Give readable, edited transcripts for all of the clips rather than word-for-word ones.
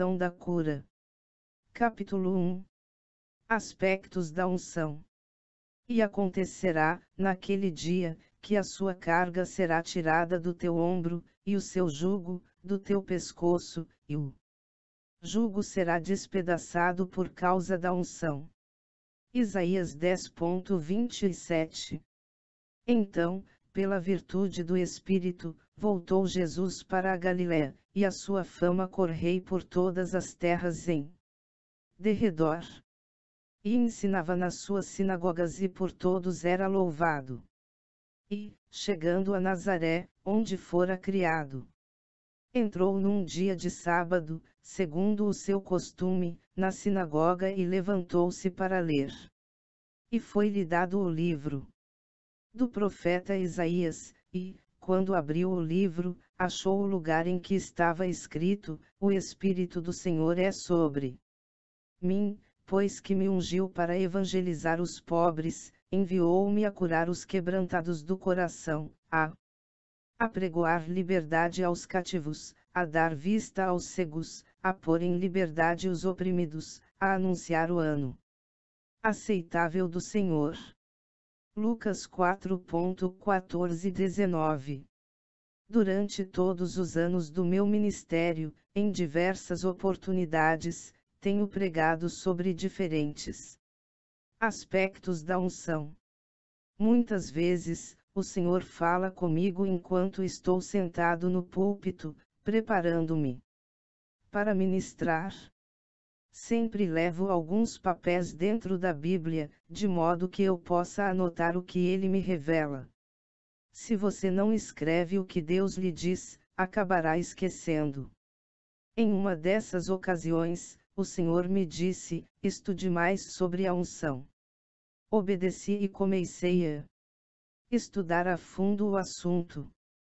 unção da cura. Capítulo 1. Aspectos da unção. E acontecerá, naquele dia, que a sua carga será tirada do teu ombro, e o seu jugo, do teu pescoço, e o jugo será despedaçado por causa da unção. Isaías 10:27. Então, pela virtude do Espírito, voltou Jesus para a Galiléia, e a sua fama correu por todas as terras em derredor. E ensinava nas suas sinagogas e por todos era louvado. E, chegando a Nazaré, onde fora criado, entrou num dia de sábado, segundo o seu costume, na sinagoga e levantou-se para ler. E foi-lhe dado o livro do profeta Isaías, e, quando abriu o livro, achou o lugar em que estava escrito: O Espírito do Senhor é sobre mim, pois que me ungiu para evangelizar os pobres, enviou-me a curar os quebrantados do coração, a pregoar liberdade aos cativos, a dar vista aos cegos, a pôr em liberdade os oprimidos, a anunciar o ano aceitável do Senhor. Lucas 4:14-19. Durante todos os anos do meu ministério, em diversas oportunidades, tenho pregado sobre diferentes aspectos da unção. Muitas vezes, o Senhor fala comigo enquanto estou sentado no púlpito, preparando-me para ministrar. Sempre levo alguns papéis dentro da Bíblia, de modo que eu possa anotar o que ele me revela. Se você não escreve o que Deus lhe diz, acabará esquecendo. Em uma dessas ocasiões, o Senhor me disse: estude mais sobre a unção. Obedeci e comecei a estudar a fundo o assunto.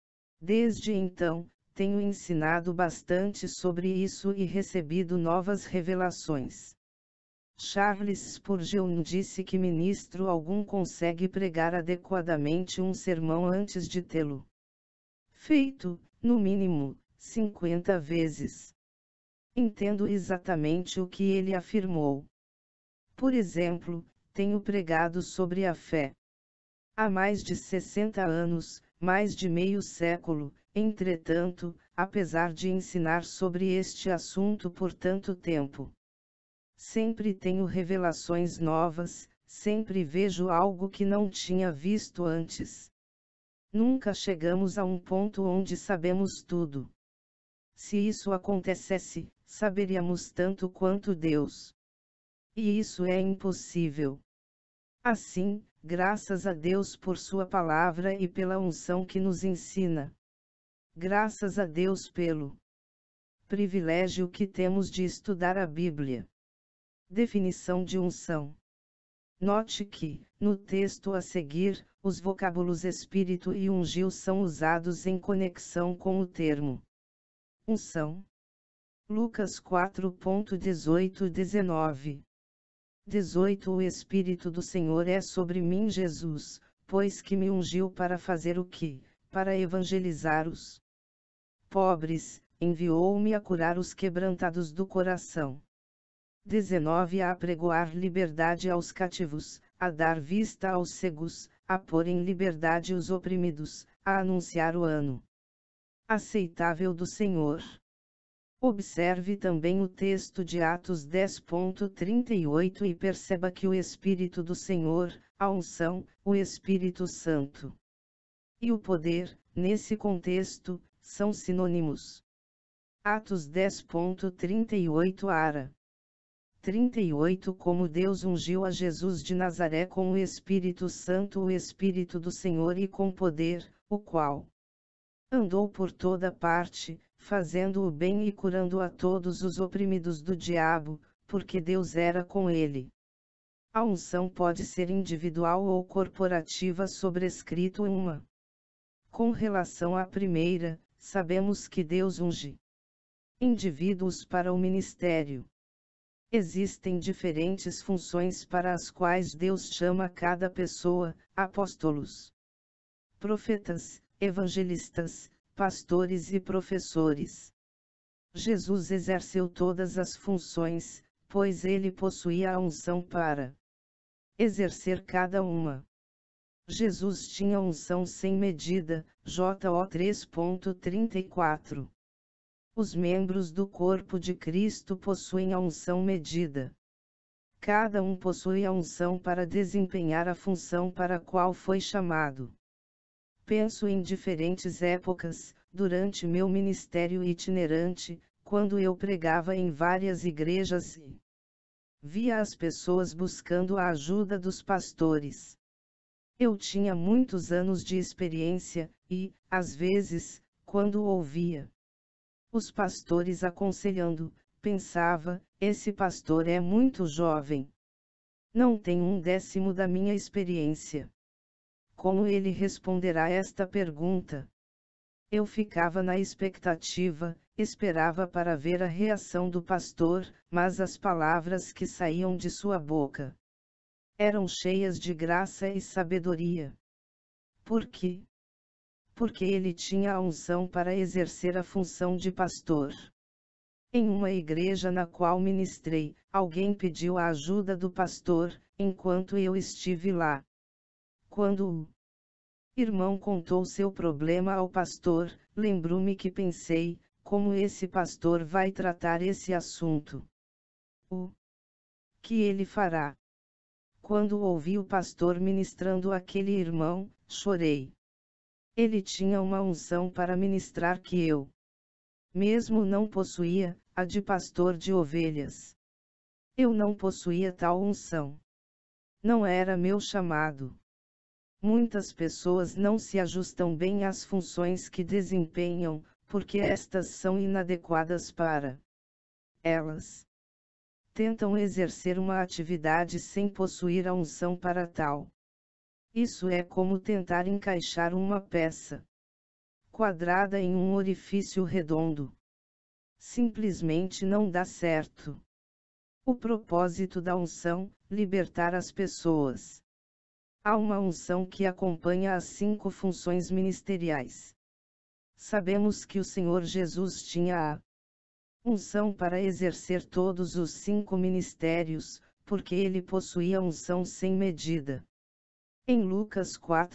Desde então, tenho ensinado bastante sobre isso e recebido novas revelações. Charles Spurgeon disse que ministro algum consegue pregar adequadamente um sermão antes de tê-lo feito, no mínimo, 50 vezes. Entendo exatamente o que ele afirmou. Por exemplo, tenho pregado sobre a fé há mais de 60 anos, mais de meio século. Entretanto, apesar de ensinar sobre este assunto por tanto tempo, sempre tenho revelações novas, sempre vejo algo que não tinha visto antes. Nunca chegamos a um ponto onde sabemos tudo. Se isso acontecesse, saberíamos tanto quanto Deus. E isso é impossível. Assim, graças a Deus por sua palavra e pela unção que nos ensina. Graças a Deus pelo privilégio que temos de estudar a Bíblia. Definição de unção. Note que, no texto a seguir, os vocábulos Espírito e ungiu são usados em conexão com o termo unção. Lucas 4:18-19. 18 O Espírito do Senhor é sobre mim, Jesus, pois que me ungiu para fazer o quê? Para evangelizar os pobres, enviou-me a curar os quebrantados do coração. 19 A pregoar liberdade aos cativos, a dar vista aos cegos, a pôr em liberdade os oprimidos, a anunciar o ano aceitável do Senhor. Observe também o texto de Atos 10:38 e perceba que o Espírito do Senhor, a unção, o Espírito Santo e o poder, nesse contexto, são sinônimos. Atos 10:38 Ara 38 Como Deus ungiu a Jesus de Nazaré com o Espírito Santo, o Espírito do Senhor e com poder, o qual andou por toda parte, fazendo o bem e curando a todos os oprimidos do diabo, porque Deus era com ele. A unção pode ser individual ou corporativa, sobrescrito uma. Com relação à primeira, sabemos que Deus unge indivíduos para o ministério. Existem diferentes funções para as quais Deus chama cada pessoa: apóstolos, profetas, evangelistas, pastores e professores. Jesus exerceu todas as funções, pois ele possuía a unção para exercer cada uma. Jesus tinha unção sem medida, JO 3.34. Os membros do corpo de Cristo possuem a unção medida. Cada um possui a unção para desempenhar a função para a qual foi chamado. Penso em diferentes épocas, durante meu ministério itinerante, quando eu pregava em várias igrejas e via as pessoas buscando a ajuda dos pastores. Eu tinha muitos anos de experiência, e, às vezes, quando ouvia os pastores aconselhando, pensava, esse pastor é muito jovem. Não tem 1/10 da minha experiência. Como ele responderá esta pergunta? Eu ficava na expectativa, esperava para ver a reação do pastor, mas as palavras que saíam de sua boca eram cheias de graça e sabedoria. Por quê? Porque ele tinha a unção para exercer a função de pastor. Em uma igreja na qual ministrei, alguém pediu a ajuda do pastor, enquanto eu estive lá. Quando o irmão contou seu problema ao pastor, lembrou-me que pensei, como esse pastor vai tratar esse assunto? O que ele fará? Quando ouvi o pastor ministrando àquele irmão, chorei. Ele tinha uma unção para ministrar que eu mesmo não possuía, a de pastor de ovelhas. Eu não possuía tal unção. Não era meu chamado. Muitas pessoas não se ajustam bem às funções que desempenham, porque estas são inadequadas para elas. Tentam exercer uma atividade sem possuir a unção para tal. Isso é como tentar encaixar uma peça quadrada em um orifício redondo. Simplesmente não dá certo. O propósito da unção, libertar as pessoas. Há uma unção que acompanha as 5 funções ministeriais. Sabemos que o Senhor Jesus tinha a unção para exercer todos os 5 ministérios, porque ele possuía unção sem medida. Em Lucas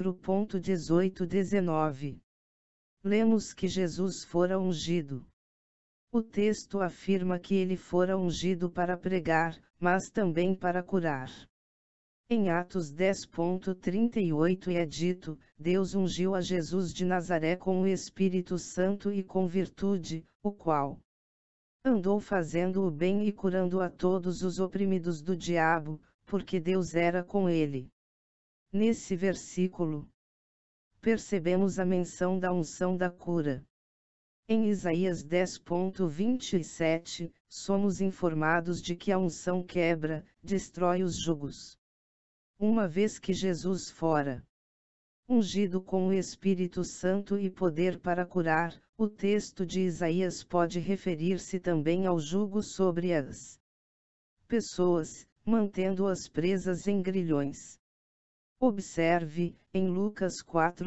4.18-19. Lemos que Jesus fora ungido. O texto afirma que ele fora ungido para pregar, mas também para curar. Em Atos 10.38 é dito, Deus ungiu a Jesus de Nazaré com o Espírito Santo e com virtude, o qual andou fazendo o bem e curando a todos os oprimidos do diabo, porque Deus era com ele. Nesse versículo, percebemos a menção da unção da cura. Em Isaías 10.27, somos informados de que a unção quebra, destrói os jugos. Uma vez que Jesus fora ungido com o Espírito Santo e poder para curar, o texto de Isaías pode referir-se também ao jugo sobre as pessoas, mantendo-as presas em grilhões. Observe, em Lucas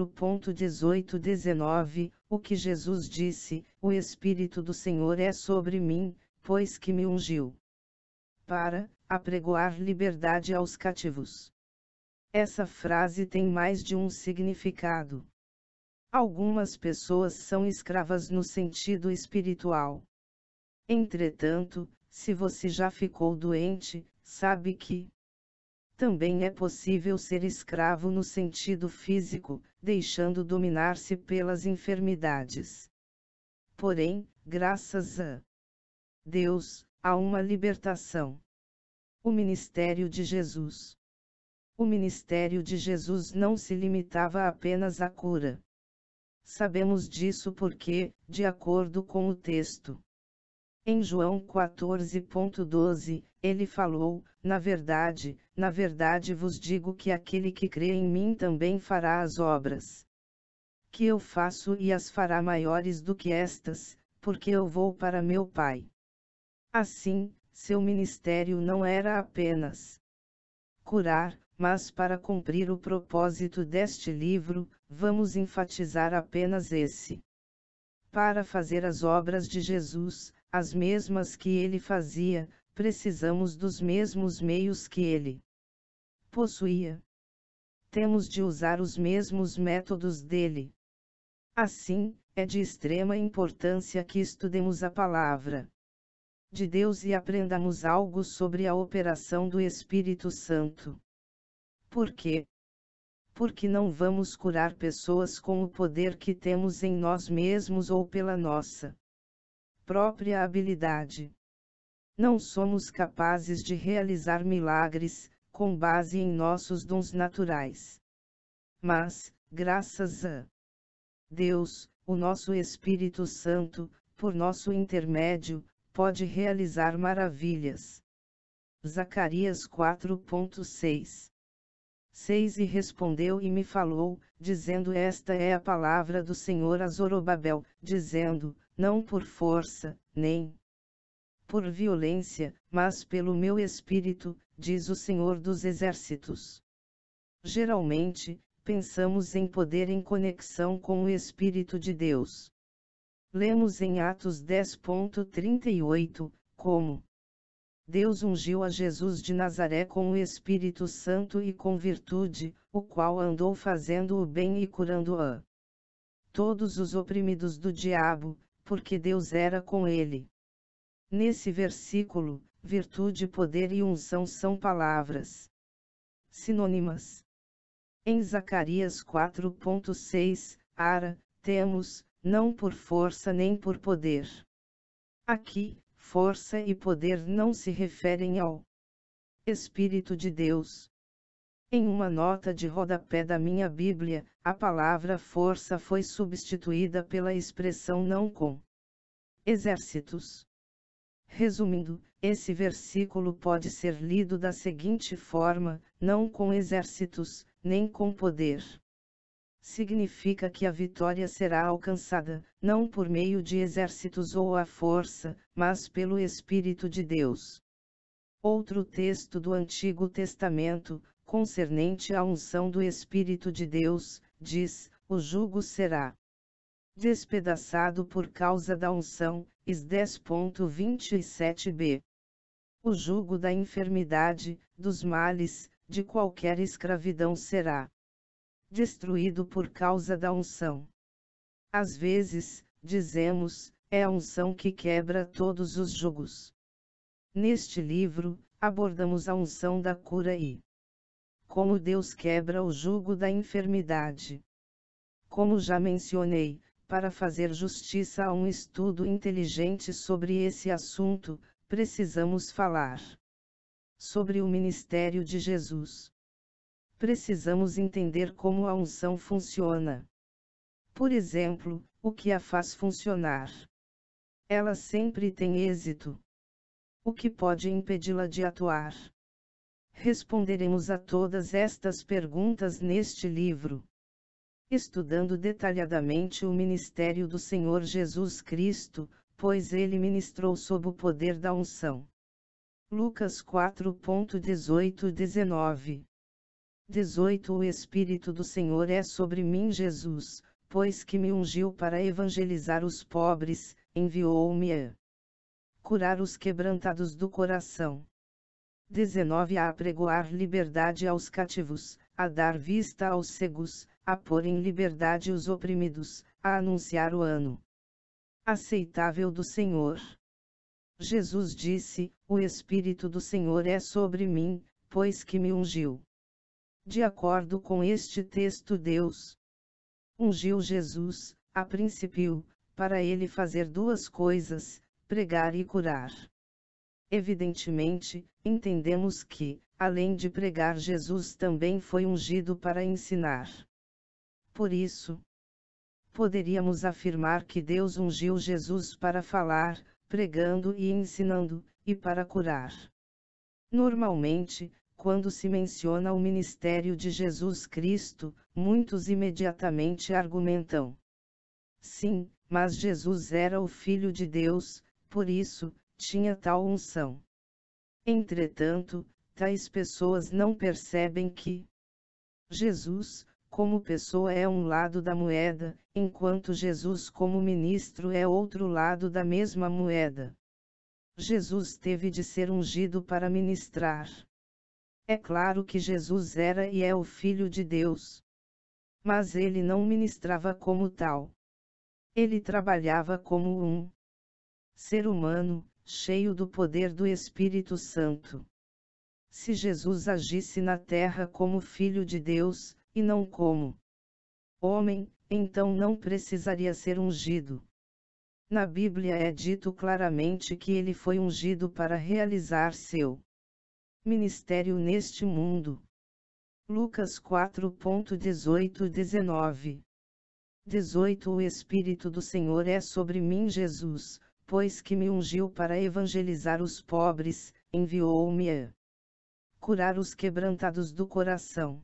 4.18-19, o que Jesus disse, o Espírito do Senhor é sobre mim, pois que me ungiu para apregoar liberdade aos cativos. Essa frase tem mais de um significado. Algumas pessoas são escravas no sentido espiritual. Entretanto, se você já ficou doente, sabe que também é possível ser escravo no sentido físico, deixando dominar-se pelas enfermidades. Porém, graças a Deus, há uma libertação. O ministério de Jesus. O ministério de Jesus não se limitava apenas à cura. Sabemos disso porque, de acordo com o texto, em João 14.12, ele falou, na verdade vos digo que aquele que crê em mim também fará as obras que eu faço e as fará maiores do que estas, porque eu vou para meu Pai. Assim, seu ministério não era apenas curar, mas para cumprir o propósito deste livro, vamos enfatizar apenas esse. Para fazer as obras de Jesus, as mesmas que ele fazia, precisamos dos mesmos meios que ele possuía. Temos de usar os mesmos métodos dele. Assim, é de extrema importância que estudemos a palavra de Deus e aprendamos algo sobre a operação do Espírito Santo. Por quê? Porque não vamos curar pessoas com o poder que temos em nós mesmos ou pela nossa própria habilidade. Não somos capazes de realizar milagres, com base em nossos dons naturais. Mas, graças a Deus, o nosso Espírito Santo, por nosso intermédio, pode realizar maravilhas. Zacarias 4.6 6 E respondeu e me falou, dizendo: Esta é a palavra do Senhor a Zorobabel, dizendo: Não por força, nem por violência, mas pelo meu espírito, diz o Senhor dos Exércitos. Geralmente, pensamos em poder em conexão com o Espírito de Deus. Lemos em Atos 10.38, como Deus ungiu a Jesus de Nazaré com o Espírito Santo e com virtude, o qual andou fazendo o bem e curando a todos os oprimidos do diabo, porque Deus era com ele. Nesse versículo, virtude, poder e unção são palavras sinônimas. Em Zacarias 4.6, temos, não por força nem por poder. Aqui, força e poder não se referem ao Espírito de Deus. Em uma nota de rodapé da minha Bíblia, a palavra força foi substituída pela expressão não com exércitos. Resumindo, esse versículo pode ser lido da seguinte forma: não com exércitos, nem com poder. Significa que a vitória será alcançada, não por meio de exércitos ou à força, mas pelo Espírito de Deus. Outro texto do Antigo Testamento, concernente à unção do Espírito de Deus, diz: o jugo será despedaçado por causa da unção, Is 10.27b. O jugo da enfermidade, dos males, de qualquer escravidão será destruído por causa da unção. Às vezes, dizemos, é a unção que quebra todos os jugos. Neste livro, abordamos a unção da cura e como Deus quebra o jugo da enfermidade. Como já mencionei, para fazer justiça a um estudo inteligente sobre esse assunto, precisamos falar sobre o ministério de Jesus. Precisamos entender como a unção funciona. Por exemplo, o que a faz funcionar? Ela sempre tem êxito. O que pode impedi-la de atuar? Responderemos a todas estas perguntas neste livro, estudando detalhadamente o ministério do Senhor Jesus Cristo, pois ele ministrou sob o poder da unção. Lucas 4.18-19 18 O Espírito do Senhor é sobre mim, Jesus, pois que me ungiu para evangelizar os pobres, enviou-me a curar os quebrantados do coração. 19 A apregoar liberdade aos cativos, a dar vista aos cegos, a pôr em liberdade os oprimidos, a anunciar o ano aceitável do Senhor. Jesus disse: o Espírito do Senhor é sobre mim, pois que me ungiu. De acordo com este texto, Deus ungiu Jesus, a princípio, para ele fazer duas coisas: pregar e curar. Evidentemente, entendemos que, além de pregar, Jesus também foi ungido para ensinar. Por isso, poderíamos afirmar que Deus ungiu Jesus para falar, pregando e ensinando, e para curar. Normalmente, quando se menciona o ministério de Jesus Cristo, muitos imediatamente argumentam: sim, mas Jesus era o Filho de Deus, por isso, tinha tal unção. Entretanto, tais pessoas não percebem que Jesus, como pessoa, é um lado da moeda, enquanto Jesus como ministro é outro lado da mesma moeda. Jesus teve de ser ungido para ministrar. É claro que Jesus era e é o Filho de Deus. Mas ele não ministrava como tal. Ele trabalhava como um ser humano, cheio do poder do Espírito Santo. Se Jesus agisse na terra como Filho de Deus, e não como homem, então não precisaria ser ungido. Na Bíblia é dito claramente que ele foi ungido para realizar seu ministério neste mundo. Lucas 4.18-19. 18 O Espírito do Senhor é sobre mim, Jesus, pois que me ungiu para evangelizar os pobres, enviou-me a curar os quebrantados do coração.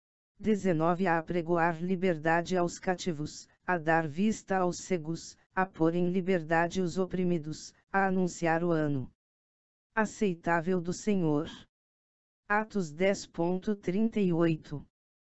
19 A apregoar liberdade aos cativos, a dar vista aos cegos, a pôr em liberdade os oprimidos, a anunciar o ano aceitável do Senhor. Atos 10.38.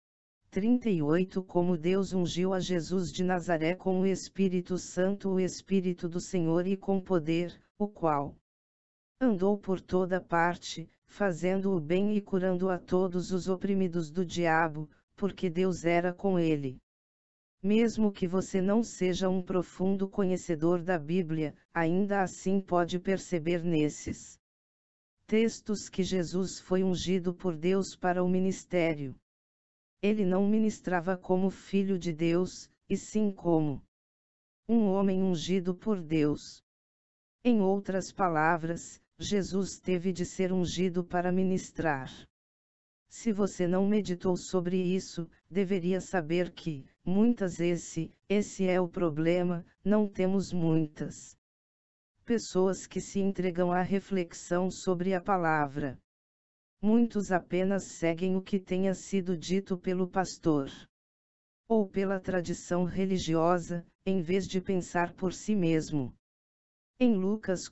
38 Como Deus ungiu a Jesus de Nazaré com o Espírito Santo, o Espírito do Senhor e com poder, o qual andou por toda parte, fazendo o bem e curando a todos os oprimidos do diabo, porque Deus era com ele. Mesmo que você não seja um profundo conhecedor da Bíblia, ainda assim pode perceber nesses textos que Jesus foi ungido por Deus para o ministério. Ele não ministrava como Filho de Deus, e sim como um homem ungido por Deus. Em outras palavras, Jesus teve de ser ungido para ministrar. Se você não meditou sobre isso, deveria saber que, muitas vezes, esse é o problema, não temos muitas pessoas que se entregam à reflexão sobre a palavra. Muitos apenas seguem o que tenha sido dito pelo pastor ou pela tradição religiosa, em vez de pensar por si mesmo. Em Lucas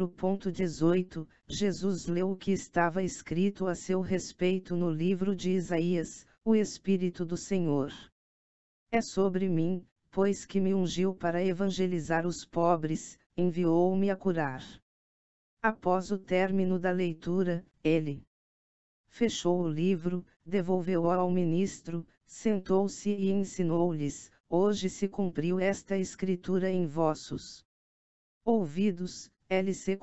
4.18, Jesus leu o que estava escrito a seu respeito no livro de Isaías: O Espírito do Senhor é sobre mim, pois que me ungiu para evangelizar os pobres, enviou-me a curar. Após o término da leitura, ele fechou o livro, devolveu-o ao ministro, sentou-se e ensinou-lhes: Hoje se cumpriu esta escritura em vossos ouvidos. LC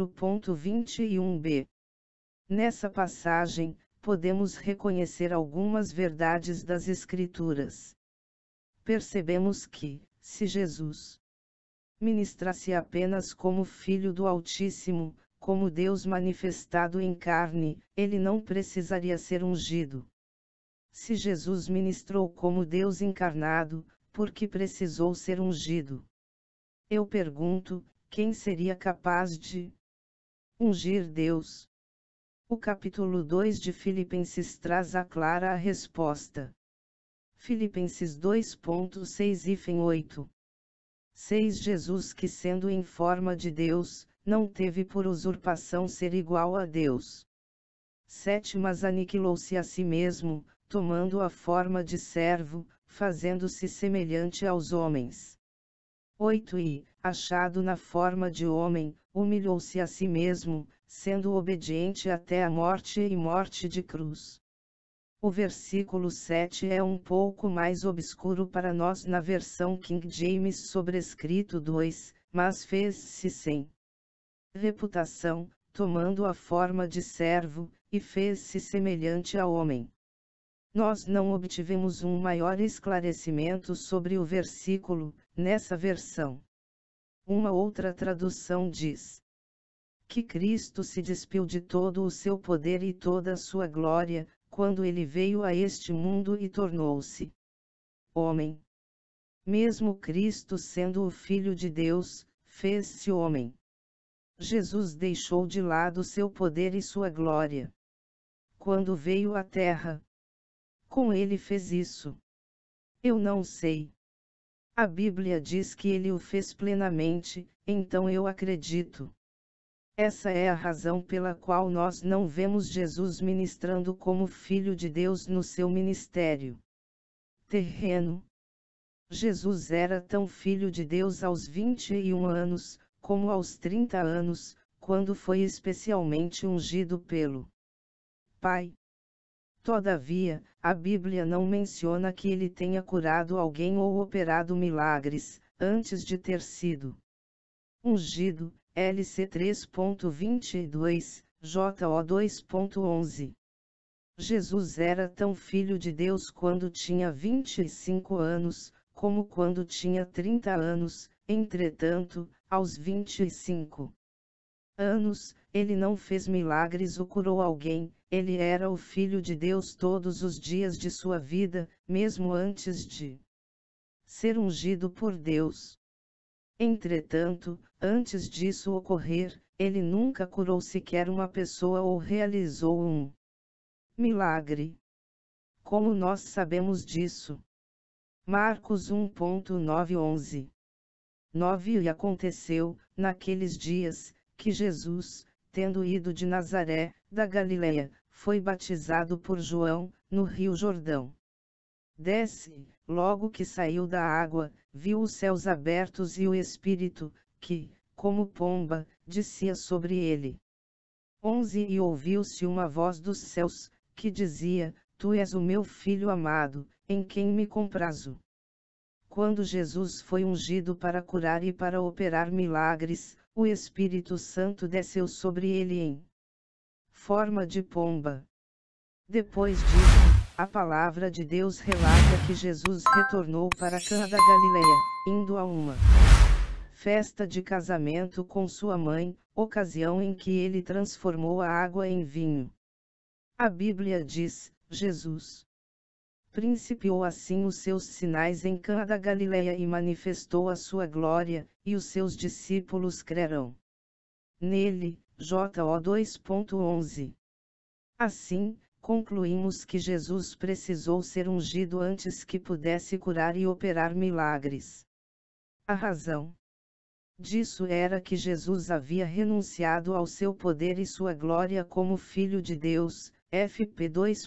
4.21b. Nessa passagem, podemos reconhecer algumas verdades das Escrituras. Percebemos que, se Jesus ministrasse apenas como Filho do Altíssimo, como Deus manifestado em carne, ele não precisaria ser ungido. Se Jesus ministrou como Deus encarnado, por que precisou ser ungido? Eu pergunto, quem seria capaz de ungir Deus? O capítulo 2 de Filipenses traz clara a resposta. Filipenses 2.6-8. 6 Jesus, que sendo em forma de Deus, não teve por usurpação ser igual a Deus. 7 Mas aniquilou-se a si mesmo, tomando a forma de servo, fazendo-se semelhante aos homens. 8 E, achado na forma de homem, humilhou-se a si mesmo, sendo obediente até a morte e morte de cruz. O versículo 7 é um pouco mais obscuro para nós na versão King James sobrescrito 2, mas fez-se sem reputação, tomando a forma de servo, e fez-se semelhante a homem. Nós não obtivemos um maior esclarecimento sobre o versículo, nessa versão. Uma outra tradução diz que Cristo se despiu de todo o seu poder e toda a sua glória, quando ele veio a este mundo e tornou-se homem. Mesmo Cristo sendo o Filho de Deus, fez-se homem. Jesus deixou de lado seu poder e sua glória. Quando veio à terra, como ele fez isso? Eu não sei. A Bíblia diz que ele o fez plenamente, então eu acredito. Essa é a razão pela qual nós não vemos Jesus ministrando como Filho de Deus no seu ministério terreno. Jesus era tão Filho de Deus aos 21 anos, como aos 30 anos, quando foi especialmente ungido pelo Pai. Todavia, a Bíblia não menciona que ele tenha curado alguém ou operado milagres, antes de ter sido ungido. LC 3.22, JO 2.11. Jesus era tão filho de Deus quando tinha 25 anos, como quando tinha 30 anos, entretanto, aos 25 anos, ele não fez milagres ou curou alguém, ele era o Filho de Deus todos os dias de sua vida, mesmo antes de ser ungido por Deus. Entretanto, antes disso ocorrer, ele nunca curou sequer uma pessoa ou realizou um milagre. Como nós sabemos disso? Marcos 1.9-11. 9 E aconteceu, naqueles dias, que Jesus, tendo ido de Nazaré, da Galileia, foi batizado por João, no rio Jordão. 10 Logo que saiu da água, viu os céus abertos e o Espírito, que, como pomba, descia sobre ele. 11 E ouviu-se uma voz dos céus, que dizia: Tu és o meu Filho amado, em quem me comprazo. Quando Jesus foi ungido para curar e para operar milagres, o Espírito Santo desceu sobre ele em forma de pomba. Depois disso, a palavra de Deus relata que Jesus retornou para Cana da Galileia, indo a uma festa de casamento com sua mãe, ocasião em que ele transformou a água em vinho. A Bíblia diz: Jesus principiou assim os seus sinais em Cana da Galileia e manifestou a sua glória, e os seus discípulos crerão nele. JO 2.11. Assim, concluímos que Jesus precisou ser ungido antes que pudesse curar e operar milagres. A razão disso era que Jesus havia renunciado ao seu poder e sua glória como Filho de Deus, FP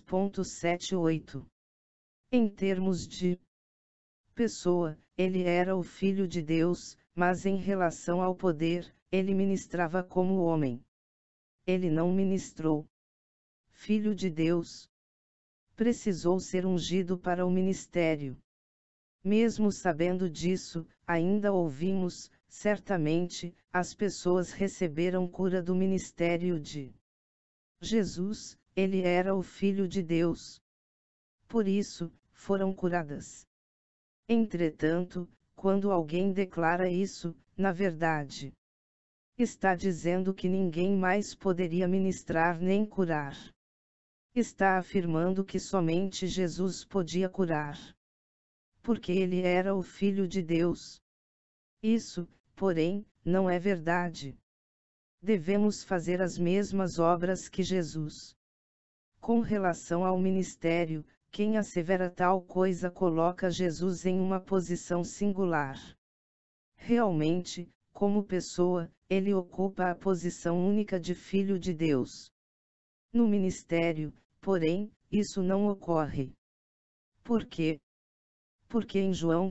2.78. Em termos de pessoa, ele era o Filho de Deus, mas em relação ao poder, ele ministrava como homem. Ele não ministrou. Filho de Deus precisou ser ungido para o ministério. Mesmo sabendo disso, ainda ouvimos: certamente, as pessoas receberam cura do ministério de Jesus, ele era o Filho de Deus. Por isso, foram curadas. Entretanto, quando alguém declara isso, na verdade, está dizendo que ninguém mais poderia ministrar nem curar. Está afirmando que somente Jesus podia curar. Porque ele era o Filho de Deus. Isso, porém, não é verdade. Devemos fazer as mesmas obras que Jesus. Com relação ao ministério, quem assevera tal coisa coloca Jesus em uma posição singular. Realmente, como pessoa, ele ocupa a posição única de Filho de Deus. No ministério, porém, isso não ocorre. Por quê? Porque em João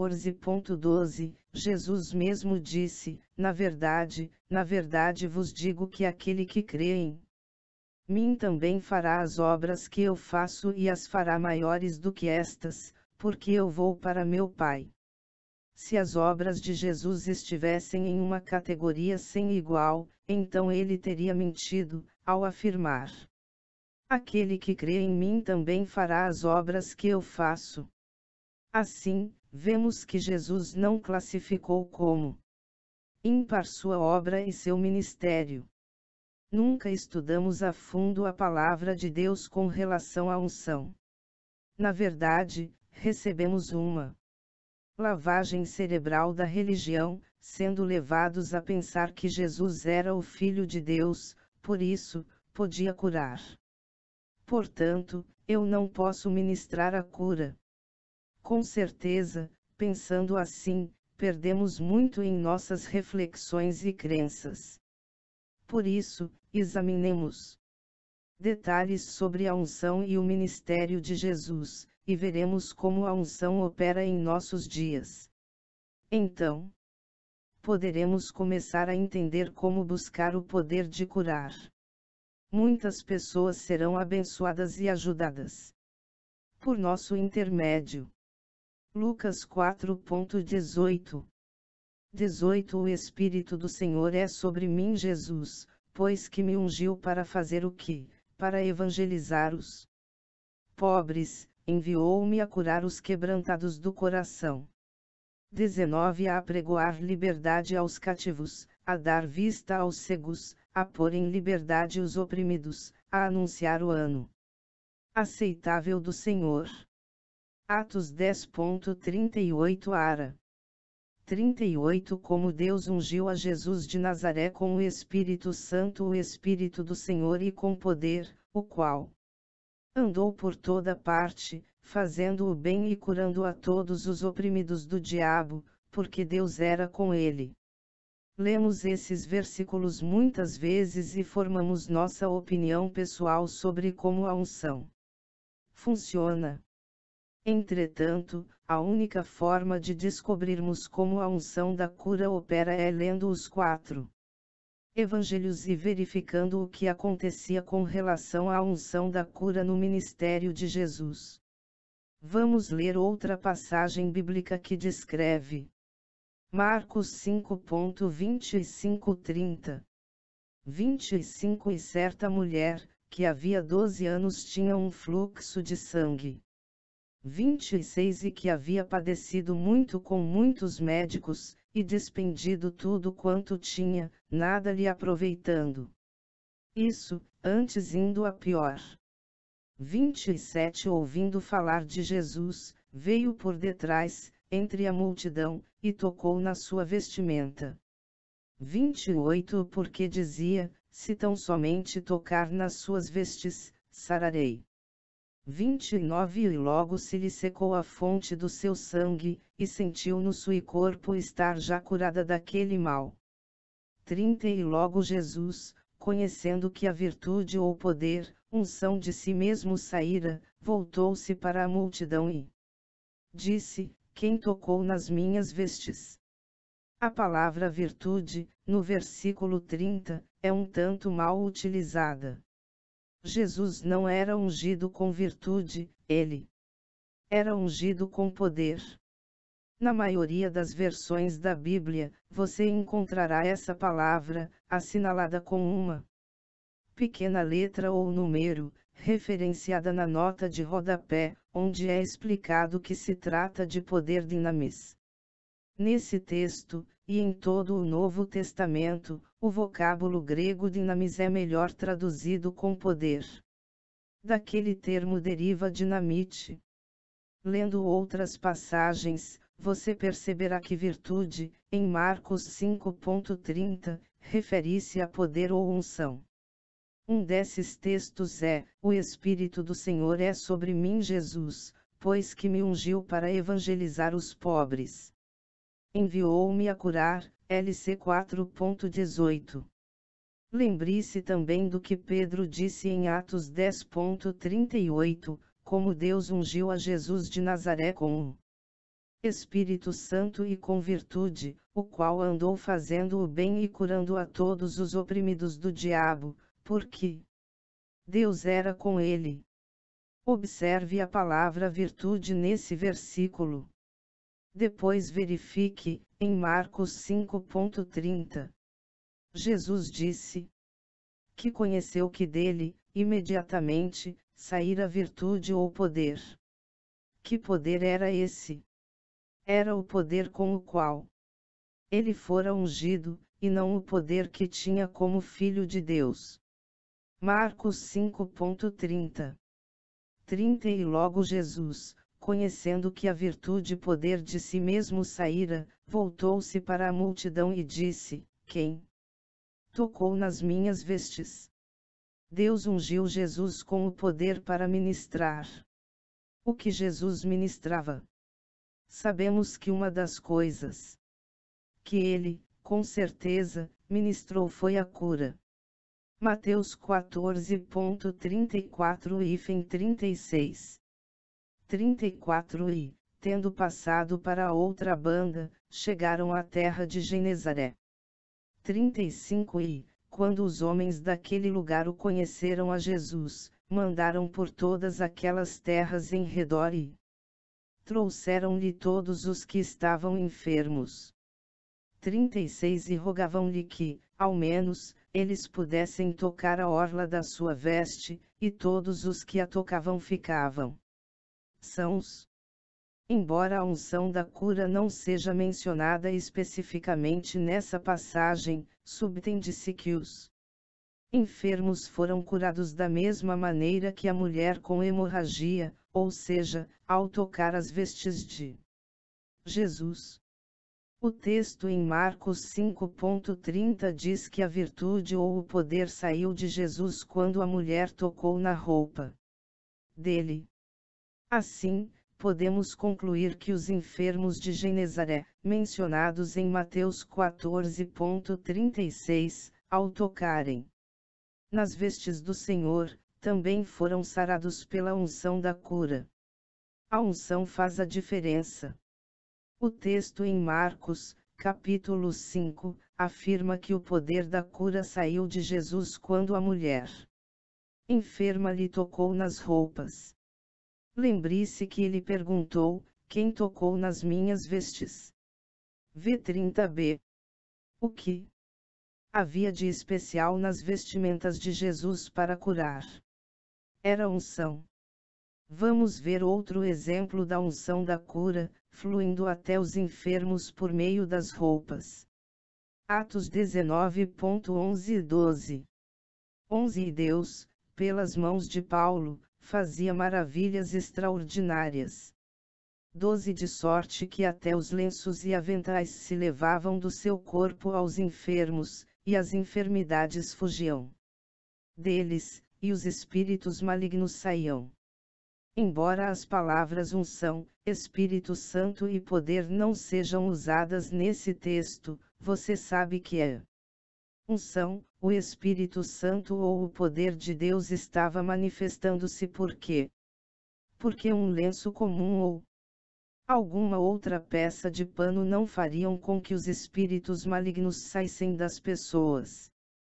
14.12, Jesus mesmo disse: na verdade vos digo que aquele que crê em mim também fará as obras que eu faço e as fará maiores do que estas, porque eu vou para meu Pai. Se as obras de Jesus estivessem em uma categoria sem igual, então ele teria mentido, ao afirmar: aquele que crê em mim também fará as obras que eu faço. Assim, vemos que Jesus não classificou como ímpar sua obra e seu ministério. Nunca estudamos a fundo a palavra de Deus com relação à unção. Na verdade, recebemos uma lavagem cerebral da religião, sendo levados a pensar que Jesus era o Filho de Deus, por isso, podia curar. Portanto, eu não posso ministrar a cura. Com certeza, pensando assim, perdemos muito em nossas reflexões e crenças. Por isso, examinemos detalhes sobre a unção e o ministério de Jesus, e veremos como a unção opera em nossos dias. Então, poderemos começar a entender como buscar o poder de curar. Muitas pessoas serão abençoadas e ajudadas por nosso intermédio. Lucas 4:18. 18 O Espírito do Senhor é sobre mim, Jesus, pois que me ungiu para fazer o quê? Para evangelizar os pobres, enviou-me a curar os quebrantados do coração. 19 A apregoar liberdade aos cativos, a dar vista aos cegos, a pôr em liberdade os oprimidos, a anunciar o ano aceitável do Senhor. Atos 10:38 Ara 38 Como Deus ungiu a Jesus de Nazaré com o Espírito Santo, o Espírito do Senhor e com poder, o qual andou por toda parte, fazendo o bem e curando a todos os oprimidos do diabo, porque Deus era com ele. Lemos esses versículos muitas vezes e formamos nossa opinião pessoal sobre como a unção funciona. Entretanto, a única forma de descobrirmos como a unção da cura opera é lendo os 4 evangelhos e verificando o que acontecia com relação à unção da cura no ministério de Jesus. Vamos ler outra passagem bíblica que descreve Marcos 5:25-30. 25 E certa mulher, que havia 12 anos tinha um fluxo de sangue. 26 E que havia padecido muito com muitos médicos, e despendido tudo quanto tinha, nada lhe aproveitando. Isso, antes indo a pior. 27 Ouvindo falar de Jesus, veio por detrás, entre a multidão, e tocou na sua vestimenta. 28 Porque dizia, se tão somente tocar nas suas vestes, sararei. 29 E logo se lhe secou a fonte do seu sangue, e sentiu no seu corpo estar já curada daquele mal. 30 E logo Jesus, conhecendo que a virtude ou poder, unção de si mesmo saíra, voltou-se para a multidão e disse, quem tocou nas minhas vestes? A palavra virtude, no versículo 30, é um tanto mal utilizada. Jesus não era ungido com virtude, ele era ungido com poder. Na maioria das versões da Bíblia, você encontrará essa palavra, assinalada com uma pequena letra ou número, referenciada na nota de rodapé, onde é explicado que se trata de poder dinamis. Nesse texto, e em todo o Novo Testamento, o vocábulo grego dinamis é melhor traduzido com poder. Daquele termo deriva dinamite. Lendo outras passagens, você perceberá que virtude, em Marcos 5:30, refere-se a poder ou unção. Um desses textos é, o Espírito do Senhor é sobre mim Jesus, pois que me ungiu para evangelizar os pobres. Enviou-me a curar, LC 4:18. Lembre-se também do que Pedro disse em Atos 10:38, como Deus ungiu a Jesus de Nazaré com o Espírito Santo e com virtude, o qual andou fazendo o bem e curando a todos os oprimidos do diabo, porque Deus era com ele. Observe a palavra virtude nesse versículo. Depois verifique, em Marcos 5:30. Jesus disse que conheceu que dele, imediatamente, saíra virtude ou poder. Que poder era esse? Era o poder com o qual ele fora ungido, e não o poder que tinha como filho de Deus. Marcos 5:30. 30 E logo Jesus, conhecendo que a virtude e poder de si mesmo saíra, voltou-se para a multidão e disse, quem tocou nas minhas vestes? Deus ungiu Jesus com o poder para ministrar. O que Jesus ministrava? Sabemos que uma das coisas que ele, com certeza, ministrou foi a cura. Mateus 14:34 e 36. 34 E, tendo passado para a outra banda, chegaram à terra de Genezaré. 35 E, quando os homens daquele lugar o conheceram a Jesus, mandaram por todas aquelas terras em redor e trouxeram-lhe todos os que estavam enfermos. 36 E rogavam-lhe que, ao menos, eles pudessem tocar a orla da sua veste, e todos os que a tocavam ficavam sãos. Embora a unção da cura não seja mencionada especificamente nessa passagem, subtende-se que os enfermos foram curados da mesma maneira que a mulher com hemorragia, ou seja, ao tocar as vestes de Jesus. O texto em Marcos 5,30 diz que a virtude ou o poder saiu de Jesus quando a mulher tocou na roupa dele. Assim, podemos concluir que os enfermos de Genezaré, mencionados em Mateus 14,36, ao tocarem nas vestes do Senhor, também foram sarados pela unção da cura. A unção faz a diferença. O texto em Marcos, capítulo 5, afirma que o poder da cura saiu de Jesus quando a mulher enferma lhe tocou nas roupas. Lembre-se que ele perguntou: quem tocou nas minhas vestes? V30b. O que havia de especial nas vestimentas de Jesus para curar? Era unção. Vamos ver outro exemplo da unção da cura, fluindo até os enfermos por meio das roupas. Atos 19.11 e 12. 11 E Deus, pelas mãos de Paulo, fazia maravilhas extraordinárias. 12 De sorte que até os lenços e aventais se levavam do seu corpo aos enfermos, e as enfermidades fugiam deles, e os espíritos malignos saíam. Embora as palavras unção, Espírito Santo e poder não sejam usadas nesse texto, você sabe que é unção, o Espírito Santo ou o poder de Deus estava manifestando-se por quê? Porque um lenço comum ou alguma outra peça de pano não fariam com que os espíritos malignos saíssem das pessoas.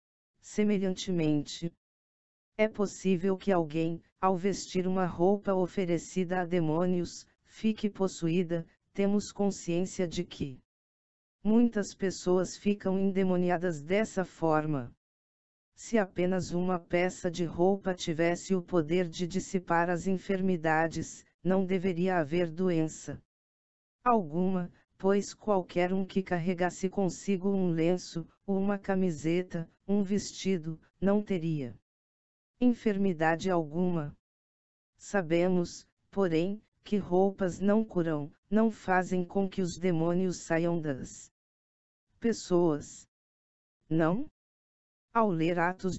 Semelhantemente, é possível que alguém, ao vestir uma roupa oferecida a demônios, fique possuída. Temos consciência de que muitas pessoas ficam endemoniadas dessa forma. Se apenas uma peça de roupa tivesse o poder de dissipar as enfermidades, não deveria haver doença alguma, pois qualquer um que carregasse consigo um lenço, uma camiseta, um vestido, não teria enfermidade alguma. Sabemos, porém, que roupas não curam, não fazem com que os demônios saiam das pessoas. Não? Ao ler Atos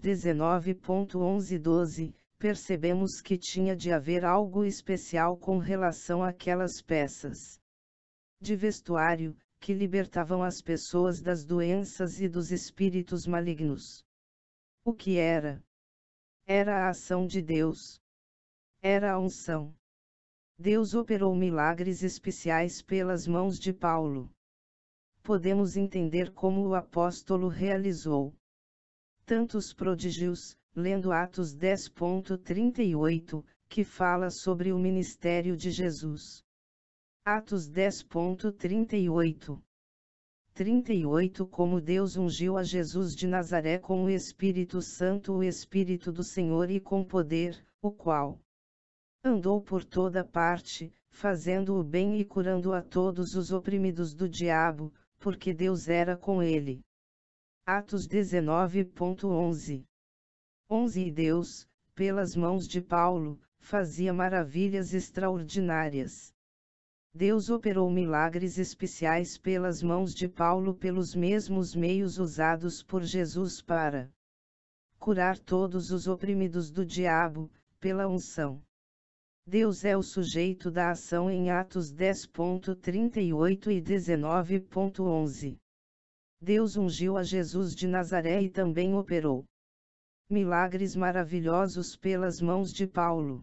19.11 e 12, percebemos que tinha de haver algo especial com relação àquelas peças de vestuário, que libertavam as pessoas das doenças e dos espíritos malignos. O que era? Era a ação de Deus. Era a unção. Deus operou milagres especiais pelas mãos de Paulo. Podemos entender como o apóstolo realizou tantos prodígios, lendo Atos 10.38, que fala sobre o ministério de Jesus. Atos 10.38. 38 Como Deus ungiu a Jesus de Nazaré com o Espírito Santo, o Espírito do Senhor e com poder, o qual andou por toda parte, fazendo o bem e curando a todos os oprimidos do diabo, porque Deus era com ele. Atos 19.11. 11 E Deus, pelas mãos de Paulo, fazia maravilhas extraordinárias. Deus operou milagres especiais pelas mãos de Paulo pelos mesmos meios usados por Jesus para curar todos os oprimidos do diabo, pela unção. Deus é o sujeito da ação em Atos 10.38 e 19.11. Deus ungiu a Jesus de Nazaré e também operou milagres maravilhosos pelas mãos de Paulo.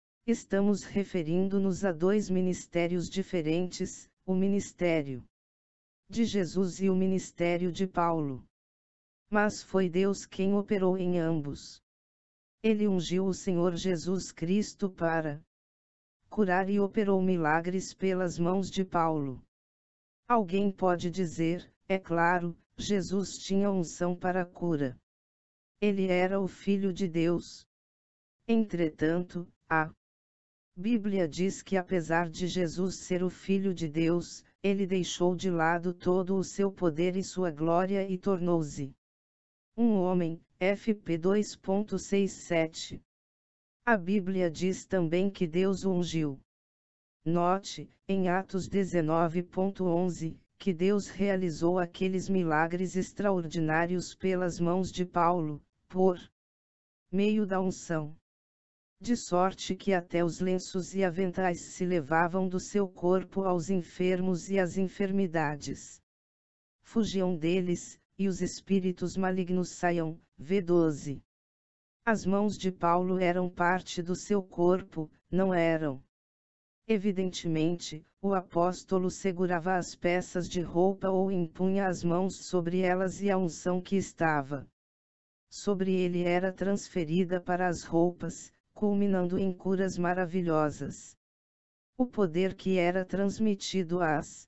Estamos referindo-nos a dois ministérios diferentes: o ministério de Jesus e o ministério de Paulo. Mas foi Deus quem operou em ambos. Ele ungiu o Senhor Jesus Cristo para curar e operou milagres pelas mãos de Paulo. Alguém pode dizer, é claro, Jesus tinha unção para a cura. Ele era o Filho de Deus. Entretanto, a Bíblia diz que apesar de Jesus ser o Filho de Deus, ele deixou de lado todo o seu poder e sua glória e tornou-se um homem, FP 2.67. A Bíblia diz também que Deus o ungiu. Note, em Atos 19.11, que Deus realizou aqueles milagres extraordinários pelas mãos de Paulo, por meio da unção. De sorte que até os lenços e aventais se levavam do seu corpo aos enfermos e às enfermidades. Fugiam deles, e os espíritos malignos saiam. V12. As mãos de Paulo eram parte do seu corpo, não eram. Evidentemente, o apóstolo segurava as peças de roupa ou impunha as mãos sobre elas e a unção que estava sobre ele era transferida para as roupas, culminando em curas maravilhosas. O poder que era transmitido às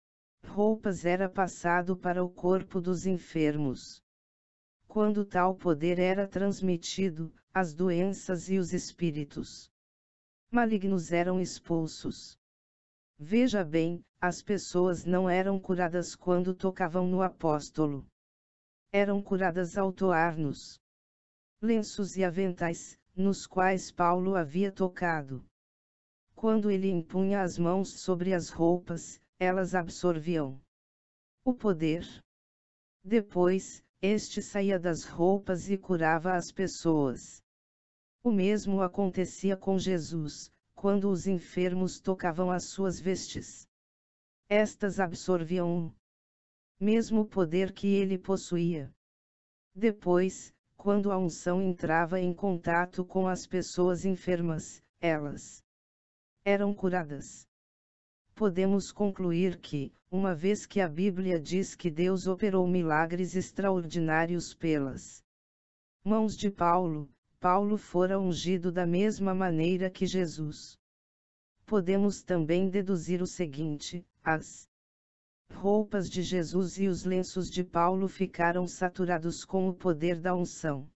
roupas era passado para o corpo dos enfermos. Quando tal poder era transmitido, as doenças e os espíritos malignos eram expulsos. Veja bem, as pessoas não eram curadas quando tocavam no apóstolo. Eram curadas ao toar-nos lenços e aventais, nos quais Paulo havia tocado. Quando ele impunha as mãos sobre as roupas, elas absorviam o poder. Depois, este saía das roupas e curava as pessoas. O mesmo acontecia com Jesus, quando os enfermos tocavam as suas vestes. Estas absorviam o mesmo poder que ele possuía. Depois, quando a unção entrava em contato com as pessoas enfermas, elas eram curadas. Podemos concluir que, uma vez que a Bíblia diz que Deus operou milagres extraordinários pelas mãos de Paulo, Paulo fora ungido da mesma maneira que Jesus. Podemos também deduzir o seguinte: as roupas de Jesus e os lenços de Paulo ficaram saturados com o poder da unção.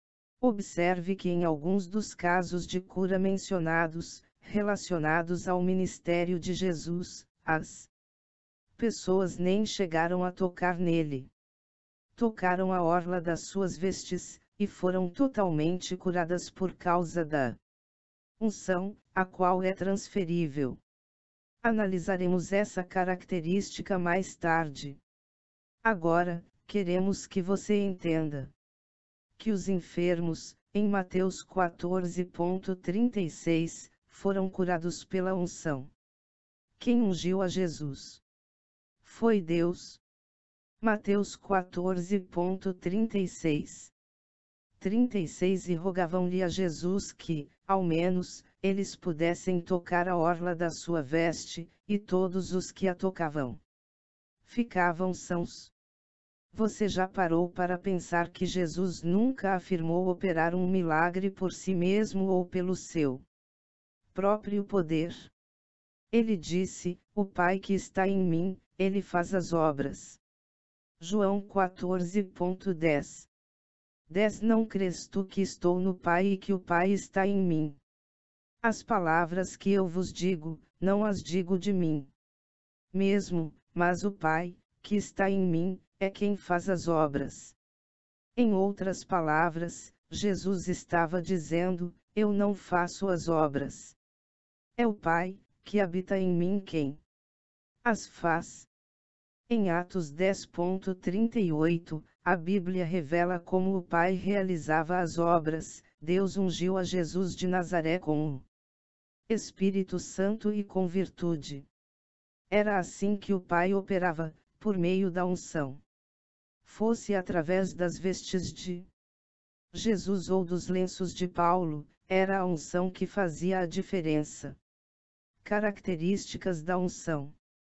Observe que em alguns dos casos de cura mencionados, relacionados ao ministério de Jesus, as pessoas nem chegaram a tocar nele. Tocaram a orla das suas vestes, e foram totalmente curadas por causa da unção, a qual é transferível. Analisaremos essa característica mais tarde. Agora, queremos que você entenda que os enfermos, em Mateus 14.36, foram curados pela unção. Quem ungiu a Jesus? Foi Deus. Mateus 14.36. 36 E rogavam-lhe a Jesus que, ao menos, eles pudessem tocar a orla da sua veste, e todos os que a tocavam ficavam sãos. Você já parou para pensar que Jesus nunca afirmou operar um milagre por si mesmo ou pelo seu próprio poder? Ele disse: o Pai que está em mim, ele faz as obras. João 14.10. 10 Não crês tu que estou no Pai e que o Pai está em mim? As palavras que eu vos digo, não as digo de mim mesmo, mas o Pai, que está em mim, é quem faz as obras. Em outras palavras, Jesus estava dizendo: eu não faço as obras. É o Pai, que habita em mim, quem as faz. Em Atos 10.38, a Bíblia revela como o Pai realizava as obras. Deus ungiu a Jesus de Nazaré com o Espírito Santo e com virtude. Era assim que o Pai operava, por meio da unção. Fosse através das vestes de Jesus ou dos lenços de Paulo, era a unção que fazia a diferença. Características da unção.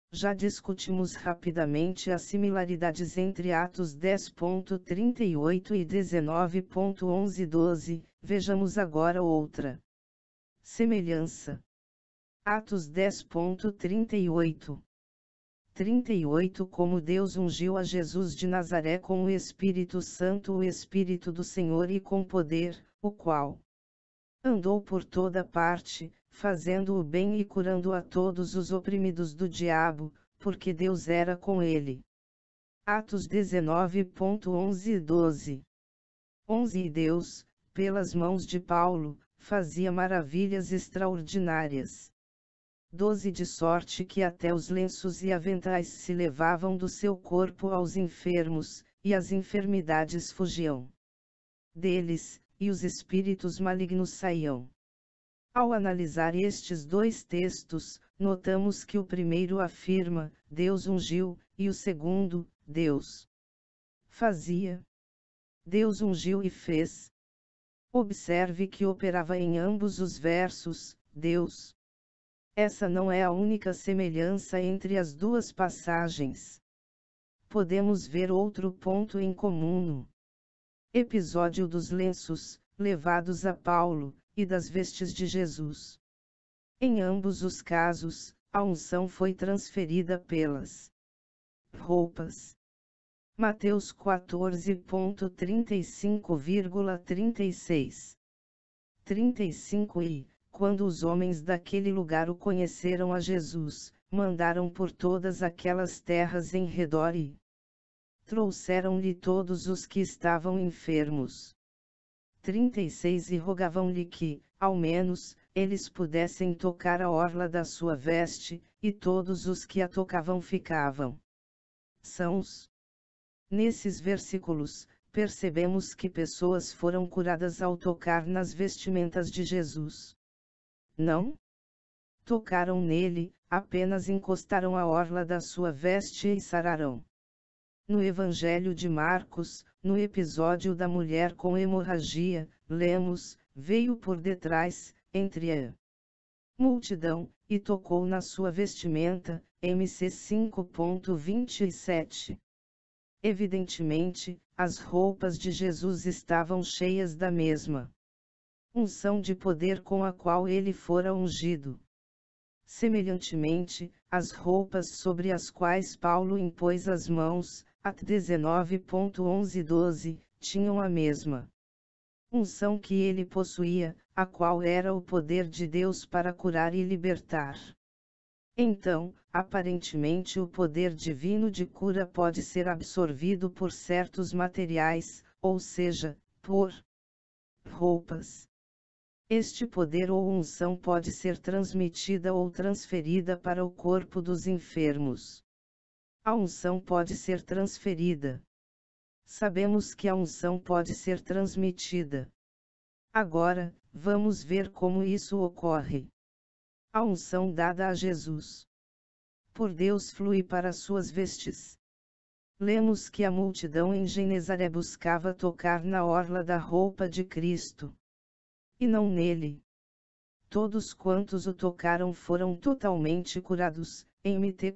Já discutimos rapidamente as similaridades entre Atos 10.38 e 19.11-12, vejamos agora outra semelhança. Atos 10.38. 38 Como Deus ungiu a Jesus de Nazaré com o Espírito Santo, o Espírito do Senhor e com poder, o qual andou por toda parte, fazendo o bem e curando a todos os oprimidos do diabo, porque Deus era com ele. Atos 19.11-12. 11 E Deus, pelas mãos de Paulo, fazia maravilhas extraordinárias. 12 De sorte que até os lenços e aventais se levavam do seu corpo aos enfermos, e as enfermidades fugiam deles, e os espíritos malignos saíam. Ao analisar estes dois textos, notamos que o primeiro afirma, Deus ungiu, e o segundo, Deus fazia. Deus ungiu e fez. Observe que operava em ambos os versos, Deus. Essa não é a única semelhança entre as duas passagens. Podemos ver outro ponto em comum no episódio dos lenços, levados a Paulo, e das vestes de Jesus. Em ambos os casos, a unção foi transferida pelas roupas. Mateus 14.35,36. 35 E, quando os homens daquele lugar o conheceram a Jesus, mandaram por todas aquelas terras em redor e trouxeram-lhe todos os que estavam enfermos. 36 E rogavam-lhe que, ao menos, eles pudessem tocar a orla da sua veste, e todos os que a tocavam ficavam sãos. Nesses versículos, percebemos que pessoas foram curadas ao tocar nas vestimentas de Jesus. Não tocaram nele, apenas encostaram a orla da sua veste e sararam. No Evangelho de Marcos, no episódio da mulher com hemorragia, lemos, veio por detrás, entre a multidão, e tocou na sua vestimenta, MC 5.27. Evidentemente, as roupas de Jesus estavam cheias da mesma unção de poder com a qual ele fora ungido. Semelhantemente, as roupas sobre as quais Paulo impôs as mãos, Atos 19.11-12, tinham a mesma unção que ele possuía, a qual era o poder de Deus para curar e libertar. Então, aparentemente o poder divino de cura pode ser absorvido por certos materiais, ou seja, por roupas. Este poder ou unção pode ser transmitida ou transferida para o corpo dos enfermos. A unção pode ser transferida. Sabemos que a unção pode ser transmitida. Agora, vamos ver como isso ocorre. A unção dada a Jesus por Deus flui para suas vestes. Lemos que a multidão em Genezaré buscava tocar na orla da roupa de Cristo, e não nele. Todos quantos o tocaram foram totalmente curados, MT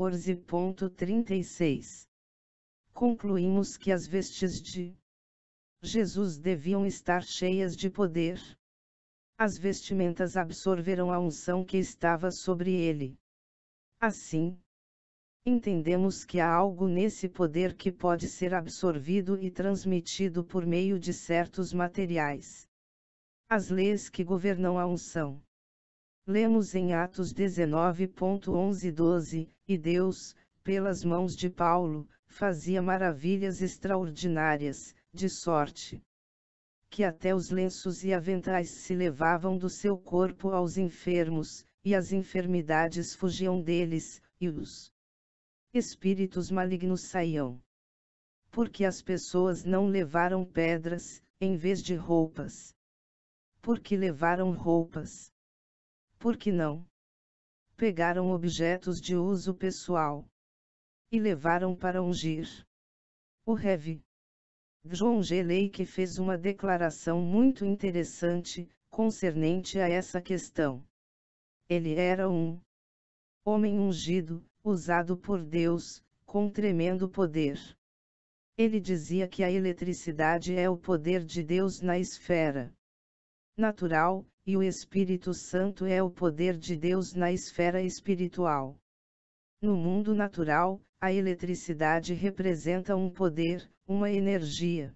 14.36. Concluímos que as vestes de Jesus deviam estar cheias de poder. As vestimentas absorveram a unção que estava sobre ele. Assim, entendemos que há algo nesse poder que pode ser absorvido e transmitido por meio de certos materiais. As leis que governam a unção. Lemos em Atos 19.11-12, e Deus, pelas mãos de Paulo, fazia maravilhas extraordinárias, de sorte que até os lenços e aventais se levavam do seu corpo aos enfermos, e as enfermidades fugiam deles, e os espíritos malignos saíam. Porque as pessoas não levaram pedras, em vez de roupas. Porque levaram roupas. Porque não pegaram objetos de uso pessoal e levaram para ungir. O Rev. John G. Lake fez uma declaração muito interessante, concernente a essa questão. Ele era um homem ungido, usado por Deus, com tremendo poder. Ele dizia que a eletricidade é o poder de Deus na esfera natural, e o Espírito Santo é o poder de Deus na esfera espiritual. No mundo natural, a eletricidade representa um poder, uma energia.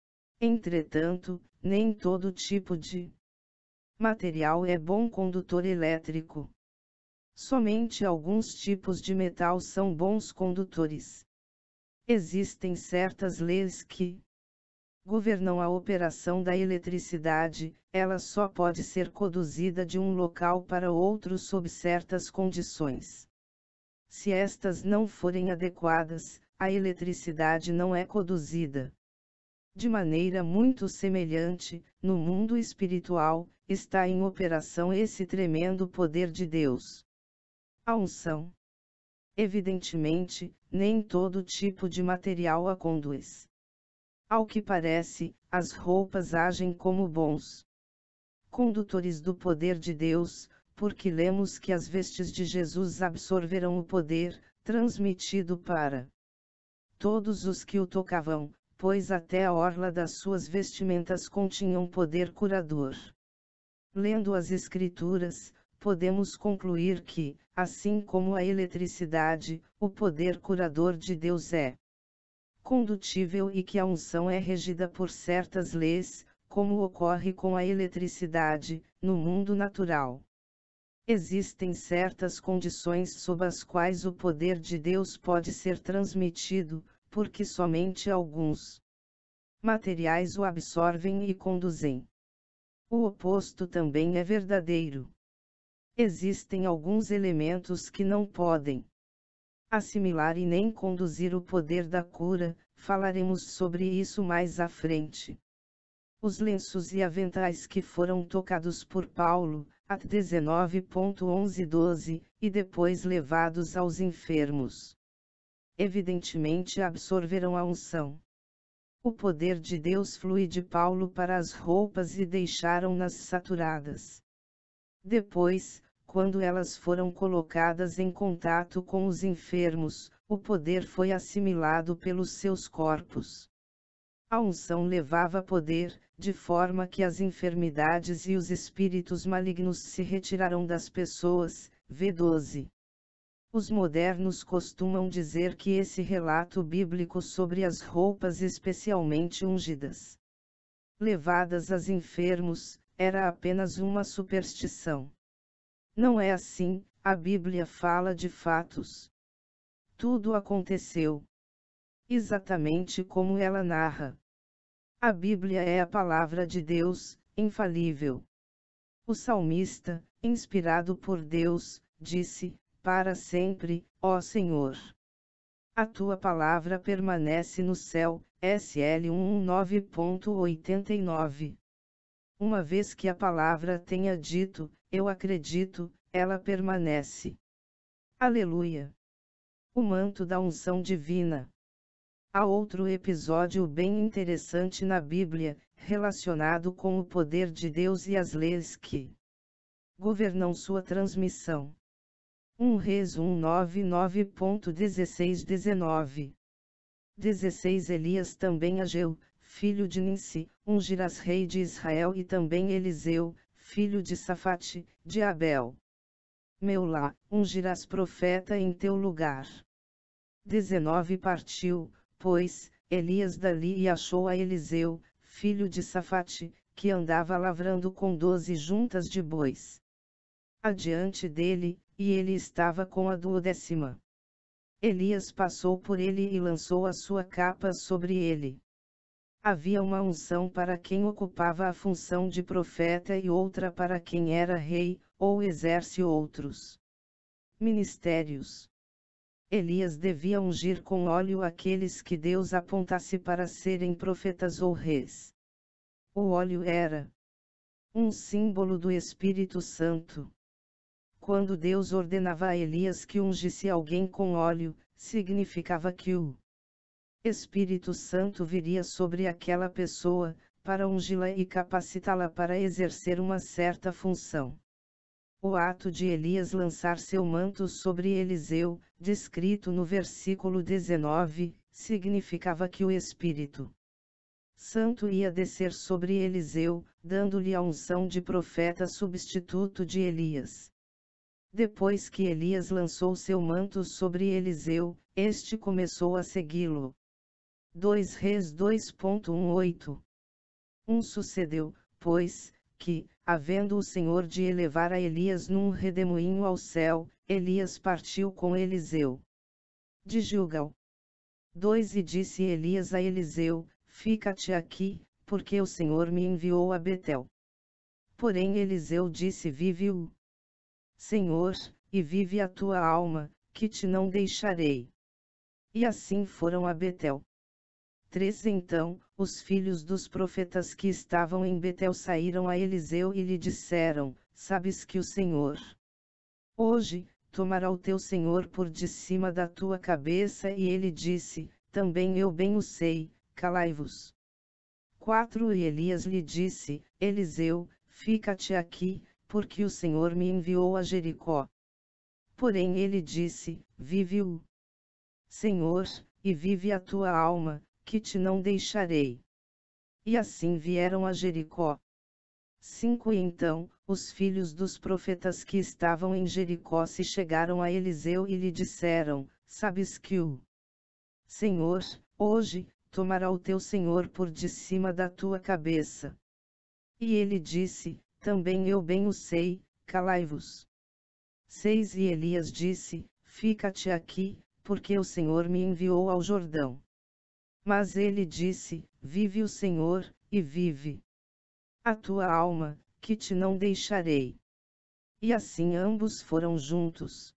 Entretanto, nem todo tipo de material é bom condutor elétrico. Somente alguns tipos de metal são bons condutores. Existem certas leis que governam a operação da eletricidade, ela só pode ser conduzida de um local para outro sob certas condições. Se estas não forem adequadas, a eletricidade não é conduzida. De maneira muito semelhante, no mundo espiritual, está em operação esse tremendo poder de Deus. A unção. Evidentemente, nem todo tipo de material a conduz. Ao que parece, as roupas agem como bons condutores do poder de Deus, porque lemos que as vestes de Jesus absorveram o poder, transmitido para todos os que o tocavam, pois até a orla das suas vestimentas continham poder curador. Lendo as Escrituras, podemos concluir que, assim como a eletricidade, o poder curador de Deus é condutível e que a unção é regida por certas leis, como ocorre com a eletricidade, no mundo natural. Existem certas condições sob as quais o poder de Deus pode ser transmitido, porque somente alguns materiais o absorvem e conduzem. O oposto também é verdadeiro. Existem alguns elementos que não podem assimilar e nem conduzir o poder da cura, falaremos sobre isso mais à frente. Os lenços e aventais que foram tocados por Paulo, Atos 19:11-12, e depois levados aos enfermos, evidentemente absorverão a unção. O poder de Deus flui de Paulo para as roupas e deixaram-nas saturadas. Depois, quando elas foram colocadas em contato com os enfermos, o poder foi assimilado pelos seus corpos. A unção levava poder, de forma que as enfermidades e os espíritos malignos se retiraram das pessoas. V12. Os modernos costumam dizer que esse relato bíblico sobre as roupas especialmente ungidas, levadas aos enfermos, era apenas uma superstição. Não é assim, a Bíblia fala de fatos. Tudo aconteceu exatamente como ela narra. A Bíblia é a palavra de Deus, infalível. O salmista, inspirado por Deus, disse: para sempre, ó Senhor. A tua palavra permanece no céu, SL 119.89. Uma vez que a palavra tenha dito, eu acredito, ela permanece. Aleluia! O manto da unção divina. Há outro episódio bem interessante na Bíblia, relacionado com o poder de Deus e as leis que governam sua transmissão. 1 Reis 199.16-19. 16 Elias também Ageu, filho de Ninsi, ungirás rei de Israel, e também Eliseu, filho de Safate, de Abel Meolá, ungirás profeta em teu lugar. 19 Partiu, pois, Elias dali e achou a Eliseu, filho de Safate, que andava lavrando com 12 juntas de bois adiante dele, e ele estava com a 12ª. Elias passou por ele e lançou a sua capa sobre ele. Havia uma unção para quem ocupava a função de profeta e outra para quem era rei, ou exerce outros ministérios. Elias devia ungir com óleo aqueles que Deus apontasse para serem profetas ou reis. O óleo era um símbolo do Espírito Santo. Quando Deus ordenava a Elias que ungisse alguém com óleo, significava que o Espírito Santo viria sobre aquela pessoa, para ungí-la e capacitá-la para exercer uma certa função. O ato de Elias lançar seu manto sobre Eliseu, descrito no versículo 19, significava que o Espírito Santo ia descer sobre Eliseu, dando-lhe a unção de profeta substituto de Elias. Depois que Elias lançou seu manto sobre Eliseu, este começou a segui-lo. 2 Reis 2.18. Sucedeu, pois, que, havendo o Senhor de elevar a Elias num redemoinho ao céu, Elias partiu com Eliseu de Gilgal. 2 E disse Elias a Eliseu: Fica-te aqui, porque o Senhor me enviou a Betel. Porém Eliseu disse: Vive o Senhor, e vive a tua alma, que te não deixarei. E assim foram a Betel. 3 Então, os filhos dos profetas que estavam em Betel saíram a Eliseu e lhe disseram: Sabes que o Senhor hoje tomará o teu senhor por de cima da tua cabeça? E ele disse: Também eu bem o sei, calai-vos. 4 E Elias lhe disse: Eliseu, fica-te aqui, porque o Senhor me enviou a Jericó. Porém ele disse: Vive o Senhor, e vive a tua alma, que te não deixarei. E assim vieram a Jericó. 5 E então, os filhos dos profetas que estavam em Jericó se chegaram a Eliseu e lhe disseram: Sabes que o Senhor, hoje, tomará o teu senhor por de cima da tua cabeça. E ele disse: Também eu bem o sei, calai-vos. 6 E Elias disse: Fica-te aqui, porque o Senhor me enviou ao Jordão. Mas ele disse: Vive o Senhor, e vive a tua alma, que te não deixarei. E assim ambos foram juntos.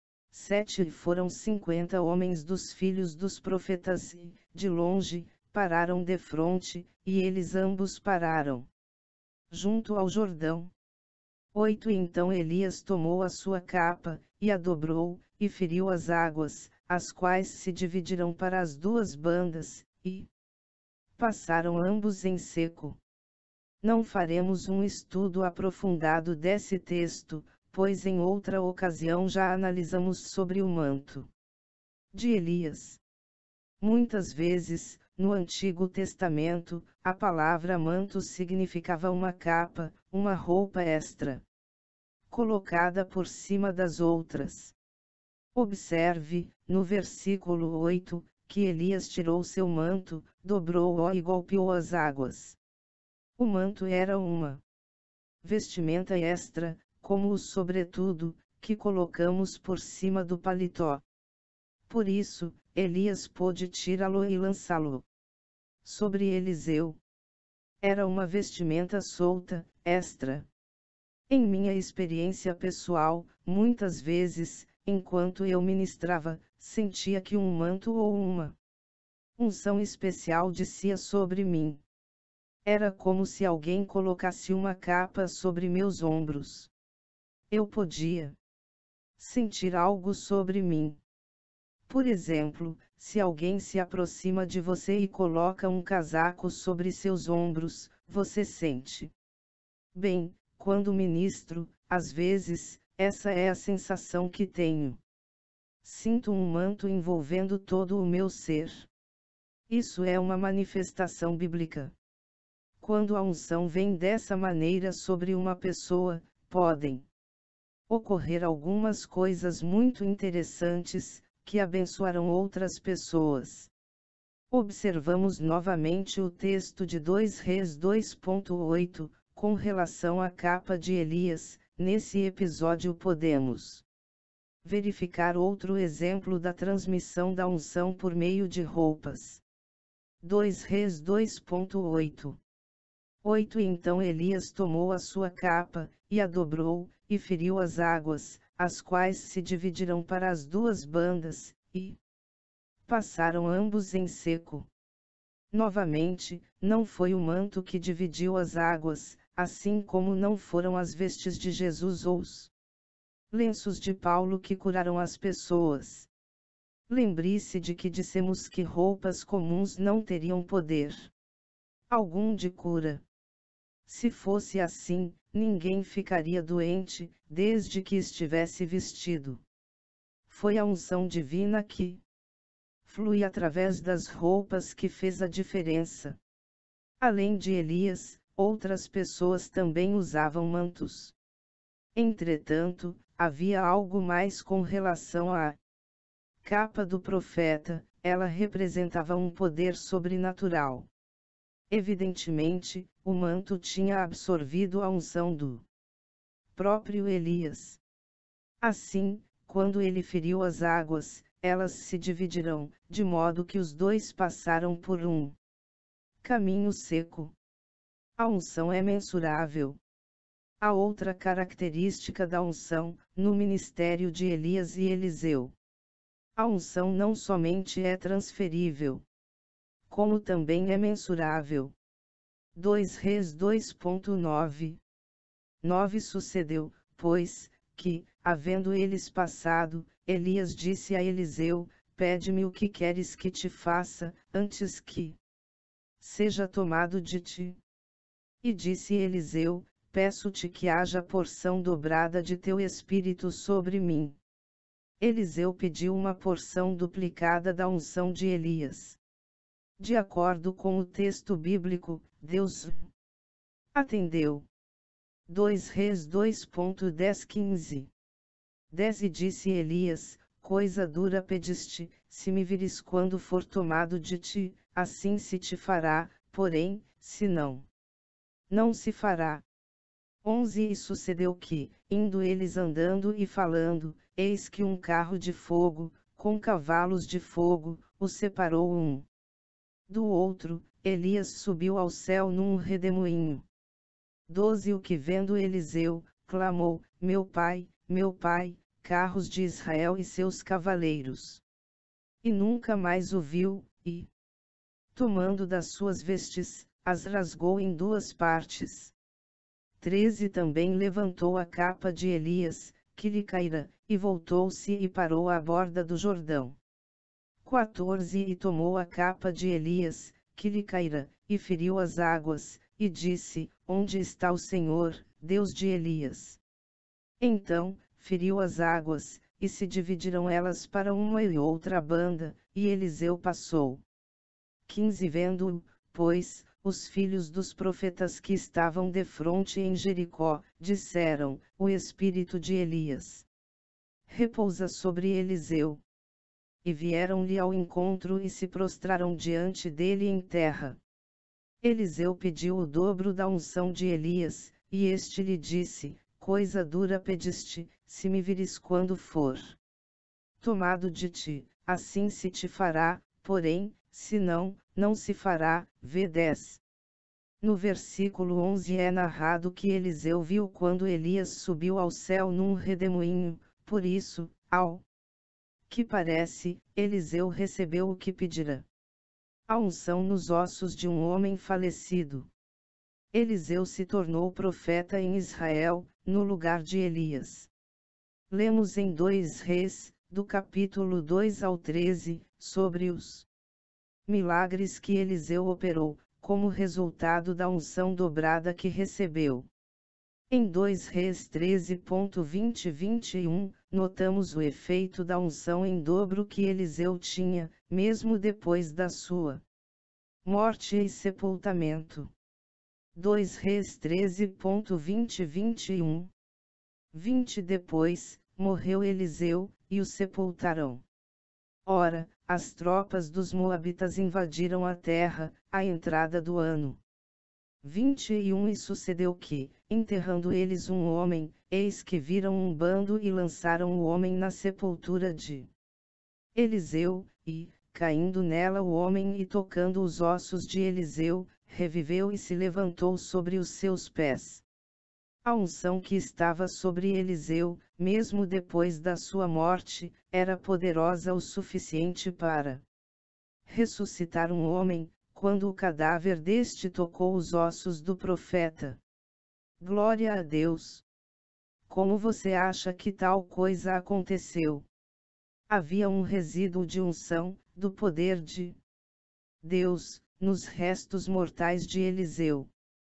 7 E foram 50 homens dos filhos dos profetas e, de longe, pararam defronte, e eles ambos pararam junto ao Jordão. 8 E então Elias tomou a sua capa, e a dobrou, e feriu as águas, as quais se dividiram para as duas bandas, e passaram ambos em seco. Não faremos um estudo aprofundado desse texto, pois em outra ocasião já analisamos sobre o manto de Elias. Muitas vezes, no Antigo Testamento, a palavra manto significava uma capa, uma roupa extra, colocada por cima das outras. Observe, no versículo 8, que Elias tirou seu manto, dobrou-o e golpeou as águas. O manto era uma vestimenta extra, como o sobretudo, que colocamos por cima do paletó. Por isso, Elias pôde tirá-lo e lançá-lo sobre Eliseu. Era uma vestimenta solta, extra. Em minha experiência pessoal, muitas vezes, enquanto eu ministrava, sentia que um manto ou uma unção especial descia sobre mim. Era como se alguém colocasse uma capa sobre meus ombros. Eu podia sentir algo sobre mim. Por exemplo, se alguém se aproxima de você e coloca um casaco sobre seus ombros, você sente. Bem, quando ministro, às vezes, essa é a sensação que tenho. Sinto um manto envolvendo todo o meu ser. Isso é uma manifestação bíblica. Quando a unção vem dessa maneira sobre uma pessoa, podem ocorrer algumas coisas muito interessantes, que abençoarão outras pessoas. Observamos novamente o texto de 2 Reis 2.8, com relação à capa de Elias. Nesse episódio podemos verificar outro exemplo da transmissão da unção por meio de roupas. 2 Reis 2.8. 8 E então Elias tomou a sua capa, e a dobrou, e feriu as águas, as quais se dividiram para as duas bandas, e passaram ambos em seco. Novamente, não foi o manto que dividiu as águas, assim como não foram as vestes de Jesus ou os lenços de Paulo que curaram as pessoas. Lembre-se de que dissemos que roupas comuns não teriam poder algum de cura. Se fosse assim, ninguém ficaria doente, desde que estivesse vestido. Foi a unção divina que flui através das roupas que fez a diferença. Além de Elias, outras pessoas também usavam mantos. Entretanto, havia algo mais com relação à capa do profeta, ela representava um poder sobrenatural. Evidentemente, o manto tinha absorvido a unção do próprio Elias. Assim, quando ele feriu as águas, elas se dividirão, de modo que os dois passaram por um caminho seco. A unção é mensurável. A outra característica da unção, no ministério de Elias e Eliseu. A unção não somente é transferível, como também é mensurável. 2 Reis 2.9 9 Sucedeu, pois, que, havendo eles passado, Elias disse a Eliseu: Pede-me o que queres que te faça, antes que seja tomado de ti. E disse Eliseu: Peço-te que haja porção dobrada de teu espírito sobre mim. Eliseu pediu uma porção duplicada da unção de Elias. De acordo com o texto bíblico, Deus atendeu. 2 Reis 2.10-15 10 E disse Elias: Coisa dura pediste, se me vires quando for tomado de ti, assim se te fará, porém, se não, não se fará. 11 E sucedeu que, indo eles andando e falando, eis que um carro de fogo, com cavalos de fogo, os separou um do outro. Elias subiu ao céu num redemoinho. 12 O que vendo Eliseu, clamou: Meu pai, carros de Israel e seus cavaleiros. E nunca mais o viu, e, tomando das suas vestes, as rasgou em duas partes. 13 Também levantou a capa de Elias, que lhe caíra, e voltou-se e parou à borda do Jordão. 14 E tomou a capa de Elias, que lhe caíra, e feriu as águas, e disse: Onde está o Senhor, Deus de Elias? Então, feriu as águas, e se dividiram elas para uma e outra banda, e Eliseu passou. 15 Vendo-o, pois, os filhos dos profetas que estavam defronte em Jericó, disseram: O espírito de Elias repousa sobre Eliseu. E vieram-lhe ao encontro e se prostraram diante dele em terra. Eliseu pediu o dobro da unção de Elias, e este lhe disse: Coisa dura pediste, se me vires quando for tomado de ti, assim se te fará, porém, se não, não se fará. V 10. No versículo 11 é narrado que Eliseu viu quando Elias subiu ao céu num redemoinho, por isso, ao que parece, Eliseu recebeu o que pedira. A unção nos ossos de um homem falecido. Eliseu se tornou profeta em Israel, no lugar de Elias. Lemos em 2 Reis, do capítulo 2 ao 13, sobre os milagres que Eliseu operou, como resultado da unção dobrada que recebeu. Em 2 Reis 13.20-21, notamos o efeito da unção em dobro que Eliseu tinha, mesmo depois da sua morte e sepultamento. 2 Reis 13.20-21 20 Depois, morreu Eliseu, e o sepultaram. Ora, as tropas dos Moabitas invadiram a terra, à entrada do ano 21 E sucedeu que, enterrando eles um homem, eis que viram um bando e lançaram o homem na sepultura de Eliseu, e, caindo nela o homem e tocando os ossos de Eliseu, reviveu e se levantou sobre os seus pés. A unção que estava sobre Eliseu, mesmo depois da sua morte, era poderosa o suficiente para ressuscitar um homem, quando o cadáver deste tocou os ossos do profeta. Glória a Deus! Como você acha que tal coisa aconteceu? Havia um resíduo de unção, do poder de Deus, nos restos mortais de Eliseu.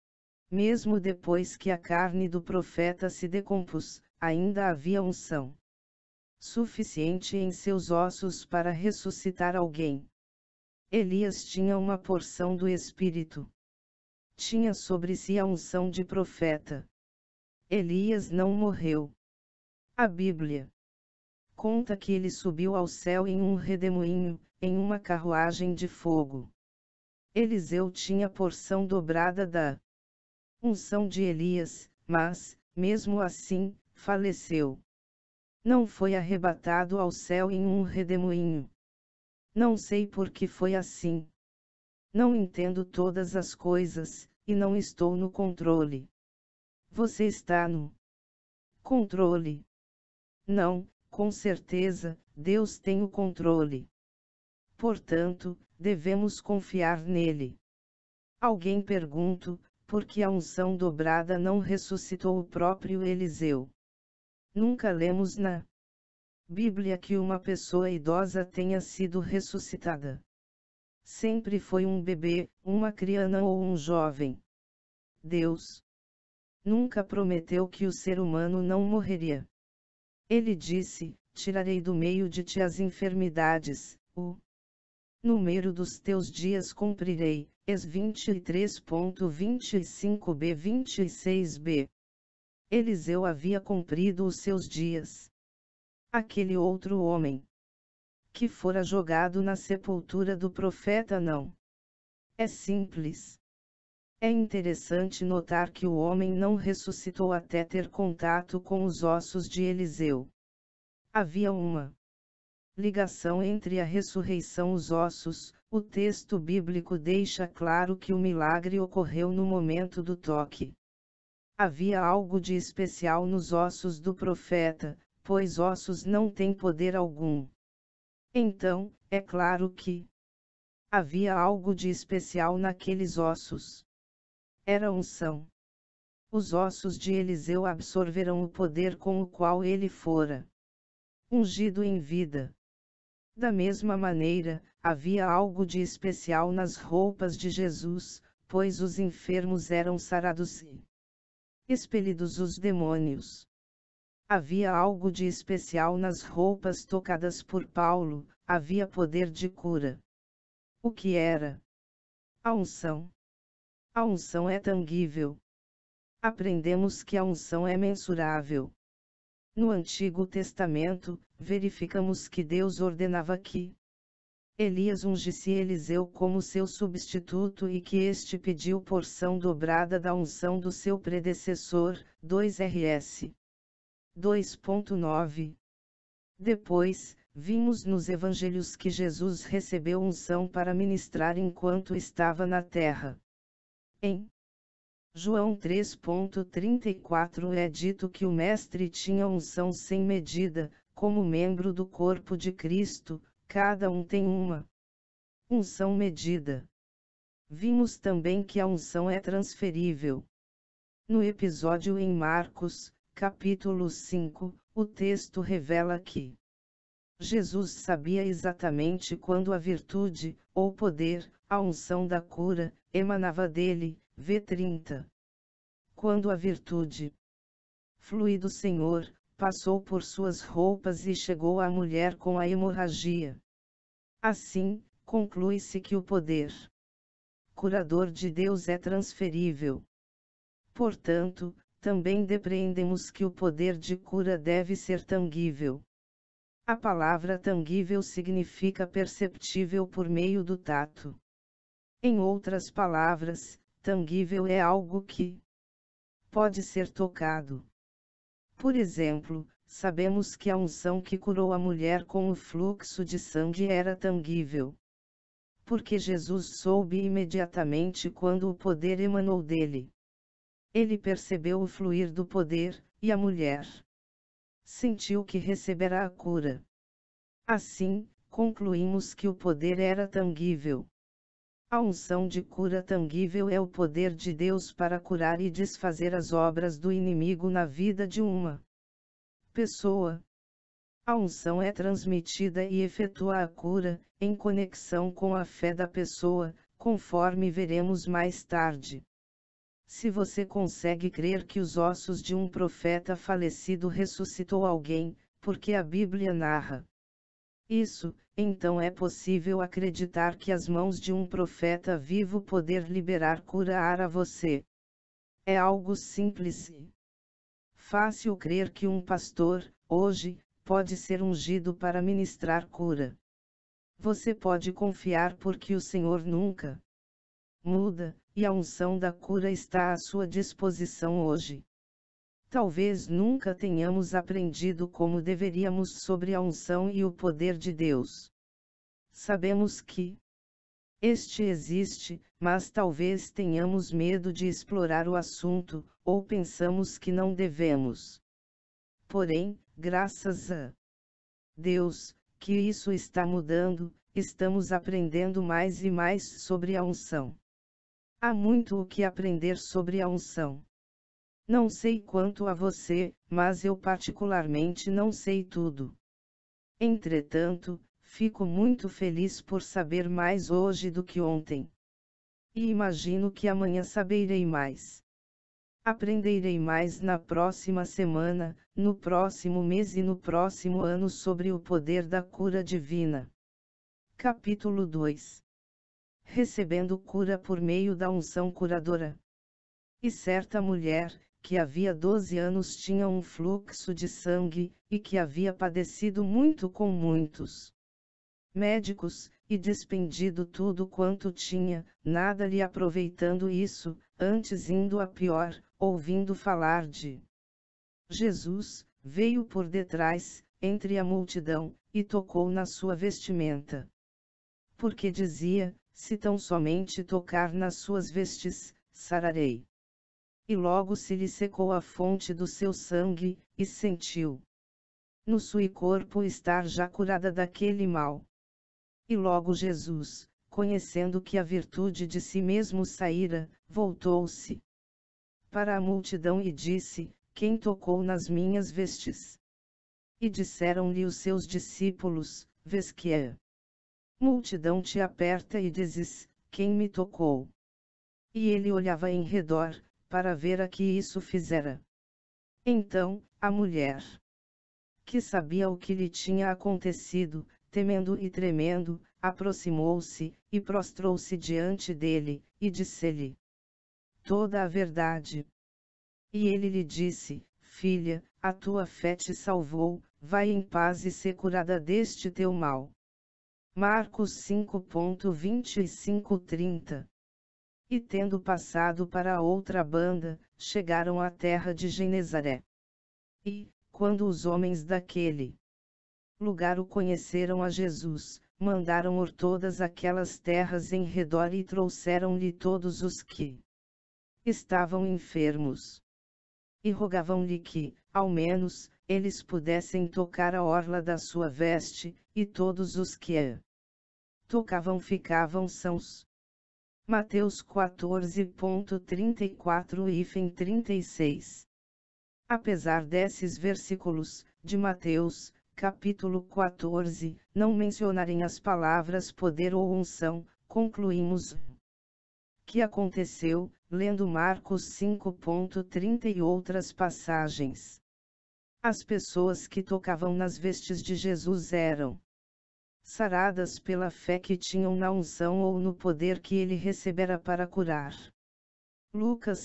mesmo depois que a carne do profeta se decompôs, ainda havia unção suficiente em seus ossos para ressuscitar alguém. Elias tinha uma porção do Espírito. Tinha sobre si a unção de profeta. Elias não morreu. A Bíblia conta que ele subiu ao céu em um redemoinho, em uma carruagem de fogo. Eliseu tinha porção dobrada da unção de Elias, mas, mesmo assim, faleceu. Não foi arrebatado ao céu em um redemoinho. Não sei por que foi assim. Não entendo todas as coisas, e não estou no controle. Você está no controle? Não, com certeza, Deus tem o controle. Portanto, devemos confiar nele. Alguém pergunta, por que a unção dobrada não ressuscitou o próprio Eliseu? Nunca lemos na Bíblia que uma pessoa idosa tenha sido ressuscitada. Sempre foi um bebê, uma criança ou um jovem. Deus nunca prometeu que o ser humano não morreria. Ele disse: tirarei do meio de ti as enfermidades, o número dos teus dias cumprirei. Es 23.25b 26b. Eliseu havia cumprido os seus dias. Aquele outro homem que fora jogado na sepultura do profeta não. É simples. É interessante notar que o homem não ressuscitou até ter contato com os ossos de Eliseu. Havia uma ligação entre a ressurreição e os ossos. O texto bíblico deixa claro que o milagre ocorreu no momento do toque. Havia algo de especial nos ossos do profeta, pois ossos não têm poder algum. Então, é claro que havia algo de especial naqueles ossos. Era unção. Os ossos de Eliseu absorveram o poder com o qual ele fora ungido em vida. Da mesma maneira, havia algo de especial nas roupas de Jesus, pois os enfermos eram sarados e expelidos os demônios. Havia algo de especial nas roupas tocadas por Paulo, havia poder de cura. O que era? A unção. A unção é tangível. Aprendemos que a unção é mensurável. No Antigo Testamento, verificamos que Deus ordenava que Elias ungisse Eliseu como seu substituto e que este pediu porção dobrada da unção do seu predecessor, 2 Rs. 2.9. Depois, vimos nos evangelhos que Jesus recebeu unção para ministrar enquanto estava na terra. Em João 3.34 é dito que o Mestre tinha unção sem medida, como membro do corpo de Cristo, cada um tem uma unção medida. Vimos também que a unção é transferível. No episódio em Marcos, capítulo 5, o texto revela que Jesus sabia exatamente quando a virtude, ou poder, a unção da cura, emanava dele, v 30. Quando a virtude flui do Senhor, passou por suas roupas e chegou à mulher com a hemorragia. Assim, conclui-se que o poder curador de Deus é transferível. Portanto, também depreendemos que o poder de cura deve ser tangível. A palavra tangível significa perceptível por meio do tato. Em outras palavras, tangível é algo que pode ser tocado. Por exemplo, sabemos que a unção que curou a mulher com o fluxo de sangue era tangível. Porque Jesus soube imediatamente quando o poder emanou dele. Ele percebeu o fluir do poder, e a mulher sentiu que receberá a cura. Assim, concluímos que o poder era tangível. A unção de cura tangível é o poder de Deus para curar e desfazer as obras do inimigo na vida de uma pessoa. A unção é transmitida e efetua a cura, em conexão com a fé da pessoa, conforme veremos mais tarde. Se você consegue crer que os ossos de um profeta falecido ressuscitou alguém, porque a Bíblia narra isso, então é possível acreditar que as mãos de um profeta vivo poder liberar cura a você. É algo simples e fácil crer que um pastor, hoje, pode ser ungido para ministrar cura. Você pode confiar porque o Senhor nunca muda, e a unção da cura está à sua disposição hoje. Talvez nunca tenhamos aprendido como deveríamos sobre a unção e o poder de Deus. Sabemos que este existe, mas talvez tenhamos medo de explorar o assunto, ou pensamos que não devemos. Porém, graças a Deus, que isso está mudando, estamos aprendendo mais e mais sobre a unção. Há muito o que aprender sobre a unção. Não sei quanto a você, mas eu particularmente não sei tudo. Entretanto, fico muito feliz por saber mais hoje do que ontem. E imagino que amanhã saberei mais. Aprenderei mais na próxima semana, no próximo mês e no próximo ano sobre o poder da cura divina. Capítulo 2. Recebendo cura por meio da unção curadora. E certa mulher, que havia 12 anos tinha um fluxo de sangue, e que havia padecido muito com muitos médicos, e despendido tudo quanto tinha, nada lhe aproveitando isso, antes indo a pior, ouvindo falar de Jesus, veio por detrás, entre a multidão, e tocou na sua vestimenta. Porque dizia, se tão somente tocar nas suas vestes, sararei. E logo se lhe secou a fonte do seu sangue, e sentiu no seu corpo estar já curada daquele mal. E logo Jesus, conhecendo que a virtude de si mesmo saíra, voltou-se para a multidão e disse, quem tocou nas minhas vestes? E disseram-lhe os seus discípulos, vês que a multidão te aperta e dizes, quem me tocou? E ele olhava em redor, para ver a que isso fizera. Então, a mulher, que sabia o que lhe tinha acontecido, temendo e tremendo, aproximou-se, e prostrou-se diante dele, e disse-lhe toda a verdade. E ele lhe disse, filha, a tua fé te salvou, vai em paz e sê curada deste teu mal. Marcos 5:25-30. E tendo passado para a outra banda, chegaram à terra de Genezaré. E, quando os homens daquele lugar o conheceram a Jesus, mandaram-or todas aquelas terras em redor e trouxeram-lhe todos os que estavam enfermos. E rogavam-lhe que, ao menos, eles pudessem tocar a orla da sua veste, e todos os que a tocavam ficavam sãos. Mateus 14:34-36. Apesar desses versículos, de Mateus, capítulo 14, não mencionarem as palavras poder ou unção, concluímos que aconteceu, lendo Marcos 5:30 e outras passagens. As pessoas que tocavam nas vestes de Jesus eram saradas pela fé que tinham na unção ou no poder que ele recebera para curar. Lucas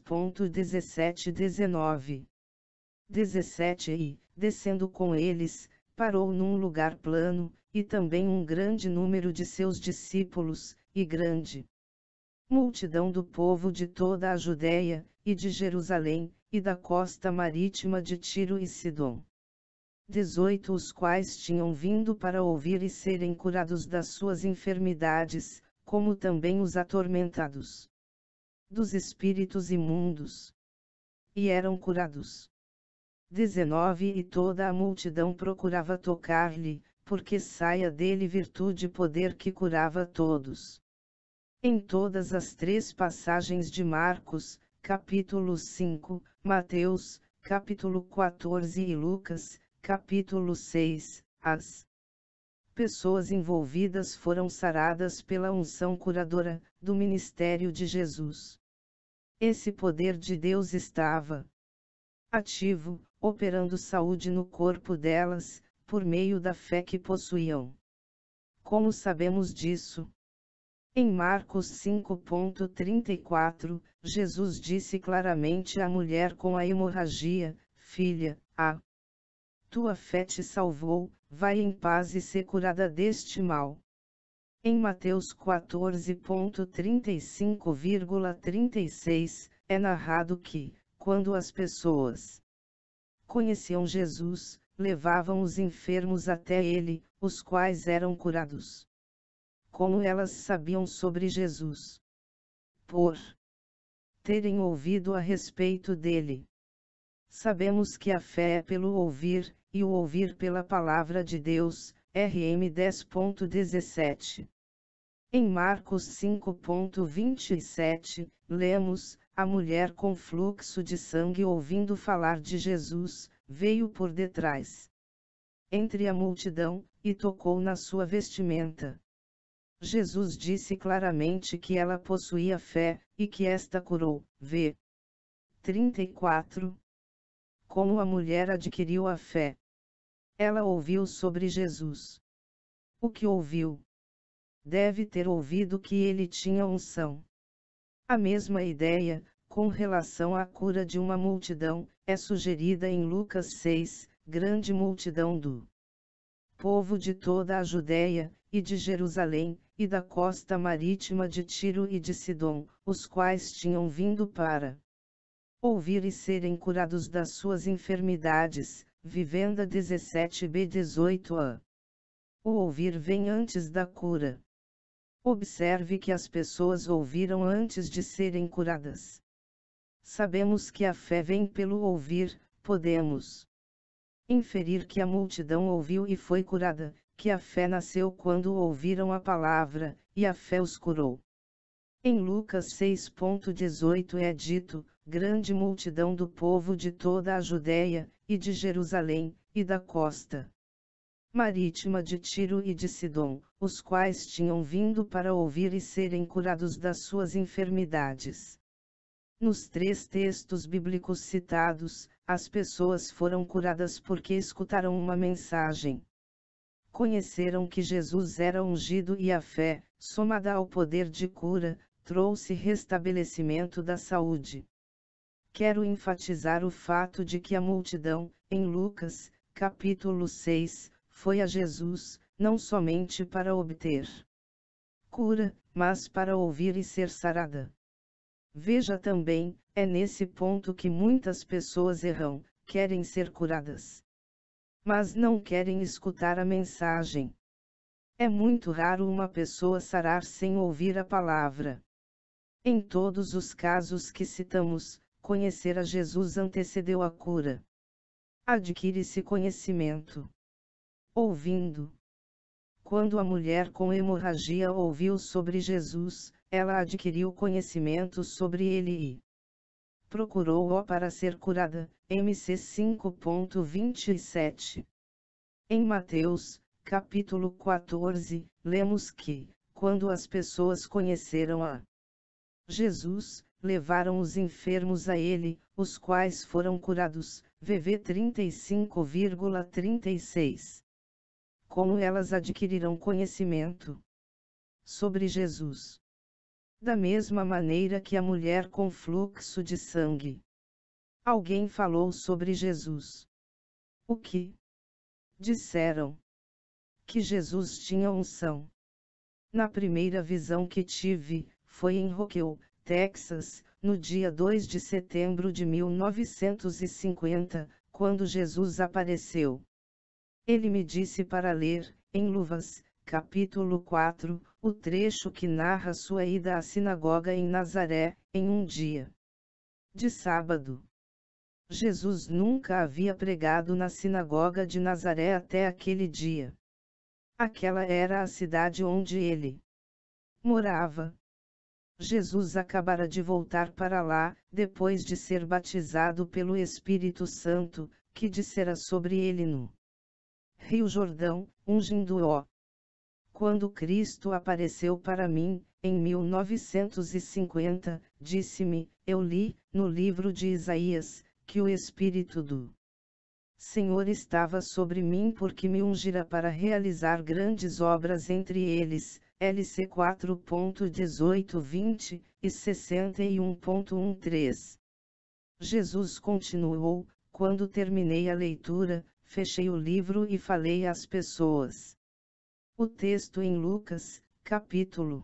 6:17-19. 17 E, descendo com eles, parou num lugar plano, e também um grande número de seus discípulos, e grande multidão do povo de toda a Judéia, e de Jerusalém, e da costa marítima de Tiro e Sidom. 18 Os quais tinham vindo para ouvir e serem curados das suas enfermidades, como também os atormentados dos espíritos imundos. E eram curados. 19 E toda a multidão procurava tocar-lhe, porque saia dele virtude e poder que curava todos. Em todas as três passagens de Marcos, capítulo 5, Mateus, capítulo 14 e Lucas, capítulo 6, as pessoas envolvidas foram saradas pela unção curadora, do ministério de Jesus. Esse poder de Deus estava ativo, operando saúde no corpo delas, por meio da fé que possuíam. Como sabemos disso? Em Marcos 5,34, Jesus disse claramente à mulher com a hemorragia: Filha, a tua fé te salvou, vai em paz e ser curada deste mal. Em Mateus 14,35,36, é narrado que, quando as pessoas conheciam Jesus, levavam os enfermos até ele, os quais eram curados. Como elas sabiam sobre Jesus? Por terem ouvido a respeito dele. Sabemos que a fé é pelo ouvir, e o ouvir pela palavra de Deus, RM 10,17. Em Marcos 5,27, lemos: a mulher com fluxo de sangue, ouvindo falar de Jesus, veio por detrás, entre a multidão, e tocou na sua vestimenta. Jesus disse claramente que ela possuía fé, e que esta curou. V. 34. Como a mulher adquiriu a fé? Ela ouviu sobre Jesus. O que ouviu? Deve ter ouvido que ele tinha unção. A mesma ideia, com relação à cura de uma multidão, é sugerida em Lucas 6, grande multidão do povo de toda a Judéia, e de Jerusalém, e da costa marítima de Tiro e de Sidom, os quais tinham vindo para ouvir e serem curados das suas enfermidades. Vivenda 17b-18a. O ouvir vem antes da cura. Observe que as pessoas ouviram antes de serem curadas. Sabemos que a fé vem pelo ouvir, podemos inferir que a multidão ouviu e foi curada, que a fé nasceu quando ouviram a palavra, e a fé os curou. Em Lucas 6,18 é dito: grande multidão do povo de toda a Judéia, e de Jerusalém, e da costa marítima de Tiro e de Sidom, os quais tinham vindo para ouvir e serem curados das suas enfermidades. Nos 3 textos bíblicos citados, as pessoas foram curadas porque escutaram uma mensagem. Conheceram que Jesus era ungido e a fé, somada ao poder de cura, trouxe restabelecimento da saúde. Quero enfatizar o fato de que a multidão, em Lucas, capítulo 6, foi a Jesus, não somente para obter cura, mas para ouvir e ser sarada. Veja também, é nesse ponto que muitas pessoas erram: querem ser curadas, mas não querem escutar a mensagem. É muito raro uma pessoa sarar sem ouvir a palavra. Em todos os casos que citamos, conhecer a Jesus antecedeu a cura. Adquire-se conhecimento ouvindo. Quando a mulher com hemorragia ouviu sobre Jesus, ela adquiriu conhecimento sobre ele e procurou-o para ser curada. MC 5,27. Em Mateus, capítulo 14, lemos que, quando as pessoas conheceram a Jesus, levaram os enfermos a ele, os quais foram curados. VV 35,36. Como elas adquiriram conhecimento sobre Jesus? Da mesma maneira que a mulher com fluxo de sangue. Alguém falou sobre Jesus. O que disseram? Que Jesus tinha unção. Na primeira visão que tive, foi em Rockville, Texas, no dia 2 de setembro de 1950, quando Jesus apareceu. Ele me disse para ler, em Lucas, capítulo 4, o trecho que narra sua ida à sinagoga em Nazaré, em um dia de sábado. Jesus nunca havia pregado na sinagoga de Nazaré até aquele dia. Aquela era a cidade onde ele morava. Jesus acabara de voltar para lá, depois de ser batizado pelo Espírito Santo, que dissera sobre ele no Rio Jordão, ungindo-o. Quando Cristo apareceu para mim, em 1950, disse-me: eu li, no livro de Isaías, que o Espírito do Senhor estava sobre mim porque me ungira para realizar grandes obras, entre eles, LC 4.18, 20 e 61.13. Jesus continuou: quando terminei a leitura, fechei o livro e falei às pessoas. O texto em Lucas, capítulo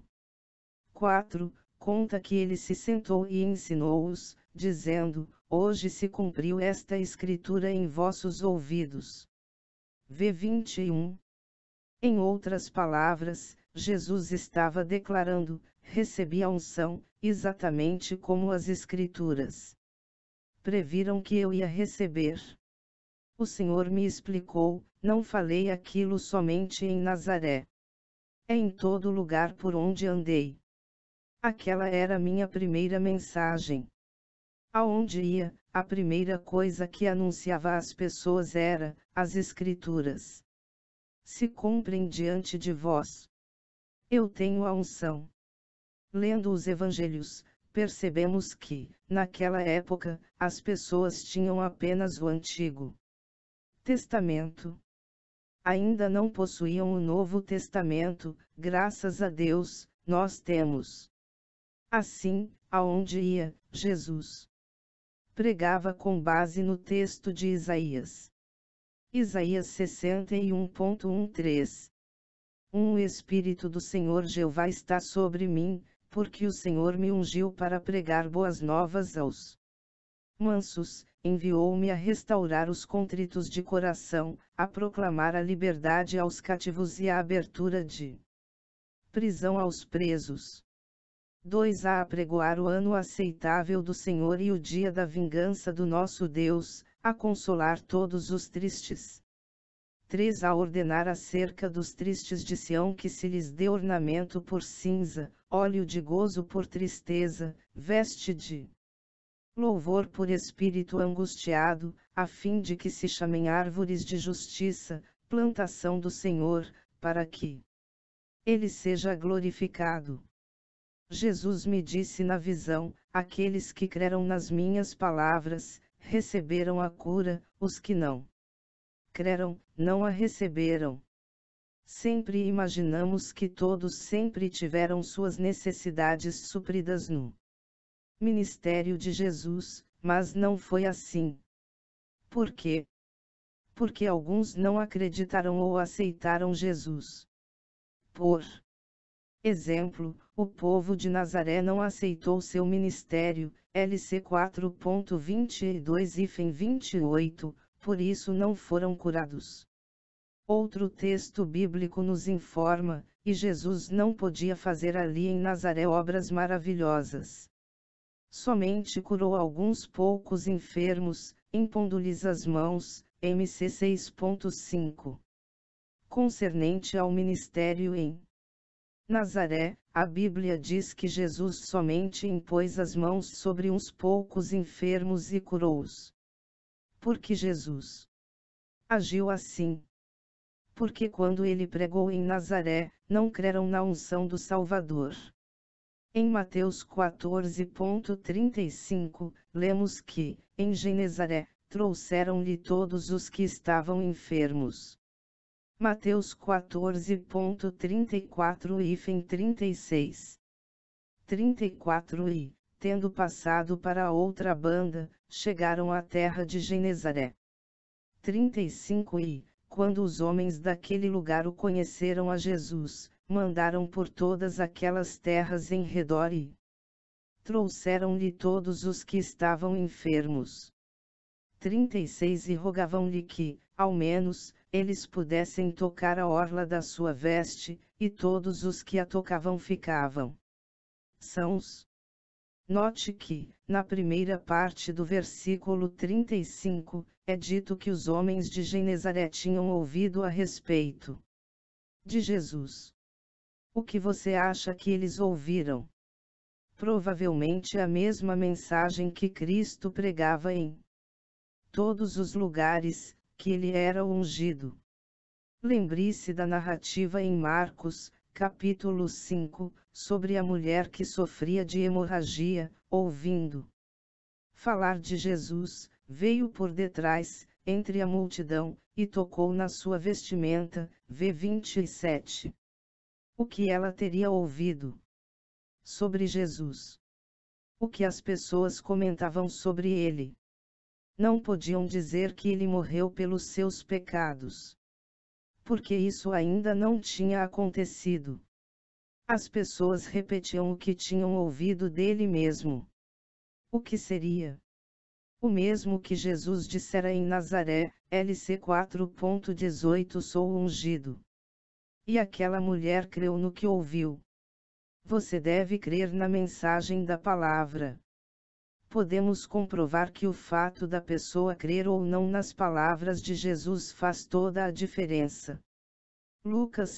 4, conta que ele se sentou e ensinou-os, dizendo: hoje se cumpriu esta escritura em vossos ouvidos. V 21. Em outras palavras, Jesus estava declarando: recebi a unção, exatamente como as escrituras previram que eu ia receber. O Senhor me explicou: não falei aquilo somente em Nazaré. É em todo lugar por onde andei. Aquela era minha primeira mensagem. Aonde ia, a primeira coisa que anunciava às pessoas era: as Escrituras se cumprem diante de vós. Eu tenho a unção. Lendo os Evangelhos, percebemos que, naquela época, as pessoas tinham apenas o Antigo Testamento. Ainda não possuíam o Novo Testamento. Graças a Deus, nós temos. Assim, aonde ia, Jesus pregava com base no texto de Isaías. Isaías 61.13. O Espírito do Senhor Jeová está sobre mim, porque o Senhor me ungiu para pregar boas novas aos mansos, enviou-me a restaurar os contritos de coração, a proclamar a liberdade aos cativos e a abertura de prisão aos presos. 2. A apregoar o ano aceitável do Senhor e o dia da vingança do nosso Deus, a consolar todos os tristes. 3. A ordenar acerca dos tristes de Sião que se lhes dê ornamento por cinza, óleo de gozo por tristeza, veste de louvor por espírito angustiado, a fim de que se chamem árvores de justiça, plantação do Senhor, para que ele seja glorificado. Jesus me disse na visão: aqueles que creram nas minhas palavras, receberam a cura, os que não creram, não a receberam. Sempre imaginamos que todos sempre tiveram suas necessidades supridas no ministério de Jesus, mas não foi assim. Por quê? Porque alguns não acreditaram ou aceitaram Jesus. Por exemplo, o povo de Nazaré não aceitou seu ministério, LC 4.22-28, por isso não foram curados. Outro texto bíblico nos informa: e Jesus não podia fazer ali em Nazaré obras maravilhosas. Somente curou alguns poucos enfermos, impondo-lhes as mãos, MC 6.5. Concernente ao ministério em Nazaré, a Bíblia diz que Jesus somente impôs as mãos sobre uns poucos enfermos e curou-os. Por que Jesus agiu assim? Porque quando ele pregou em Nazaré, não creram na unção do Salvador. Em Mateus 14.35, lemos que, em Genezaré, trouxeram-lhe todos os que estavam enfermos. Mateus 14.34 e 36. 34 E, tendo passado para a outra banda, chegaram à terra de Genezaré. 35 E, quando os homens daquele lugar o conheceram a Jesus, mandaram por todas aquelas terras em redor e trouxeram-lhe todos os que estavam enfermos. 36 E rogavam-lhe que, ao menos, eles pudessem tocar a orla da sua veste, e todos os que a tocavam ficavam sãos. Note que, na primeira parte do versículo 35, é dito que os homens de Genezaré tinham ouvido a respeito de Jesus. O que você acha que eles ouviram? Provavelmente a mesma mensagem que Cristo pregava em todos os lugares, que ele era o ungido. Lembre-se da narrativa em Marcos, capítulo 5, sobre a mulher que sofria de hemorragia, ouvindo falar de Jesus, veio por detrás, entre a multidão, e tocou na sua vestimenta, v. 27. O que ela teria ouvido sobre Jesus? O que as pessoas comentavam sobre ele? Não podiam dizer que ele morreu pelos seus pecados, porque isso ainda não tinha acontecido. As pessoas repetiam o que tinham ouvido dele mesmo. O que seria? O mesmo que Jesus dissera em Nazaré, LC 4.18 Sou ungido. E aquela mulher creu no que ouviu. Você deve crer na mensagem da palavra. Podemos comprovar que o fato da pessoa crer ou não nas palavras de Jesus faz toda a diferença. Lucas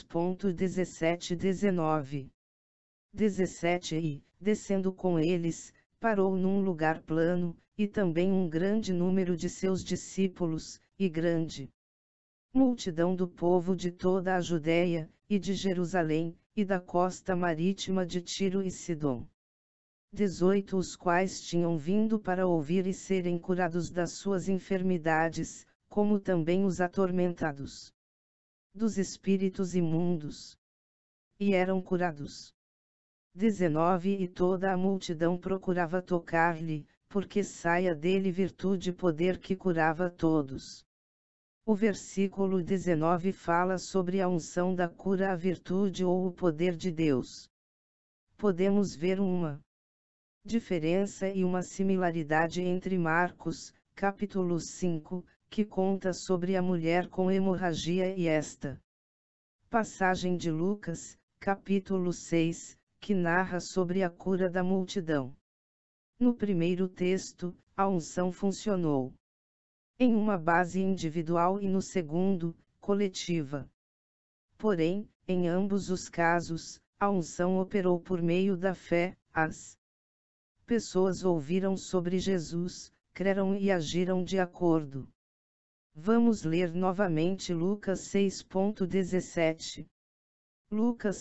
6.17-19. 17 E, descendo com eles, parou num lugar plano, e também um grande número de seus discípulos, e grande multidão do povo de toda a Judéia, e de Jerusalém, e da costa marítima de Tiro e Sidom. 18 Os quais tinham vindo para ouvir e serem curados das suas enfermidades, como também os atormentados dos espíritos imundos. E eram curados. 19 E toda a multidão procurava tocar-lhe, porque saia dele virtude e poder que curava todos. O versículo 19 fala sobre a unção da cura, a virtude ou o poder de Deus. Podemos ver uma diferença e uma similaridade entre Marcos, capítulo 5, que conta sobre a mulher com hemorragia, e esta passagem de Lucas, capítulo 6, que narra sobre a cura da multidão. No primeiro texto, a unção funcionou em uma base individual e no segundo, coletiva. Porém, em ambos os casos, a unção operou por meio da fé. As pessoas ouviram sobre Jesus, creram e agiram de acordo. Vamos ler novamente Lucas 6.17. Lucas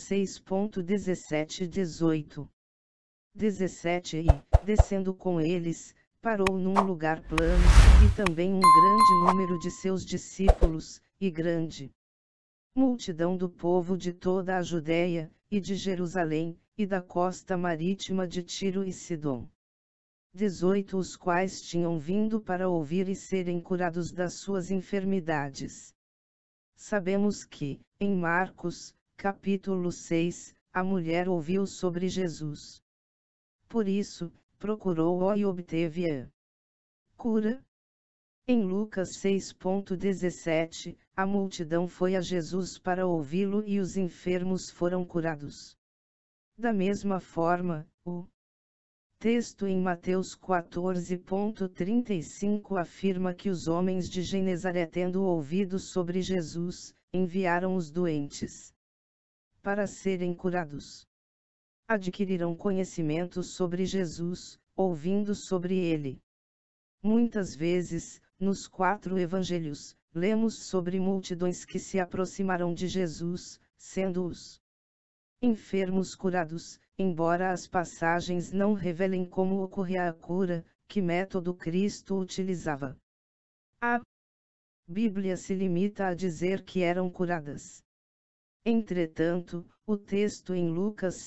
6.17-18. 17 E, descendo com eles, parou num lugar plano, e também um grande número de seus discípulos, e grande multidão do povo de toda a Judéia, e de Jerusalém, e da costa marítima de Tiro e Sidom. 18 Os quais tinham vindo para ouvir e serem curados das suas enfermidades. Sabemos que, em Marcos, capítulo 6, a mulher ouviu sobre Jesus. Por isso, procurou-o e obteve a cura. Em Lucas 6.17, a multidão foi a Jesus para ouvi-lo e os enfermos foram curados. Da mesma forma, o texto em Mateus 14.35 afirma que os homens de Genezaré, tendo ouvido sobre Jesus, enviaram os doentes para serem curados. Adquiriram conhecimento sobre Jesus, ouvindo sobre ele. Muitas vezes, nos 4 evangelhos, lemos sobre multidões que se aproximaram de Jesus, sendo os enfermos curados, embora as passagens não revelem como ocorria a cura, que método Cristo utilizava. A Bíblia se limita a dizer que eram curadas. Entretanto, o texto em Lucas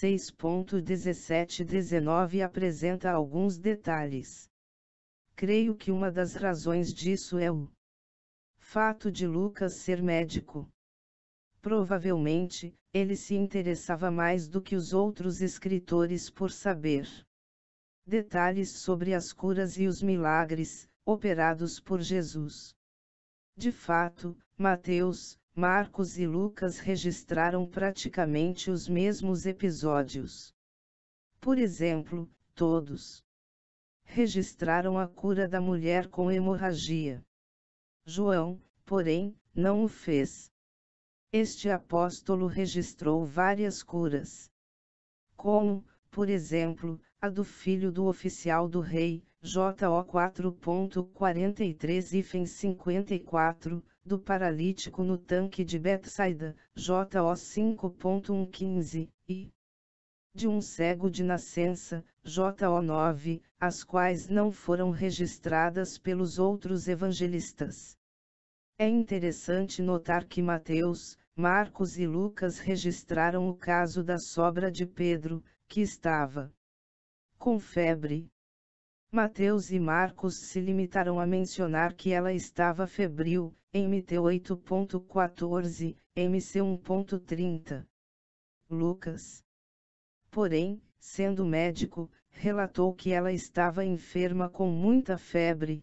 6.17-19 apresenta alguns detalhes. Creio que uma das razões disso é o fato de Lucas ser médico. Provavelmente, ele se interessava mais do que os outros escritores por saber detalhes sobre as curas e os milagres operados por Jesus. De fato, Mateus, Marcos e Lucas registraram praticamente os mesmos episódios. Por exemplo, todos registraram a cura da mulher com hemorragia. João, porém, não o fez. Este apóstolo registrou várias curas, como, por exemplo, a do filho do oficial do rei, JO 4.43 e 54, do paralítico no tanque de Betsaida, JO 5.115, e de um cego de nascença, JO 9, as quais não foram registradas pelos outros evangelistas. É interessante notar que Mateus, Marcos e Lucas registraram o caso da sogra de Pedro, que estava com febre. Mateus e Marcos se limitaram a mencionar que ela estava febril, em MT 8.14, MC 1.30. Lucas, porém, sendo médico, relatou que ela estava enferma com muita febre,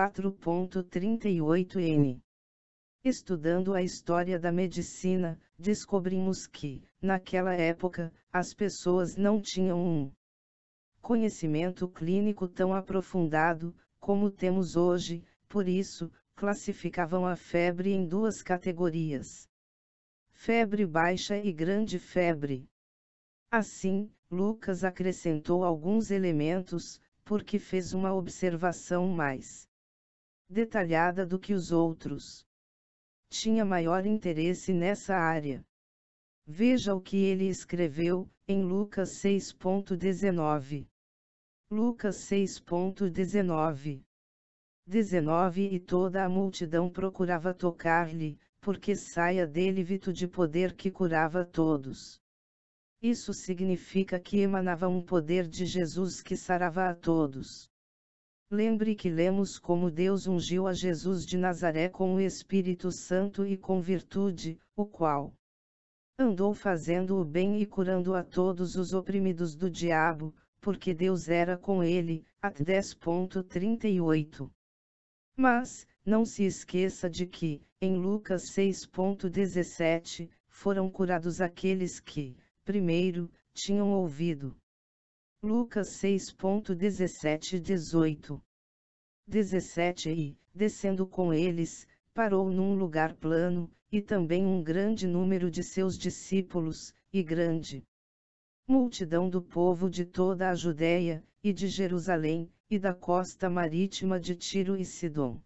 4.38 N. Estudando a história da medicina, descobrimos que, naquela época, as pessoas não tinham um conhecimento clínico tão aprofundado, como temos hoje, por isso, classificavam a febre em duas categorias: febre baixa e grande febre. Assim, Lucas acrescentou alguns elementos, porque fez uma observação mais detalhada do que os outros. Tinha maior interesse nessa área. Veja o que ele escreveu, em Lucas 6.19. Lucas 6.19. 19 E toda a multidão procurava tocar-lhe, porque saia dele vito de poder que curava todos. Isso significa que emanava um poder de Jesus que sarava a todos. Lembre que lemos como Deus ungiu a Jesus de Nazaré com o Espírito Santo e com virtude, o qual andou fazendo o bem e curando a todos os oprimidos do diabo, porque Deus era com ele, at 10.38. Mas, não se esqueça de que, em Lucas 6.17, foram curados aqueles que, primeiro, tinham ouvido. Lucas 6.17-18. 17 E, descendo com eles, parou num lugar plano, e também um grande número de seus discípulos, e grande multidão do povo de toda a Judéia, e de Jerusalém, e da costa marítima de Tiro e Sidom.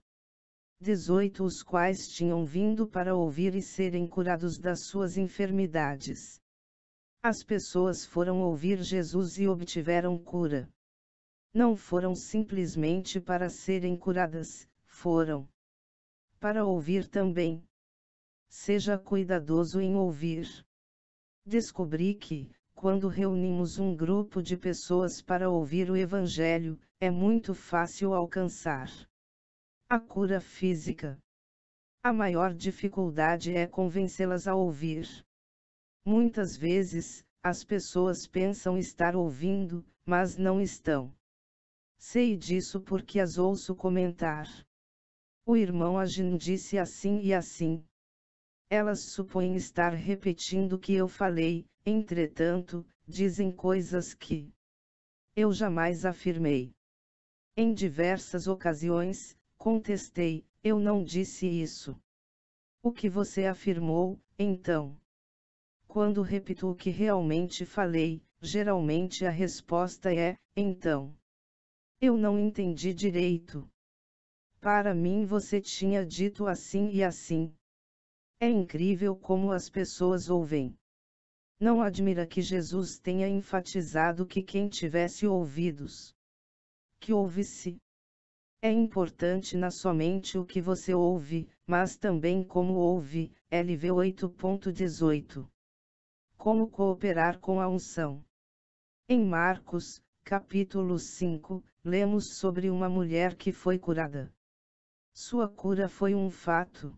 18 Os quais tinham vindo para ouvir e serem curados das suas enfermidades. As pessoas foram ouvir Jesus e obtiveram cura. Não foram simplesmente para serem curadas, foram para ouvir também. Seja cuidadoso em ouvir. Descobri que, quando reunimos um grupo de pessoas para ouvir o Evangelho, é muito fácil alcançar a cura física. A maior dificuldade é convencê-las a ouvir. Muitas vezes, as pessoas pensam estar ouvindo, mas não estão. Sei disso porque as ouço comentar. O irmão Agin disse assim e assim. Elas supõem estar repetindo o que eu falei, entretanto, dizem coisas que eu jamais afirmei. Em diversas ocasiões, contestei, eu não disse isso. O que você afirmou, então? Quando repito o que realmente falei, geralmente a resposta é, então. Eu não entendi direito. Para mim você tinha dito assim e assim. É incrível como as pessoas ouvem. Não admira que Jesus tenha enfatizado que quem tivesse ouvidos, que ouvisse. É importante não somente o que você ouve, mas também como ouve, LV 8.18. Como cooperar com a unção. Em Marcos, capítulo 5, lemos sobre uma mulher que foi curada. Sua cura foi um fato.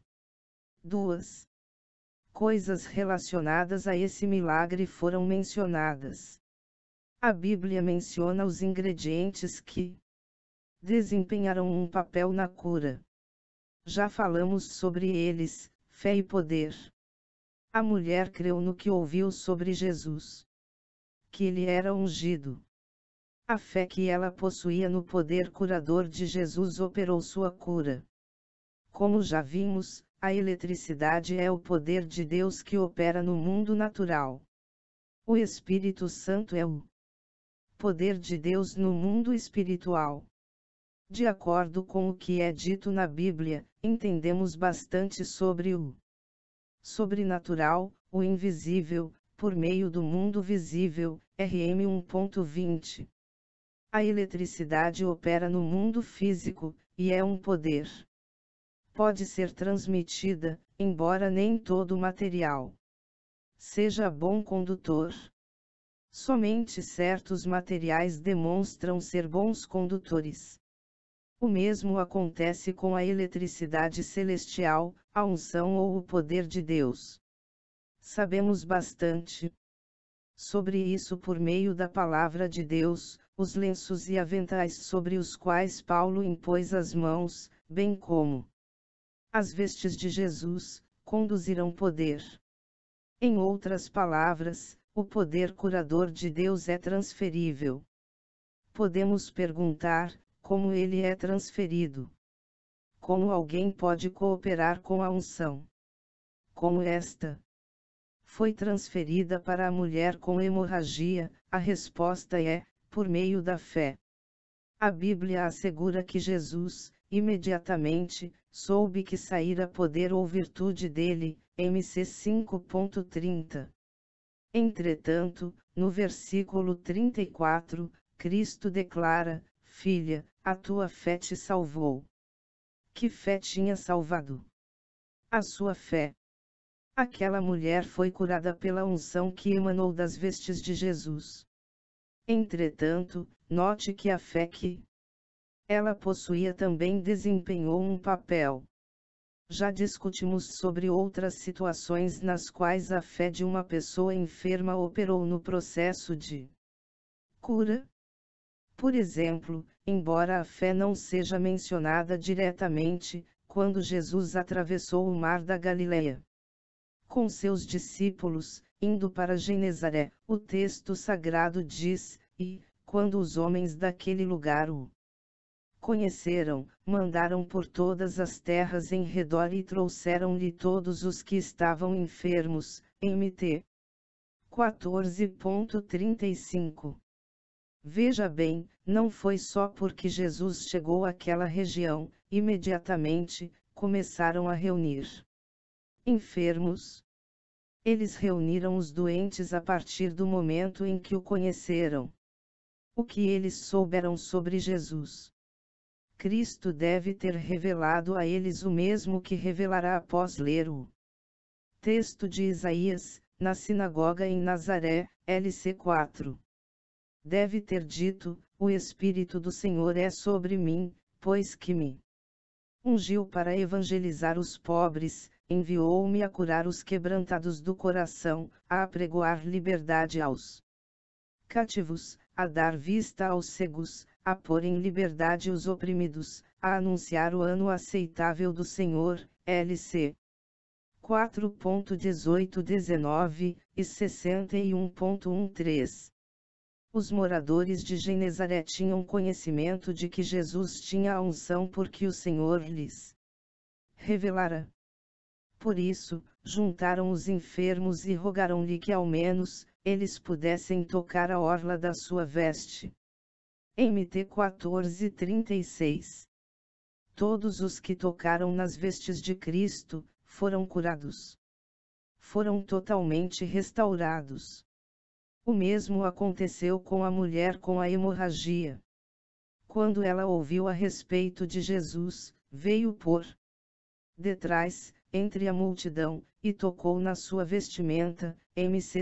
Duas coisas relacionadas a esse milagre foram mencionadas. A Bíblia menciona os ingredientes que desempenharam um papel na cura. Já falamos sobre eles, fé e poder. A mulher creu no que ouviu sobre Jesus, que ele era ungido. A fé que ela possuía no poder curador de Jesus operou sua cura. Como já vimos, a eletricidade é o poder de Deus que opera no mundo natural. O Espírito Santo é o poder de Deus no mundo espiritual. De acordo com o que é dito na Bíblia, entendemos bastante sobre o sobrenatural, o invisível, por meio do mundo visível, RM 1.20. A eletricidade opera no mundo físico, e é um poder. Pode ser transmitida, embora nem todo o material seja bom condutor. Somente certos materiais demonstram ser bons condutores. O mesmo acontece com a eletricidade celestial, a unção ou o poder de Deus. Sabemos bastante sobre isso por meio da palavra de Deus, os lenços e aventais sobre os quais Paulo impôs as mãos, bem como as vestes de Jesus, conduzirão poder. Em outras palavras, o poder curador de Deus é transferível. Podemos perguntar, como ele é transferido? Como alguém pode cooperar com a unção? Como esta foi transferida para a mulher com hemorragia, a resposta é, por meio da fé. A Bíblia assegura que Jesus, imediatamente, soube que saíra poder ou virtude dele, MC 5.30. Entretanto, no versículo 34, Cristo declara: Filha, a tua fé te salvou. Que fé tinha salvado? A sua fé. Aquela mulher foi curada pela unção que emanou das vestes de Jesus. Entretanto, note que a fé que ela possuía também desempenhou um papel. Já discutimos sobre outras situações nas quais a fé de uma pessoa enferma operou no processo de cura. Por exemplo, embora a fé não seja mencionada diretamente, quando Jesus atravessou o mar da Galileia com seus discípulos, indo para Genezaré, o texto sagrado diz: e, quando os homens daquele lugar o conheceram, mandaram por todas as terras em redor e trouxeram-lhe todos os que estavam enfermos, MT 14.35. Veja bem, não foi só porque Jesus chegou àquela região, imediatamente, começaram a reunir enfermos. Eles reuniram os doentes a partir do momento em que o conheceram. O que eles souberam sobre Jesus? Cristo deve ter revelado a eles o mesmo que revelará após ler o texto de Isaías, na sinagoga em Nazaré, LC 4. Deve ter dito: o Espírito do Senhor é sobre mim, pois que me ungiu para evangelizar os pobres, enviou-me a curar os quebrantados do coração, a apregoar liberdade aos cativos, a dar vista aos cegos, a pôr em liberdade os oprimidos, a anunciar o ano aceitável do Senhor, LC 4.18-19 e 61.13. Os moradores de Genezaré tinham conhecimento de que Jesus tinha a unção porque o Senhor lhes revelara. Por isso, juntaram os enfermos e rogaram-lhe que ao menos, eles pudessem tocar a orla da sua veste. MT 14:36. Todos os que tocaram nas vestes de Cristo, foram curados. Foram totalmente restaurados. O mesmo aconteceu com a mulher com a hemorragia. Quando ela ouviu a respeito de Jesus, veio por detrás, entre a multidão, e tocou na sua vestimenta, MC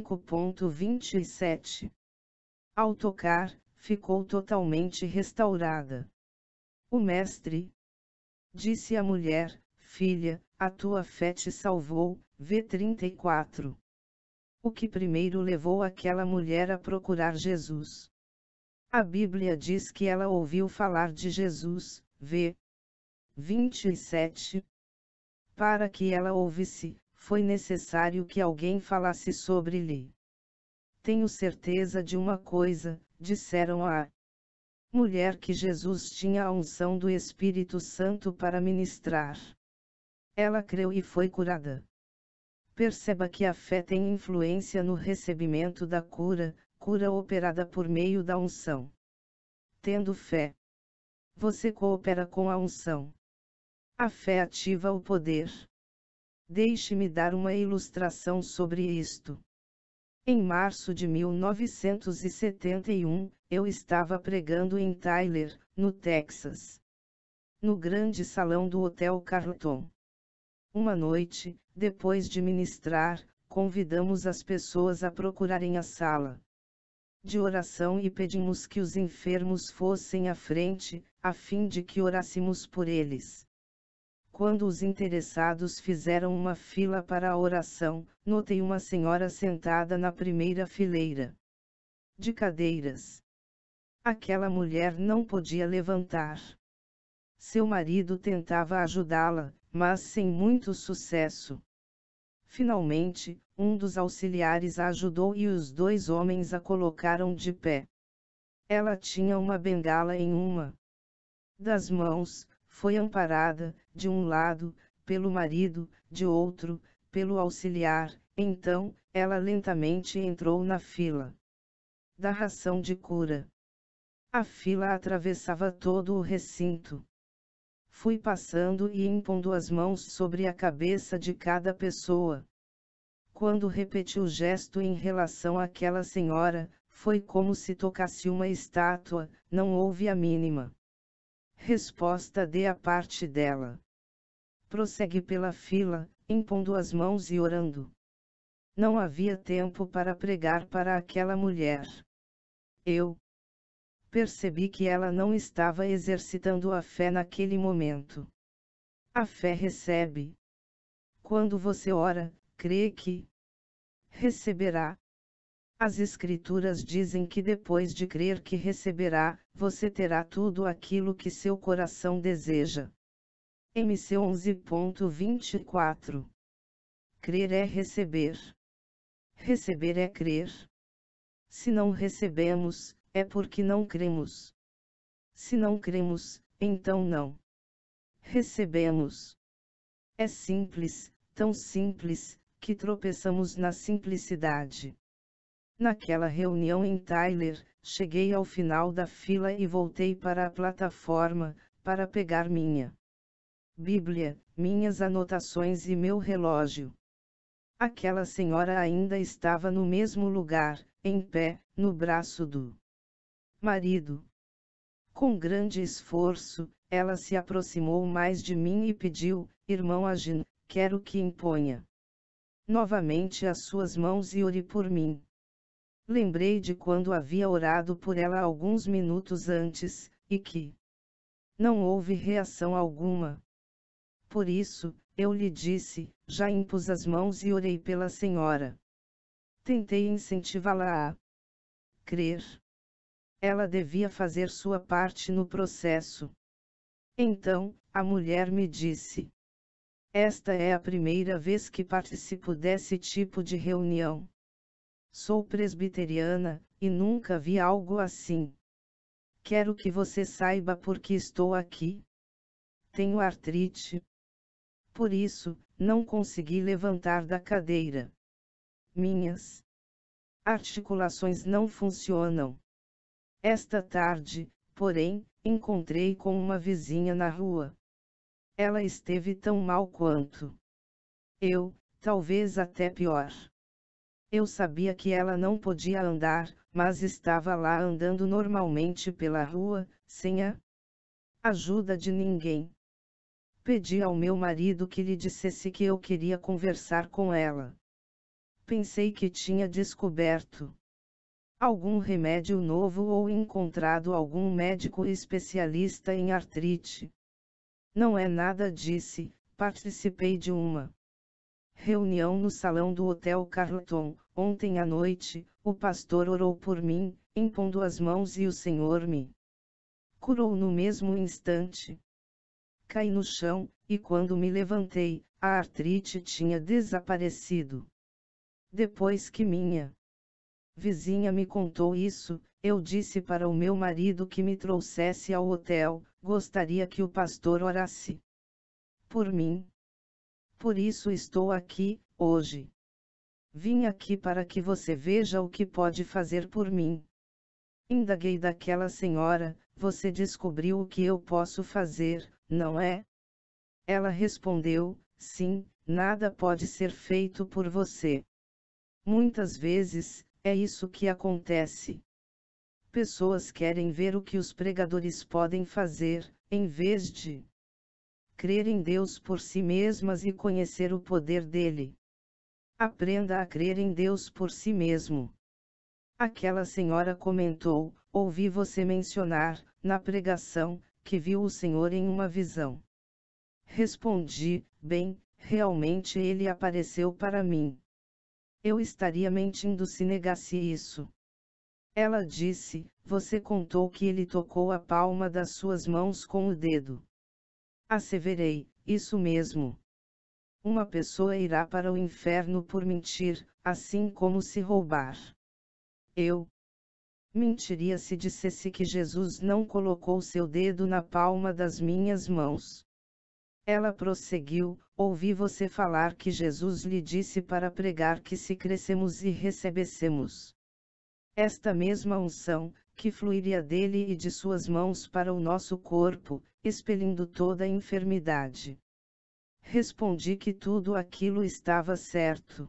5.27. Ao tocar, ficou totalmente restaurada. O mestre disse à mulher: Filha, a tua fé te salvou, v 34. O que primeiro levou aquela mulher a procurar Jesus? A Bíblia diz que ela ouviu falar de Jesus, v 27. Para que ela ouvisse, foi necessário que alguém falasse sobre ele. Tenho certeza de uma coisa, disseram à mulher que Jesus tinha a unção do Espírito Santo para ministrar. Ela creu e foi curada. Perceba que a fé tem influência no recebimento da cura, cura operada por meio da unção. Tendo fé, você coopera com a unção. A fé ativa o poder. Deixe-me dar uma ilustração sobre isto. Em março de 1971, eu estava pregando em Tyler, no Texas. No grande salão do Hotel Carlton. Uma noite, depois de ministrar, convidamos as pessoas a procurarem a sala de oração e pedimos que os enfermos fossem à frente, a fim de que orássemos por eles. Quando os interessados fizeram uma fila para a oração, notei uma senhora sentada na primeira fileira de cadeiras. Aquela mulher não podia levantar. Seu marido tentava ajudá-la, mas sem muito sucesso. Finalmente, um dos auxiliares a ajudou e os dois homens a colocaram de pé. Ela tinha uma bengala em uma das mãos, foi amparada, de um lado, pelo marido, de outro, pelo auxiliar. Então, ela lentamente entrou na fila da ração de cura. A fila atravessava todo o recinto. Fui passando e impondo as mãos sobre a cabeça de cada pessoa. Quando repeti o gesto em relação àquela senhora, foi como se tocasse uma estátua, não houve a mínima resposta da parte dela. Prossegue pela fila, impondo as mãos e orando. Não havia tempo para pregar para aquela mulher. Eu percebi que ela não estava exercitando a fé naquele momento. A fé recebe. Quando você ora, crê que receberá. As Escrituras dizem que depois de crer que receberá, você terá tudo aquilo que seu coração deseja. MC 11.24. Crer é receber. Receber é crer. Se não recebemos, é porque não cremos. Se não cremos, então não recebemos. É simples, tão simples, que tropeçamos na simplicidade. Naquela reunião em Tyler, cheguei ao final da fila e voltei para a plataforma, para pegar minha Bíblia, minhas anotações e meu relógio. Aquela senhora ainda estava no mesmo lugar, em pé, no braço do marido. Com grande esforço, ela se aproximou mais de mim e pediu: Irmão Agin, quero que imponha novamente as suas mãos e ore por mim. Lembrei de quando havia orado por ela alguns minutos antes, e que não houve reação alguma. Por isso, eu lhe disse: já impus as mãos e orei pela senhora. Tentei incentivá-la a crer. Ela devia fazer sua parte no processo. Então, a mulher me disse: esta é a primeira vez que participo desse tipo de reunião. Sou presbiteriana, e nunca vi algo assim. Quero que você saiba por que estou aqui. Tenho artrite. Por isso, não consegui levantar da cadeira. Minhas articulações não funcionam. Esta tarde, porém, encontrei com uma vizinha na rua. Ela esteve tão mal quanto eu, talvez até pior. Eu sabia que ela não podia andar, mas estava lá andando normalmente pela rua, sem a ajuda de ninguém. Pedi ao meu marido que lhe dissesse que eu queria conversar com ela. Pensei que tinha descoberto algum remédio novo ou encontrado algum médico especialista em artrite. Não é nada, disse. Participei de uma reunião no salão do Hotel Carlton. Ontem à noite, o pastor orou por mim, impondo as mãos e o Senhor me curou no mesmo instante. Caí no chão, e quando me levantei, a artrite tinha desaparecido. Depois que minha vizinha me contou isso, eu disse para o meu marido que me trouxesse ao hotel. Gostaria que o pastor orasse por mim. Por isso estou aqui, hoje. Vim aqui para que você veja o que pode fazer por mim. Indaguei daquela senhora: você descobriu o que eu posso fazer, não é? Ela respondeu, sim, nada pode ser feito por você. Muitas vezes, é isso que acontece. Pessoas querem ver o que os pregadores podem fazer, em vez de crer em Deus por si mesmas e conhecer o poder dele. Aprenda a crer em Deus por si mesmo. Aquela senhora comentou, ouvi você mencionar, na pregação, que viu o Senhor em uma visão. Respondi, bem, realmente ele apareceu para mim. Eu estaria mentindo se negasse isso. Ela disse, você contou que ele tocou a palma das suas mãos com o dedo. Asseverei, isso mesmo. Uma pessoa irá para o inferno por mentir, assim como se roubar. Eu mentiria se dissesse que Jesus não colocou seu dedo na palma das minhas mãos. Ela prosseguiu, ouvi você falar que Jesus lhe disse para pregar que se crescemos e recebêssemos esta mesma unção, que fluiria dele e de suas mãos para o nosso corpo, expelindo toda a enfermidade. Respondi que tudo aquilo estava certo.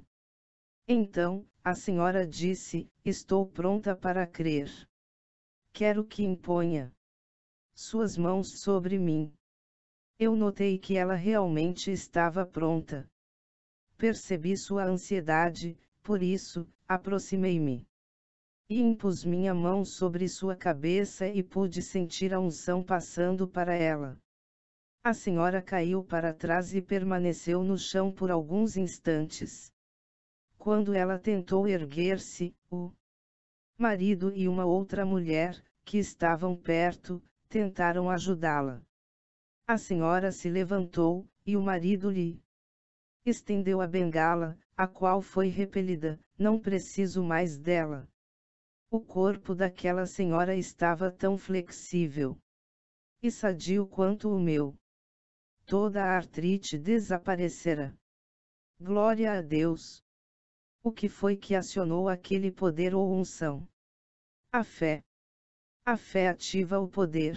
Então, a senhora disse, estou pronta para crer. Quero que imponha suas mãos sobre mim. Eu notei que ela realmente estava pronta. Percebi sua ansiedade, por isso, aproximei-me. E impus minha mão sobre sua cabeça e pude sentir a unção passando para ela. A senhora caiu para trás e permaneceu no chão por alguns instantes. Quando ela tentou erguer-se, o marido e uma outra mulher, que estavam perto, tentaram ajudá-la. A senhora se levantou, e o marido lhe estendeu a bengala, a qual foi repelida, não preciso mais dela. O corpo daquela senhora estava tão flexível e sadio quanto o meu. Toda a artrite desaparecera. Glória a Deus! O que foi que acionou aquele poder ou unção? A fé. A fé ativa o poder.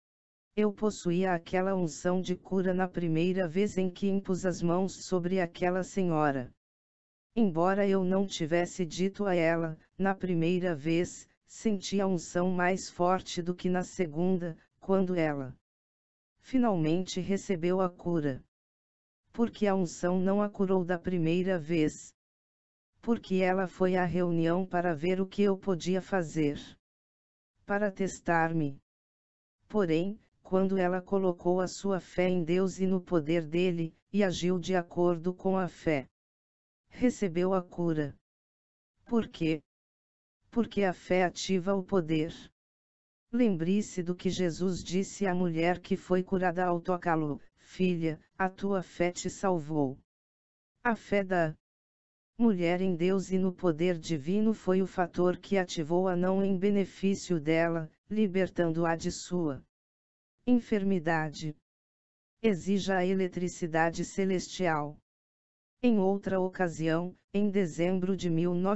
Eu possuía aquela unção de cura na primeira vez em que impus as mãos sobre aquela senhora. Embora eu não tivesse dito a ela, na primeira vez, senti a unção mais forte do que na segunda, quando ela finalmente recebeu a cura. Porque a unção não a curou da primeira vez. Porque ela foi à reunião para ver o que eu podia fazer. Para testar-me. Porém, quando ela colocou a sua fé em Deus e no poder dele, e agiu de acordo com a fé, recebeu a cura. Por quê? Porque a fé ativa o poder. Lembre-se do que Jesus disse à mulher que foi curada ao tocá-lo: filha, a tua fé te salvou. A fé da mulher em Deus e no poder divino foi o fator que ativou-a não em benefício dela, libertando-a de sua enfermidade. Exija a eletricidade celestial. Em outra ocasião, em dezembro de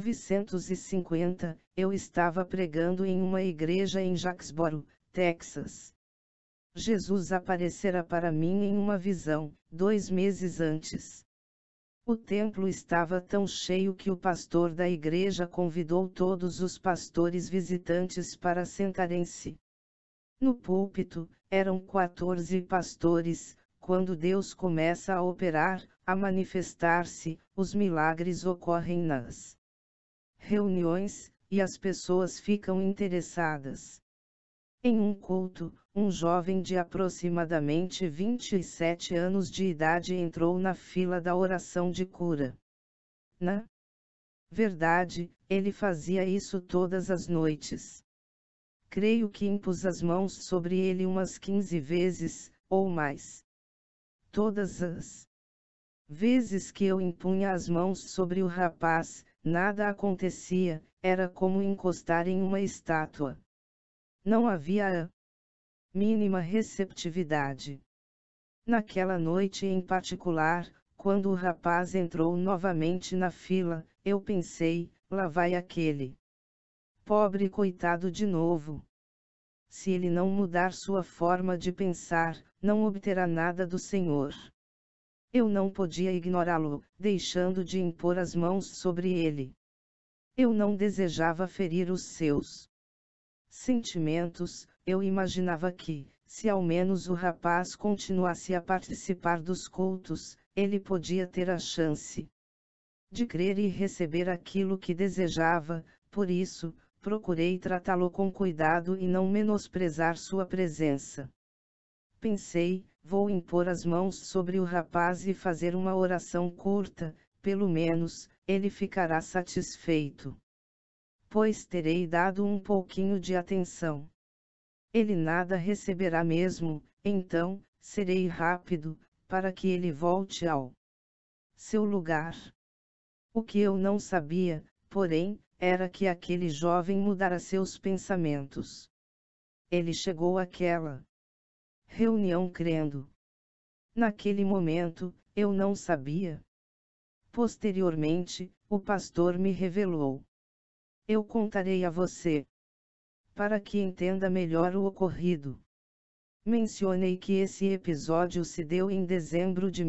1950, eu estava pregando em uma igreja em Jacksboro, Texas. Jesus aparecera para mim em uma visão, 2 meses antes. O templo estava tão cheio que o pastor da igreja convidou todos os pastores visitantes para sentarem-se. No púlpito, eram 14 pastores. Quando Deus começa a operar, a manifestar-se, os milagres ocorrem nas reuniões, e as pessoas ficam interessadas. Em um culto, um jovem de aproximadamente 27 anos de idade entrou na fila da oração de cura. Na verdade, ele fazia isso todas as noites. Creio que impus as mãos sobre ele umas 15 vezes, ou mais. Todas as vezes que eu impunha as mãos sobre o rapaz, nada acontecia, era como encostar em uma estátua. Não havia a mínima receptividade. Naquela noite em particular, quando o rapaz entrou novamente na fila, eu pensei, lá vai aquele pobre coitado de novo. Se ele não mudar sua forma de pensar, não obterá nada do Senhor. Eu não podia ignorá-lo, deixando de impor as mãos sobre ele. Eu não desejava ferir os seus sentimentos. Eu imaginava que, se ao menos o rapaz continuasse a participar dos cultos, ele podia ter a chance de crer e receber aquilo que desejava. Por isso, procurei tratá-lo com cuidado e não menosprezar sua presença. Pensei, vou impor as mãos sobre o rapaz e fazer uma oração curta, pelo menos, ele ficará satisfeito. Pois terei dado um pouquinho de atenção. Ele nada receberá mesmo, então, serei rápido, para que ele volte ao seu lugar. O que eu não sabia, porém, era que aquele jovem mudara seus pensamentos. Ele chegou àquela reunião crendo. Naquele momento, eu não sabia. Posteriormente, o pastor me revelou. Eu contarei a você, para que entenda melhor o ocorrido. Mencionei que esse episódio se deu em dezembro de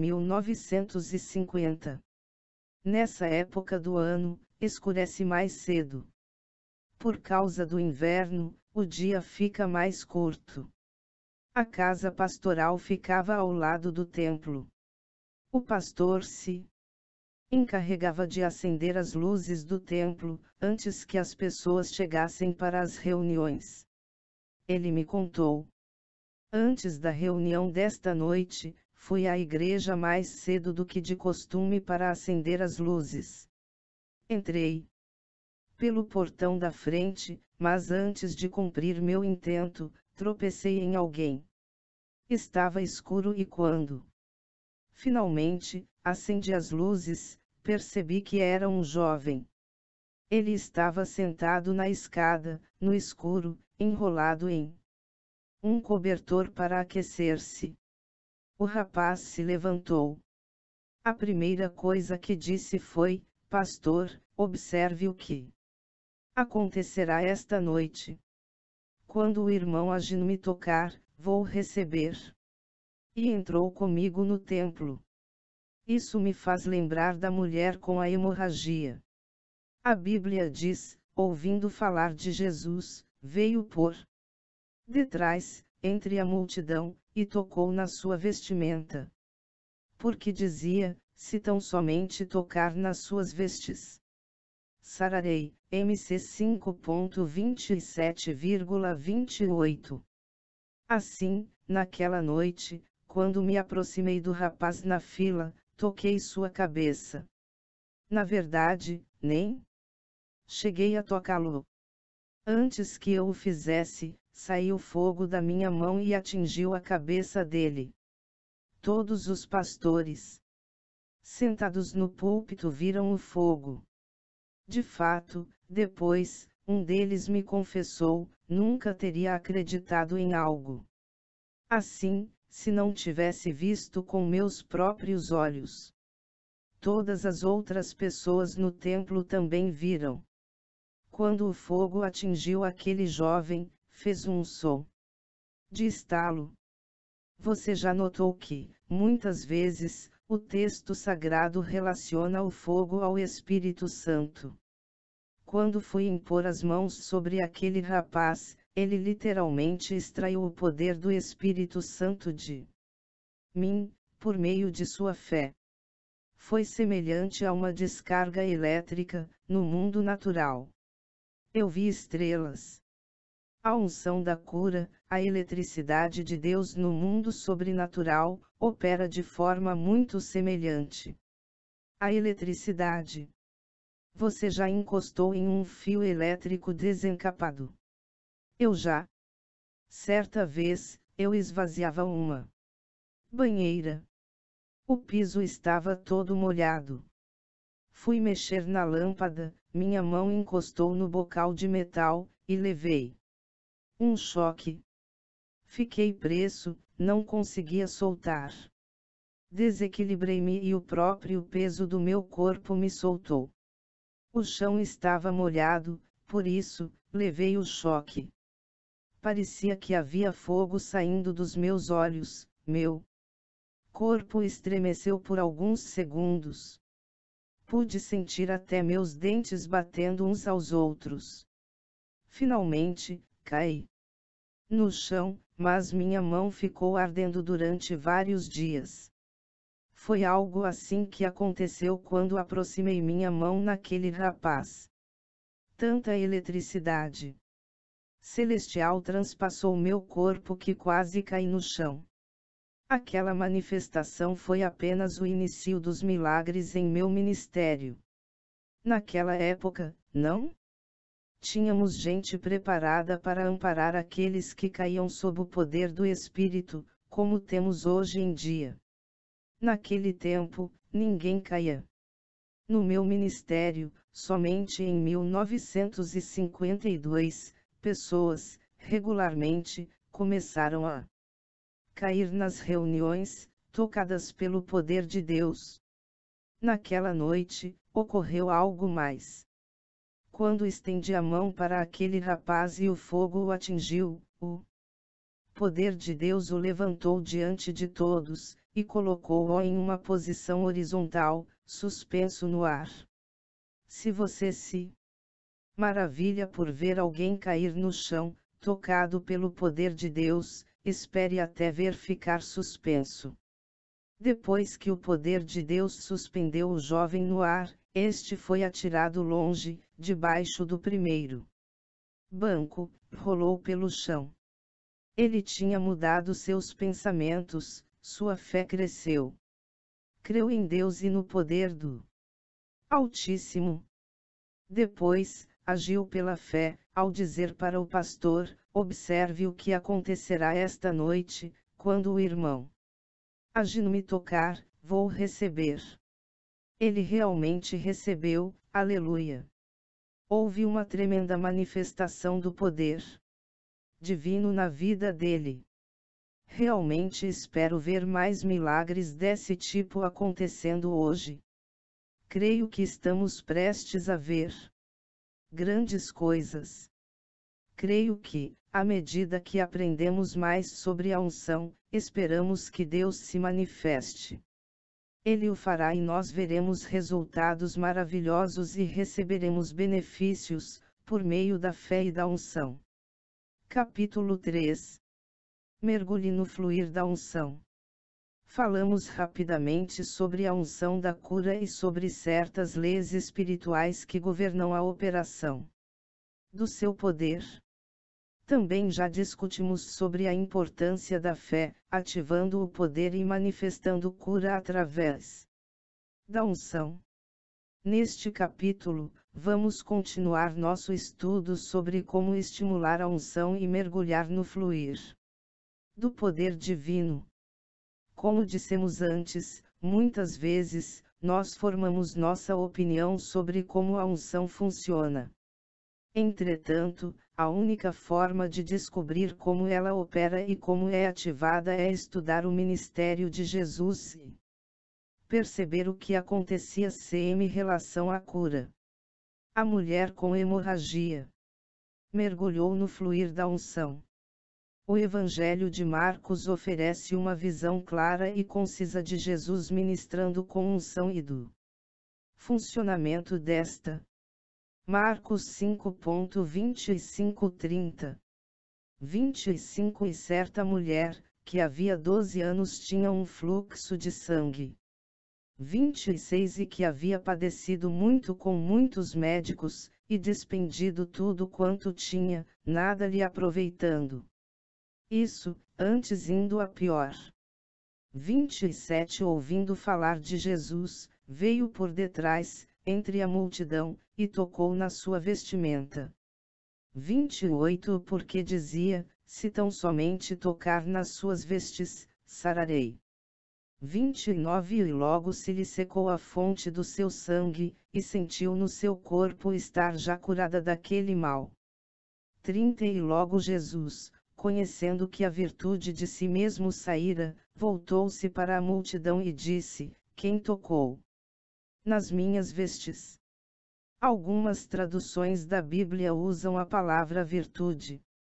1950. Nessa época do ano, escurece mais cedo. Por causa do inverno, o dia fica mais curto. A casa pastoral ficava ao lado do templo. O pastor se encarregava de acender as luzes do templo, antes que as pessoas chegassem para as reuniões. Ele me contou. Antes da reunião desta noite, fui à igreja mais cedo do que de costume para acender as luzes. Entrei pelo portão da frente, mas antes de cumprir meu intento, tropecei em alguém. Estava escuro e quando finalmente acendi as luzes, percebi que era um jovem. Ele estava sentado na escada, no escuro, enrolado em um cobertor para aquecer-se. O rapaz se levantou. A primeira coisa que disse foi: Pastor, observe o que acontecerá esta noite. Quando o irmão Agino me tocar, vou receber. E entrou comigo no templo. Isso me faz lembrar da mulher com a hemorragia. A Bíblia diz, ouvindo falar de Jesus, veio por detrás, entre a multidão, e tocou na sua vestimenta. Porque dizia, se tão somente tocar nas suas vestes, sararei. MC 5.27,28. Assim, naquela noite, quando me aproximei do rapaz na fila, toquei sua cabeça. Na verdade, nem cheguei a tocá-lo. Antes que eu o fizesse, saiu fogo da minha mão e atingiu a cabeça dele. Todos os pastores sentados no púlpito viram o fogo. De fato, depois, um deles me confessou, nunca teria acreditado em algo assim, se não tivesse visto com meus próprios olhos. Todas as outras pessoas no templo também viram. Quando o fogo atingiu aquele jovem, fez um som de estalo. Você já notou que, muitas vezes, o texto sagrado relaciona o fogo ao Espírito Santo. Quando fui impor as mãos sobre aquele rapaz, ele literalmente extraiu o poder do Espírito Santo de mim, por meio de sua fé. Foi semelhante a uma descarga elétrica, no mundo natural. Eu vi estrelas. A unção da cura, a eletricidade de Deus no mundo sobrenatural, opera de forma muito semelhante. A eletricidade. Você já encostou em um fio elétrico desencapado? Eu já. Certa vez, eu esvaziava uma banheira. O piso estava todo molhado. Fui mexer na lâmpada, minha mão encostou no bocal de metal, e levei um choque. Fiquei preso, não conseguia soltar. Desequilibrei-me e o próprio peso do meu corpo me soltou. O chão estava molhado, por isso, levei o choque. parecia que havia fogo saindo dos meus olhos, meu corpo estremeceu por alguns segundos. Pude sentir até meus dentes batendo uns aos outros. Finalmente, caí no chão, mas minha mão ficou ardendo durante vários dias. Foi algo assim que aconteceu quando aproximei minha mão naquele rapaz. Tanta eletricidade celestial transpassou meu corpo que quase caí no chão. Aquela manifestação foi apenas o início dos milagres em meu ministério. Naquela época, não tínhamos gente preparada para amparar aqueles que caíam sob o poder do Espírito, como temos hoje em dia. Naquele tempo, ninguém caía. No meu ministério, somente em 1952, pessoas, regularmente, começaram a cair nas reuniões, tocadas pelo poder de Deus. Naquela noite, ocorreu algo mais. Quando estendi a mão para aquele rapaz e o fogo o atingiu, o poder de Deus o levantou diante de todos, e colocou-o em uma posição horizontal, suspenso no ar. Se você se maravilha por ver alguém cair no chão, tocado pelo poder de Deus, espere até ver ficar suspenso. Depois que o poder de Deus suspendeu o jovem no ar, este foi atirado longe, debaixo do primeiro banco, rolou pelo chão. Ele tinha mudado seus pensamentos, sua fé cresceu. Creu em Deus e no poder do Altíssimo. Depois, agiu pela fé, ao dizer para o pastor: observe o que acontecerá esta noite, quando o irmão Agino me tocar, vou receber. Ele realmente recebeu, aleluia. Houve uma tremenda manifestação do poder divino na vida dele. Realmente espero ver mais milagres desse tipo acontecendo hoje. Creio que estamos prestes a ver grandes coisas. Creio que, à medida que aprendemos mais sobre a unção, esperamos que Deus se manifeste. Ele o fará e nós veremos resultados maravilhosos e receberemos benefícios, por meio da fé e da unção. Capítulo 3. Mergulhe no fluir da unção. Falamos rapidamente sobre a unção da cura e sobre certas leis espirituais que governam a operação do seu poder. Também já discutimos sobre a importância da fé, ativando o poder e manifestando cura através da unção. Neste capítulo, vamos continuar nosso estudo sobre como estimular a unção e mergulhar no fluir do poder divino. Como dissemos antes, muitas vezes, nós formamos nossa opinião sobre como a unção funciona. Entretanto, a única forma de descobrir como ela opera e como é ativada é estudar o ministério de Jesus e perceber o que acontecia em relação à cura. A mulher com hemorragia mergulhou no fluir da unção. O Evangelho de Marcos oferece uma visão clara e concisa de Jesus ministrando com unção e do funcionamento desta. Marcos 5.25-30. 25 E certa mulher, que havia 12 anos tinha um fluxo de sangue. 26 E que havia padecido muito com muitos médicos, e despendido tudo quanto tinha, nada lhe aproveitando. Isso, antes indo a pior. 27 Ouvindo falar de Jesus, veio por detrás, entre a multidão, e tocou na sua vestimenta. 28 Porque dizia: se tão somente tocar nas suas vestes, sararei. 29 E logo se lhe secou a fonte do seu sangue, e sentiu no seu corpo estar já curada daquele mal. 30 E logo Jesus, conhecendo que a virtude de si mesmo saíra, voltou-se para a multidão e disse: quem tocou nas minhas vestes? Algumas traduções da Bíblia usam a palavra virtude.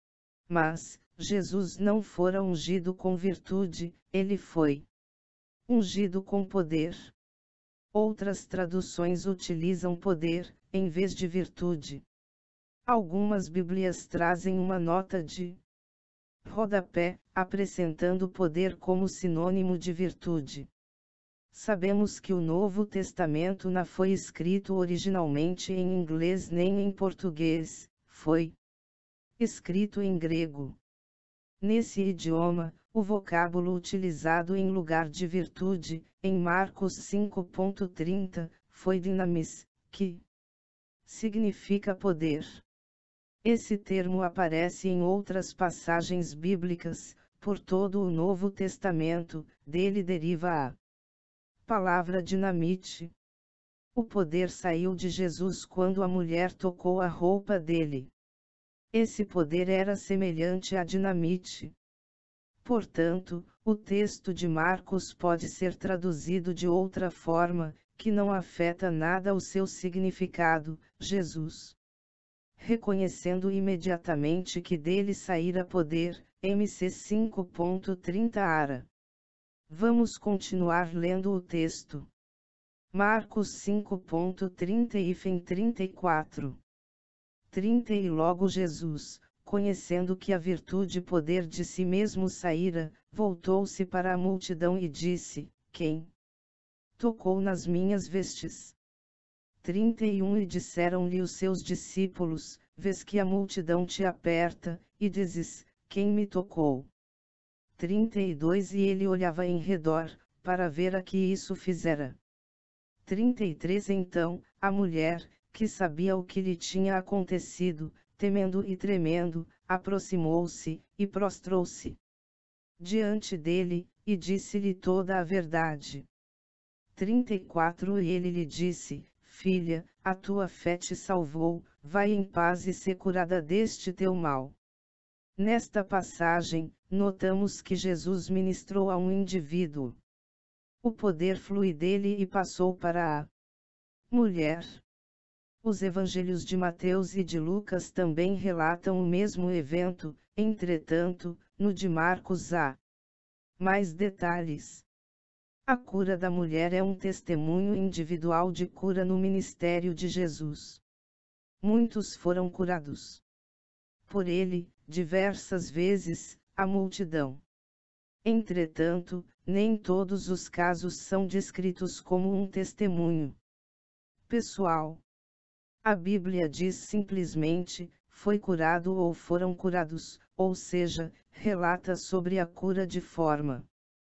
Mas, Jesus não fora ungido com virtude, ele foi ungido com poder. Outras traduções utilizam poder, em vez de virtude. Algumas Bíblias trazem uma nota de rodapé, acrescentando poder como sinônimo de virtude. Sabemos que o Novo Testamento não foi escrito originalmente em inglês nem em português, foi escrito em grego. Nesse idioma, o vocábulo utilizado em lugar de virtude, em Marcos 5.30, foi dinamis, que significa poder. Esse termo aparece em outras passagens bíblicas, por todo o Novo Testamento, dele deriva a palavra dinamite. O poder saiu de Jesus quando a mulher tocou a roupa dele. Esse poder era semelhante à dinamite. Portanto, o texto de Marcos pode ser traduzido de outra forma, que não afeta nada o seu significado. Jesus, reconhecendo imediatamente que dele saíra poder, MC 5.30 ara. Vamos continuar lendo o texto. Marcos 5.30 e 34. 30 E logo Jesus, conhecendo que a virtude e poder de si mesmo saíra, voltou-se para a multidão e disse: Quem tocou nas minhas vestes? 31 E disseram-lhe os seus discípulos: Vês que a multidão te aperta, e dizes: Quem me tocou? 32 E ele olhava em redor, para ver a que isso fizera. 33 Então, a mulher, que sabia o que lhe tinha acontecido, temendo e tremendo, aproximou-se, e prostrou-se diante dele, e disse-lhe toda a verdade. 34 E ele lhe disse: Filha, a tua fé te salvou, vai em paz e sê curada deste teu mal. Nesta passagem, notamos que Jesus ministrou a um indivíduo. O poder flui dele e passou para a mulher. Os evangelhos de Mateus e de Lucas também relatam o mesmo evento, entretanto, no de Marcos há mais detalhes. A cura da mulher é um testemunho individual de cura no ministério de Jesus. Muitos foram curados por ele, diversas vezes, a multidão. Entretanto, nem todos os casos são descritos como um testemunho pessoal. A Bíblia diz simplesmente: foi curado ou foram curados, ou seja, relata sobre a cura de forma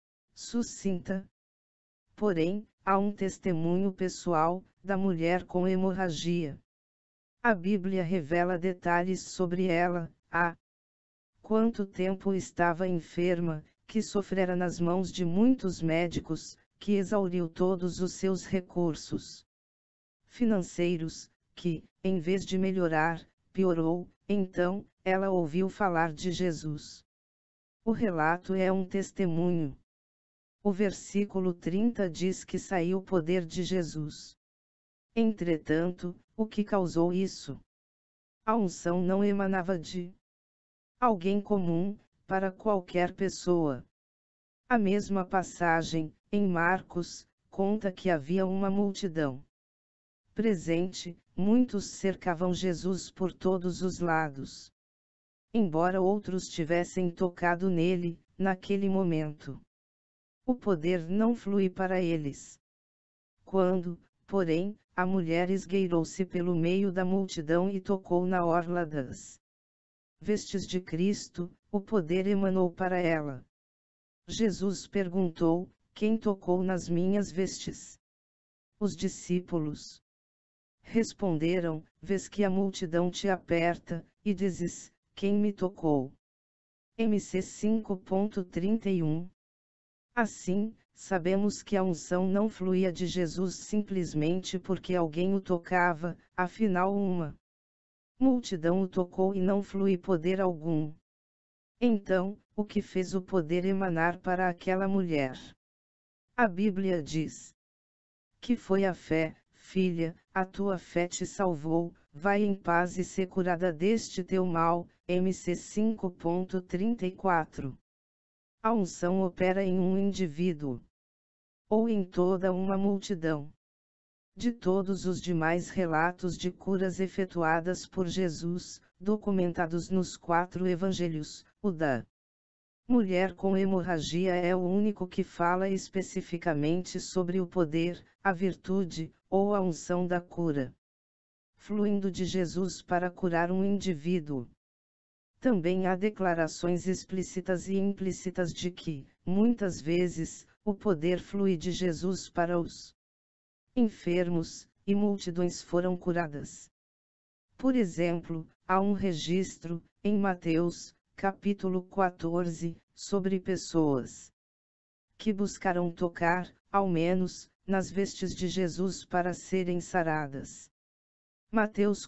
sucinta. Porém, há um testemunho pessoal, da mulher com hemorragia. A Bíblia revela detalhes sobre ela: há quanto tempo estava enferma, que sofrera nas mãos de muitos médicos, que exauriu todos os seus recursos financeiros, que, em vez de melhorar, piorou. Então, ela ouviu falar de Jesus. O relato é um testemunho. O versículo 30 diz que saiu o poder de Jesus. Entretanto, o que causou isso? A unção não emanava de alguém comum, para qualquer pessoa. A mesma passagem, em Marcos, conta que havia uma multidão presente, muitos cercavam Jesus por todos os lados. Embora outros tivessem tocado nele, naquele momento, o poder não flui para eles. Quando, porém, a mulher esgueirou-se pelo meio da multidão e tocou na orla das vestes de Cristo, o poder emanou para ela. Jesus perguntou: Quem tocou nas minhas vestes? Os discípulos responderam: Vês que a multidão te aperta, e dizes: Quem me tocou? MC 5.31. Assim, sabemos que a unção não fluía de Jesus simplesmente porque alguém o tocava, afinal uma multidão o tocou e não flui poder algum. Então, o que fez o poder emanar para aquela mulher? A Bíblia diz que foi a fé. Filha, a tua fé te salvou, vai em paz e sê curada deste teu mal. MC 5.34. A unção opera em um indivíduo, ou em toda uma multidão. De todos os demais relatos de curas efetuadas por Jesus, documentados nos 4 evangelhos, o da mulher com hemorragia é o único que fala especificamente sobre o poder, a virtude, ou a unção da cura, fluindo de Jesus para curar um indivíduo. Também há declarações explícitas e implícitas de que, muitas vezes, o poder flui de Jesus para os enfermos, e multidões foram curadas. Por exemplo, há um registro, em Mateus, capítulo 14, sobre pessoas que buscaram tocar, ao menos, nas vestes de Jesus para serem saradas. Mateus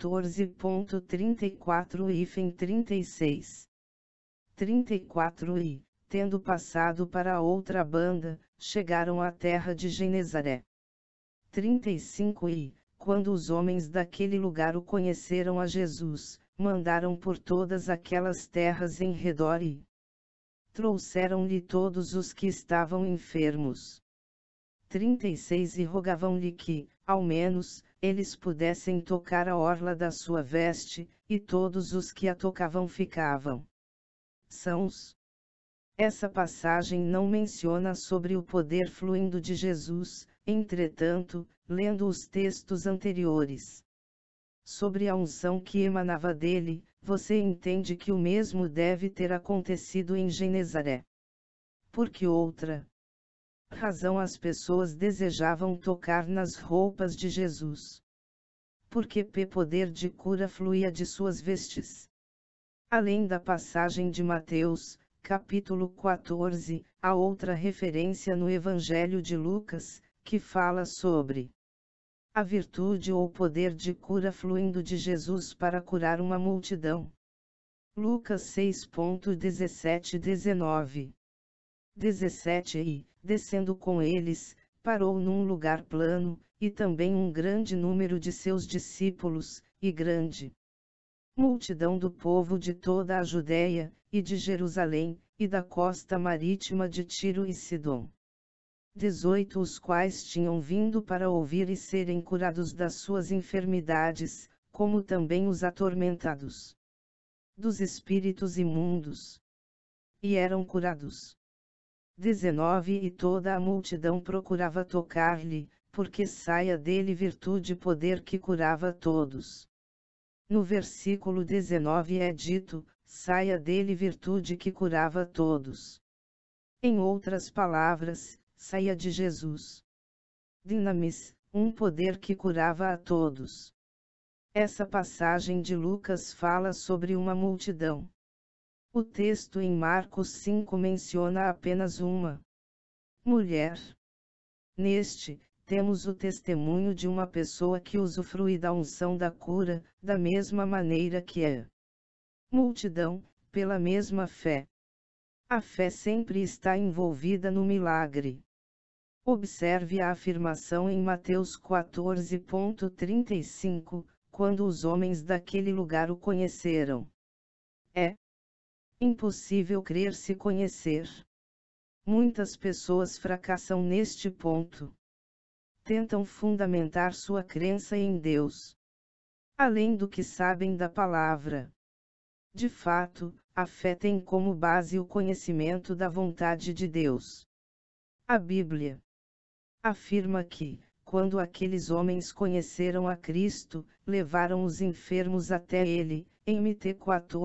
14.34 e 36. 34 E, tendo passado para a outra banda, chegaram à terra de Genezaré. 35 E, quando os homens daquele lugar o conheceram a Jesus, mandaram por todas aquelas terras em redor e trouxeram-lhe todos os que estavam enfermos. 36 E rogavam-lhe que, ao menos, eles pudessem tocar a orla da sua veste, e todos os que a tocavam ficavam sãos. Essa passagem não menciona sobre o poder fluindo de Jesus, entretanto, lendo os textos anteriores sobre a unção que emanava dele, você entende que o mesmo deve ter acontecido em Genezaré. Por que outra razão as pessoas desejavam tocar nas roupas de Jesus? Porque poder de cura fluía de suas vestes. Além da passagem de Mateus, capítulo 14, há outra referência no Evangelho de Lucas, que fala sobre a virtude ou poder de cura fluindo de Jesus para curar uma multidão. Lucas 6.17-19. 17 E, descendo com eles, parou num lugar plano, e também um grande número de seus discípulos, e grande multidão do povo de toda a Judéia, e de Jerusalém, e da costa marítima de Tiro e Sidom. 18 Os quais tinham vindo para ouvir e serem curados das suas enfermidades, como também os atormentados dos espíritos imundos. E eram curados. 19 E toda a multidão procurava tocar-lhe, porque saia dele virtude e poder que curava todos. No versículo 19 é dito, saia dele virtude que curava todos. Em outras palavras, saia de Jesus. Dinamis, um poder que curava a todos. Essa passagem de Lucas fala sobre uma multidão. O texto em Marcos 5 menciona apenas uma mulher. Neste, temos o testemunho de uma pessoa que usufrui da unção da cura, da mesma maneira que a multidão, pela mesma fé. A fé sempre está envolvida no milagre. Observe a afirmação em Mateus 14.35, quando os homens daquele lugar o conheceram. É impossível crer se conhecer. Muitas pessoas fracassam neste ponto. Tentam fundamentar sua crença em Deus além do que sabem da palavra. De fato, a fé tem como base o conhecimento da vontade de Deus. A Bíblia afirma que, quando aqueles homens conheceram a Cristo, levaram os enfermos até ele, em Mt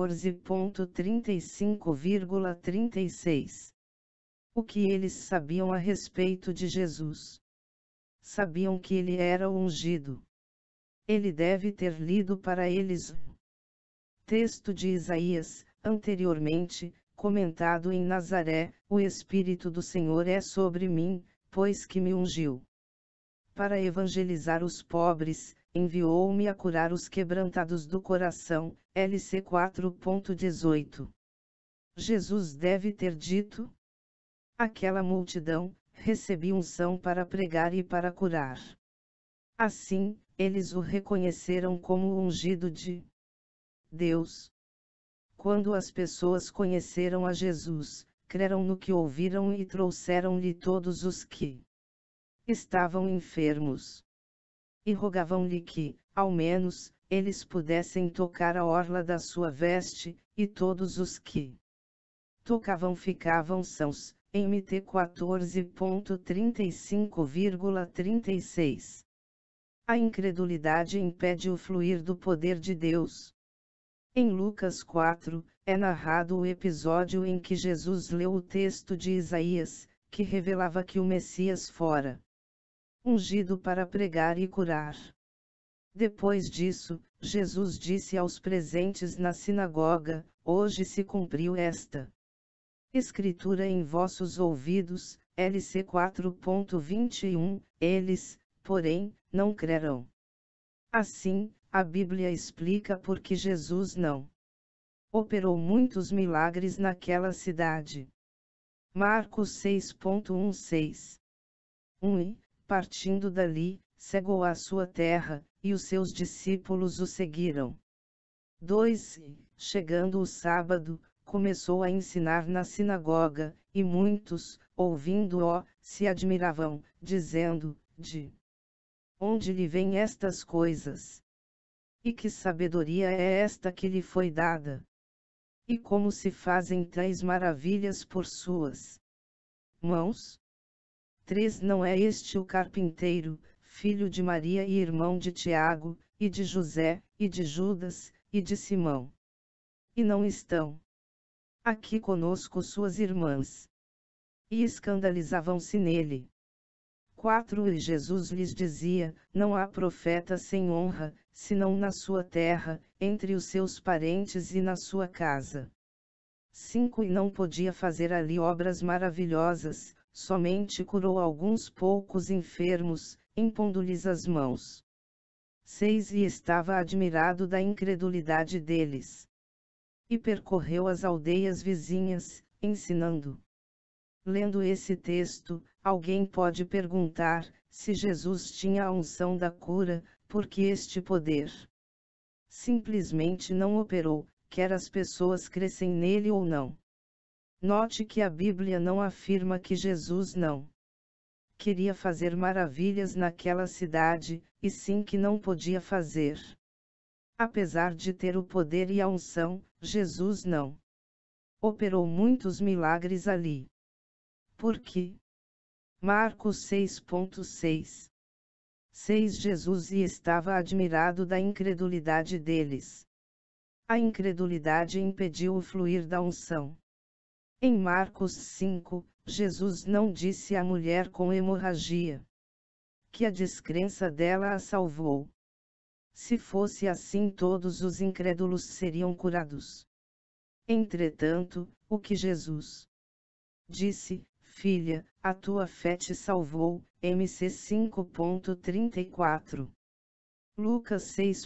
14.35,36. O que eles sabiam a respeito de Jesus? Sabiam que ele era o ungido. Ele deve ter lido para eles o texto de Isaías, anteriormente, comentado em Nazaré: o Espírito do Senhor é sobre mim, pois que me ungiu para evangelizar os pobres, enviou-me a curar os quebrantados do coração. LC 4.18. Jesus deve ter dito: aquela multidão, recebi unção para pregar e para curar. Assim, eles o reconheceram como o ungido de Deus. quando as pessoas conheceram a Jesus, creram no que ouviram e trouxeram-lhe todos os que estavam enfermos. E rogavam-lhe que, ao menos, eles pudessem tocar a orla da sua veste, e todos os que tocavam ficavam sãos. MT 14.35,36. A incredulidade impede o fluir do poder de Deus. Em Lucas 4, é narrado o episódio em que Jesus leu o texto de Isaías, que revelava que o Messias fora ungido para pregar e curar. Depois disso, Jesus disse aos presentes na sinagoga: hoje se cumpriu esta Escritura em vossos ouvidos. LC 4.21. Eles, porém, não crerão. Assim, a Bíblia explica por que Jesus não operou muitos milagres naquela cidade. Marcos 6.16. 1. E, partindo dali, cegou a sua terra, e os seus discípulos o seguiram. 2. E, chegando o sábado, começou a ensinar na sinagoga, e muitos, ouvindo-o, se admiravam, dizendo: de onde lhe vêm estas coisas? E que sabedoria é esta que lhe foi dada? E como se fazem tais maravilhas por suas mãos? 3. Não é este o carpinteiro, filho de Maria e irmão de Tiago, e de José, e de Judas, e de Simão? E não estão aqui conosco suas irmãs? E escandalizavam-se nele. 4. E Jesus lhes dizia: não há profeta sem honra, senão na sua terra, entre os seus parentes e na sua casa. 5. E não podia fazer ali obras maravilhosas, somente curou alguns poucos enfermos, impondo-lhes as mãos. 6. E estava admirado da incredulidade deles. E percorreu as aldeias vizinhas, ensinando. Lendo esse texto, alguém pode perguntar: se Jesus tinha a unção da cura, por que este poder simplesmente não operou, quer as pessoas crescem nele ou não? Note que a Bíblia não afirma que Jesus não queria fazer maravilhas naquela cidade, e sim que não podia fazer. Apesar de ter o poder e a unção, Jesus não operou muitos milagres ali. Por quê? Marcos 6.6. 6. Jesus estava admirado da incredulidade deles. A incredulidade impediu o fluir da unção. Em Marcos 5, Jesus não disse à mulher com hemorragia que a descrença dela a salvou. Se fosse assim, todos os incrédulos seriam curados. Entretanto, o que Jesus disse: filha, a tua fé te salvou. MC 5.34. Lucas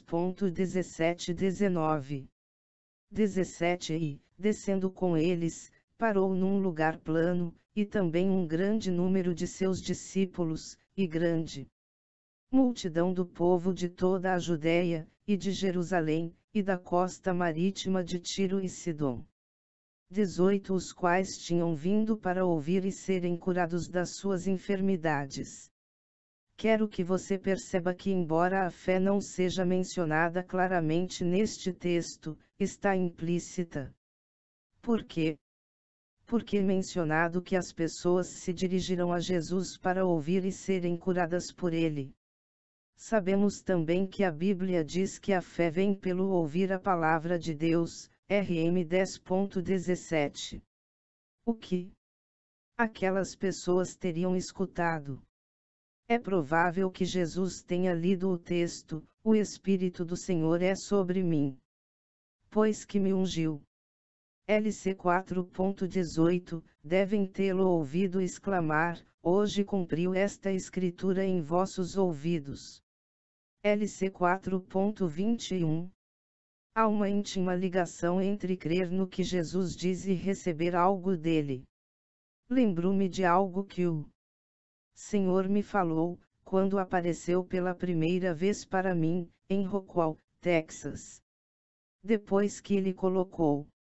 6.17-19. 17. E, descendo com eles, parou num lugar plano, e também um grande número de seus discípulos, e grande multidão do povo de toda a Judéia, e de Jerusalém, e da costa marítima de Tiro e Sidom. 18. Os quais tinham vindo para ouvir e serem curados das suas enfermidades. Quero que você perceba que, embora a fé não seja mencionada claramente neste texto, está implícita. Por quê? Porque é mencionado que as pessoas se dirigiram a Jesus para ouvir e serem curadas por ele. Sabemos também que a Bíblia diz que a fé vem pelo ouvir a palavra de Deus. RM 10.17. O que aquelas pessoas teriam escutado? É provável que Jesus tenha lido o texto: o Espírito do Senhor é sobre mim, pois que me ungiu. LC 4.18, devem tê-lo ouvido exclamar: hoje cumpriu esta escritura em vossos ouvidos. LC 4.21. Há uma íntima ligação entre crer no que Jesus diz e receber algo dele. Lembro-me de algo que o Senhor me falou, quando apareceu pela primeira vez para mim, em Rockwall, Texas. Depois que ele colocou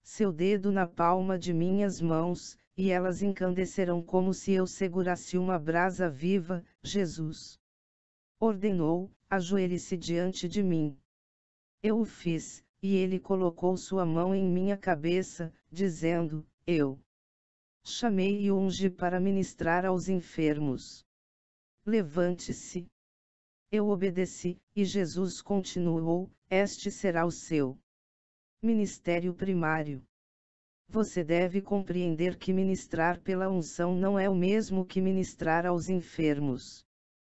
seu dedo na palma de minhas mãos, e elas incandescerão como se eu segurasse uma brasa viva. Jesus ordenou: ajoelhe-se diante de mim. Eu o fiz, e ele colocou sua mão em minha cabeça, dizendo: eu chamei e o ungi para ministrar aos enfermos. Levante-se. Eu obedeci, e Jesus continuou: este será o seu ministério primário. Você deve compreender que ministrar pela unção não é o mesmo que ministrar aos enfermos.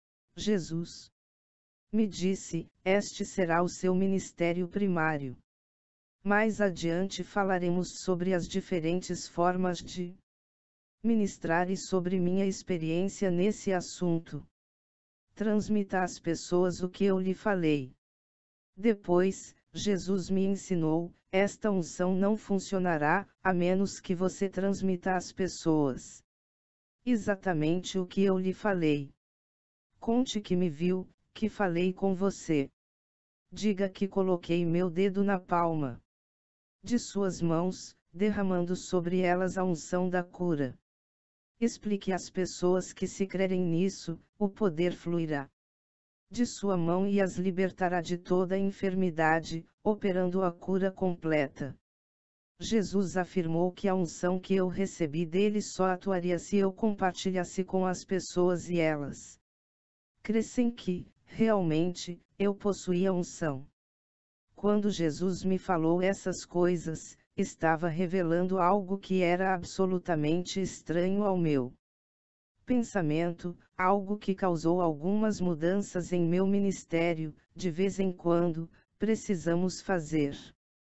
Jesus me disse: este será o seu ministério primário. Mais adiante falaremos sobre as diferentes formas de ministrar e sobre minha experiência nesse assunto. Transmita às pessoas o que eu lhe falei. Depois, Jesus me ensinou: esta unção não funcionará, a menos que você transmita às pessoas exatamente o que eu lhe falei. Conte que me viu, que falei com você. Diga que coloquei meu dedo na palma de suas mãos, derramando sobre elas a unção da cura. Explique às pessoas que, se crerem nisso, o poder fluirá de sua mão e as libertará de toda enfermidade, operando a cura completa. Jesus afirmou que a unção que eu recebi dele só atuaria se eu compartilhasse com as pessoas e elas crescem que, realmente, eu possuía unção. Quando Jesus me falou essas coisas, estava revelando algo que era absolutamente estranho ao meu pensamento, algo que causou algumas mudanças em meu ministério. De vez em quando, precisamos fazer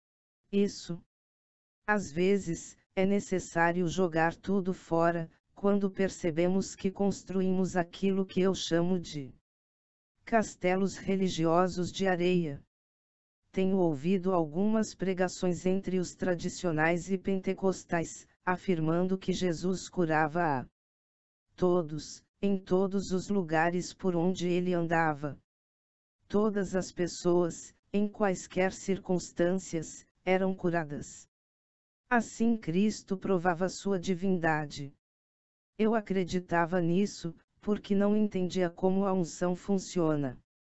isso. Às vezes, é necessário jogar tudo fora, quando percebemos que construímos aquilo que eu chamo de castelos religiosos de areia. Tenho ouvido algumas pregações entre os tradicionais e pentecostais, afirmando que Jesus curava a todos, em todos os lugares por onde ele andava. Todas as pessoas, em quaisquer circunstâncias, eram curadas. Assim Cristo provava sua divindade. Eu acreditava nisso, porque não entendia como a unção funciona.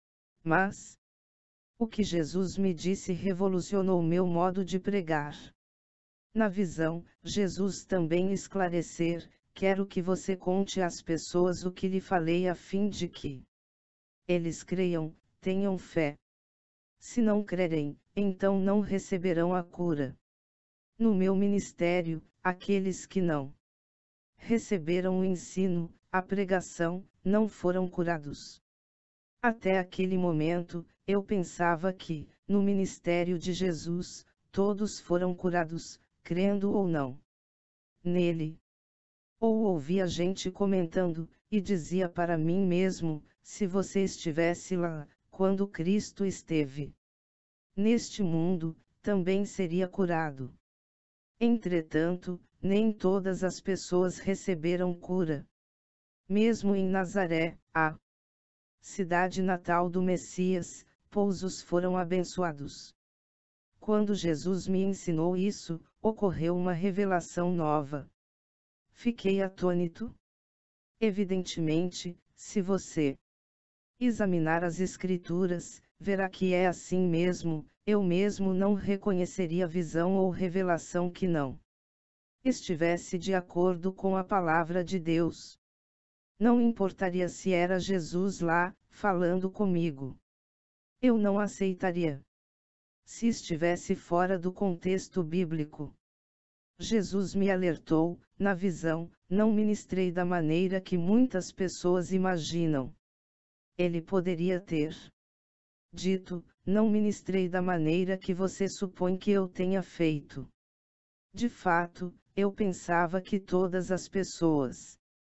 Mas o que Jesus me disse revolucionou meu modo de pregar. Na visão, Jesus também esclarecer: quero que você conte às pessoas o que lhe falei a fim de que eles creiam, tenham fé. Se não crerem, então não receberão a cura. No meu ministério, aqueles que não receberam o ensino, a pregação, não foram curados. Até aquele momento, eu pensava que, no ministério de Jesus, todos foram curados, crendo ou não nele. Ou ouvia gente comentando, e dizia para mim mesmo: se você estivesse lá, quando Cristo esteve neste mundo, também seria curado. Entretanto, nem todas as pessoas receberam cura. Mesmo em Nazaré, a cidade natal do Messias, poucos foram abençoados. Quando Jesus me ensinou isso, ocorreu uma revelação nova. Fiquei atônito. Evidentemente, se você examinar as Escrituras, verá que é assim mesmo. Eu mesmo não reconheceria visão ou revelação que não estivesse de acordo com a palavra de Deus. Não importaria se era Jesus lá, falando comigo. Eu não aceitaria. Se estivesse fora do contexto bíblico. Jesus me alertou: na visão, não ministrei da maneira que muitas pessoas imaginam. Ele poderia ter dito: não ministrei da maneira que você supõe que eu tenha feito. De fato, eu pensava que todas as pessoas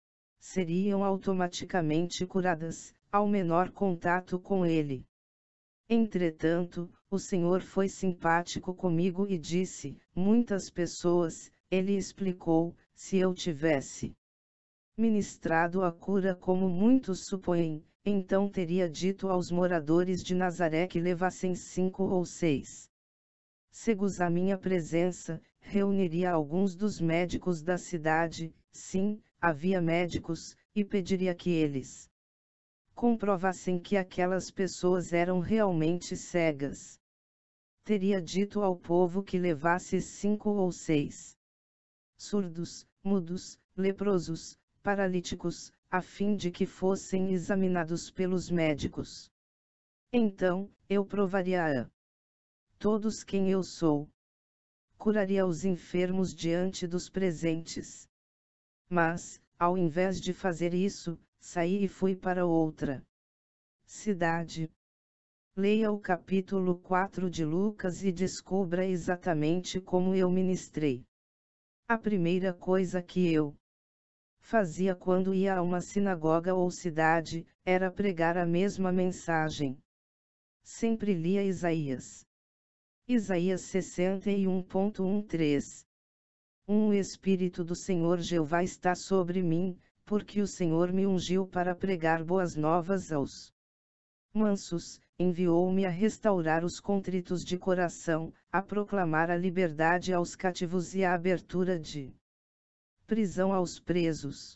seriam automaticamente curadas, ao menor contato com ele. Entretanto, o Senhor foi simpático comigo e disse: muitas pessoas, ele explicou, se eu tivesse ministrado a cura como muitos supõem, então teria dito aos moradores de Nazaré que levassem 5 ou 6 Segundo a minha presença, reuniria alguns dos médicos da cidade, sim, havia médicos, e pediria que eles comprovassem que aquelas pessoas eram realmente cegas. Teria dito ao povo que levasse 5 ou 6 surdos, mudos, leprosos, paralíticos, a fim de que fossem examinados pelos médicos. Então, eu provaria a todos quem eu sou. Curaria os enfermos diante dos presentes. Mas, ao invés de fazer isso, saí e fui para outra cidade. Leia o capítulo 4 de Lucas e descubra exatamente como eu ministrei. A primeira coisa que eu fazia quando ia a uma sinagoga ou cidade, era pregar a mesma mensagem. Sempre lia Isaías. Isaías 61.13. O Espírito do Senhor Jeová está sobre mim, porque o Senhor me ungiu para pregar boas novas aos mansos, enviou-me a restaurar os contritos de coração, a proclamar a liberdade aos cativos e a abertura de prisão aos presos.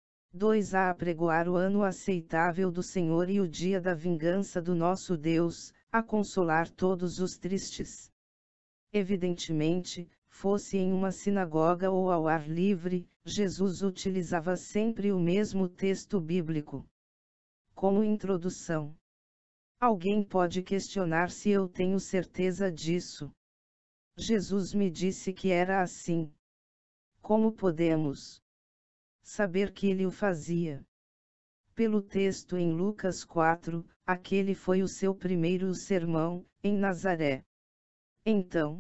2. A apregoar o ano aceitável do Senhor e o dia da vingança do nosso Deus, a consolar todos os tristes. Evidentemente, fosse em uma sinagoga ou ao ar livre, Jesus utilizava sempre o mesmo texto bíblico. Como introdução. Alguém pode questionar se eu tenho certeza disso. Jesus me disse que era assim. Como podemos saber que ele o fazia? Pelo texto em Lucas 4, aquele foi o seu primeiro sermão, em Nazaré. Então,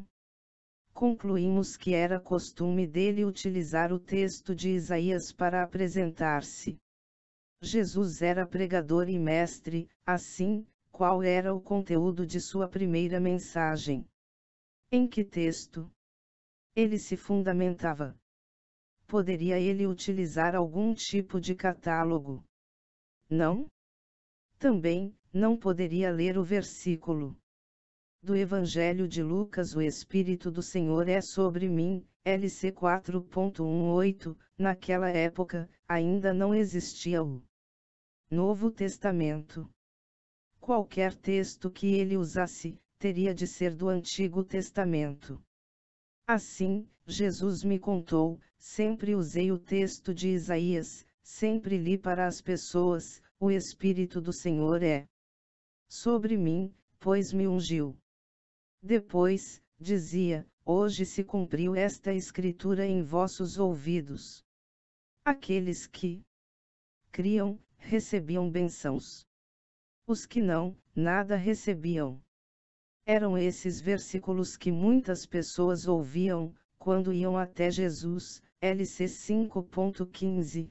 concluímos que era costume dele utilizar o texto de Isaías para apresentar-se. Jesus era pregador e mestre, assim, qual era o conteúdo de sua primeira mensagem? Em que texto ele se fundamentava? Poderia ele utilizar algum tipo de catálogo? Não? Também, não poderia ler o versículo do Evangelho de Lucas: o Espírito do Senhor é sobre mim, LC 4.18, naquela época, ainda não existia o Novo Testamento. Qualquer texto que ele usasse, teria de ser do Antigo Testamento. Assim, Jesus me contou, sempre usei o texto de Isaías, sempre li para as pessoas: o Espírito do Senhor é sobre mim, pois me ungiu. Depois, dizia: hoje se cumpriu esta escritura em vossos ouvidos. Aqueles que criam, recebiam bênçãos. Os que não, nada recebiam. Eram esses versículos que muitas pessoas ouviam, quando iam até Jesus, LC 5.15,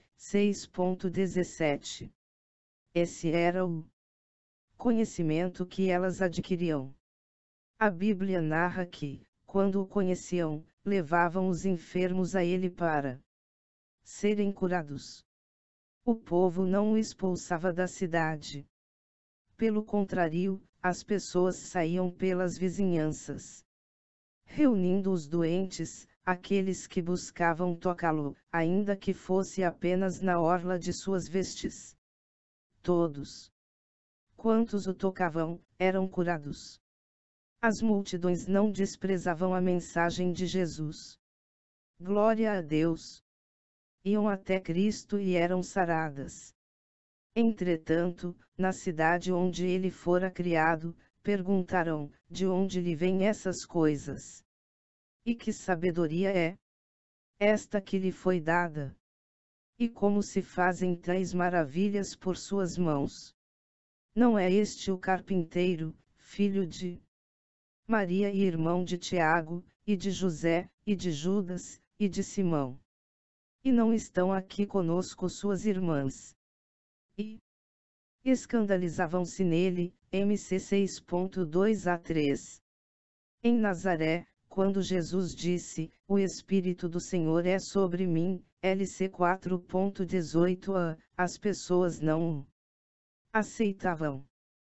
6.17. Esse era o conhecimento que elas adquiriam. A Bíblia narra que, quando o conheciam, levavam os enfermos a ele para serem curados. O povo não o expulsava da cidade. Pelo contrário, as pessoas saíam pelas vizinhanças, reunindo os doentes, aqueles que buscavam tocá-lo, ainda que fosse apenas na orla de suas vestes. Todos quantos o tocavam, eram curados. As multidões não desprezavam a mensagem de Jesus. Glória a Deus! Iam até Cristo e eram saradas. Entretanto, na cidade onde ele fora criado, perguntaram: de onde lhe vêm essas coisas? E que sabedoria é esta que lhe foi dada? E como se fazem tais maravilhas por suas mãos? Não é este o carpinteiro, filho de Maria e irmão de Tiago, e de José, e de Judas, e de Simão? E não estão aqui conosco suas irmãs? E escandalizavam-se nele, MC 6.2 a 3. Em Nazaré, quando Jesus disse: o Espírito do Senhor é sobre mim, LC 4.18 a, as pessoas não o aceitavam.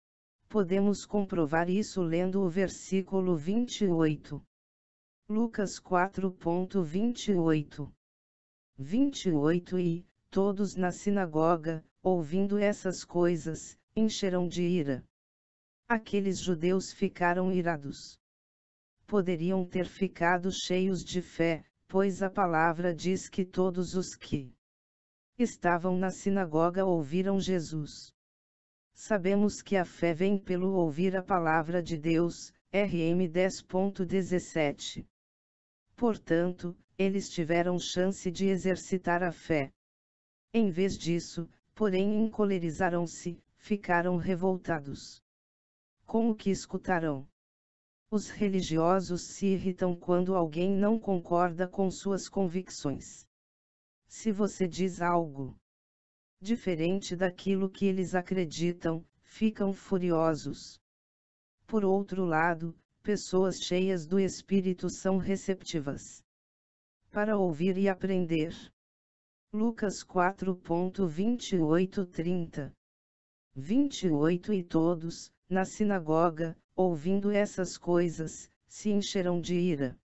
Podemos comprovar isso lendo o versículo 28. Lucas 4:28. 28 E, todos na sinagoga, ouvindo essas coisas, encheram de ira. Aqueles judeus ficaram irados. Poderiam ter ficado cheios de fé, pois a palavra diz que todos os que estavam na sinagoga ouviram Jesus. Sabemos que a fé vem pelo ouvir a palavra de Deus, RM 10.17. Portanto, eles tiveram chance de exercitar a fé. Em vez disso, porém encolerizaram-se, ficaram revoltados. Com o que escutarão? Os religiosos se irritam quando alguém não concorda com suas convicções. Se você diz algo diferente daquilo que eles acreditam, ficam furiosos. Por outro lado, pessoas cheias do Espírito são receptivas para ouvir e aprender. Lucas 4:28-30. 28 E todos, na sinagoga, ouvindo essas coisas, se encheram de ira.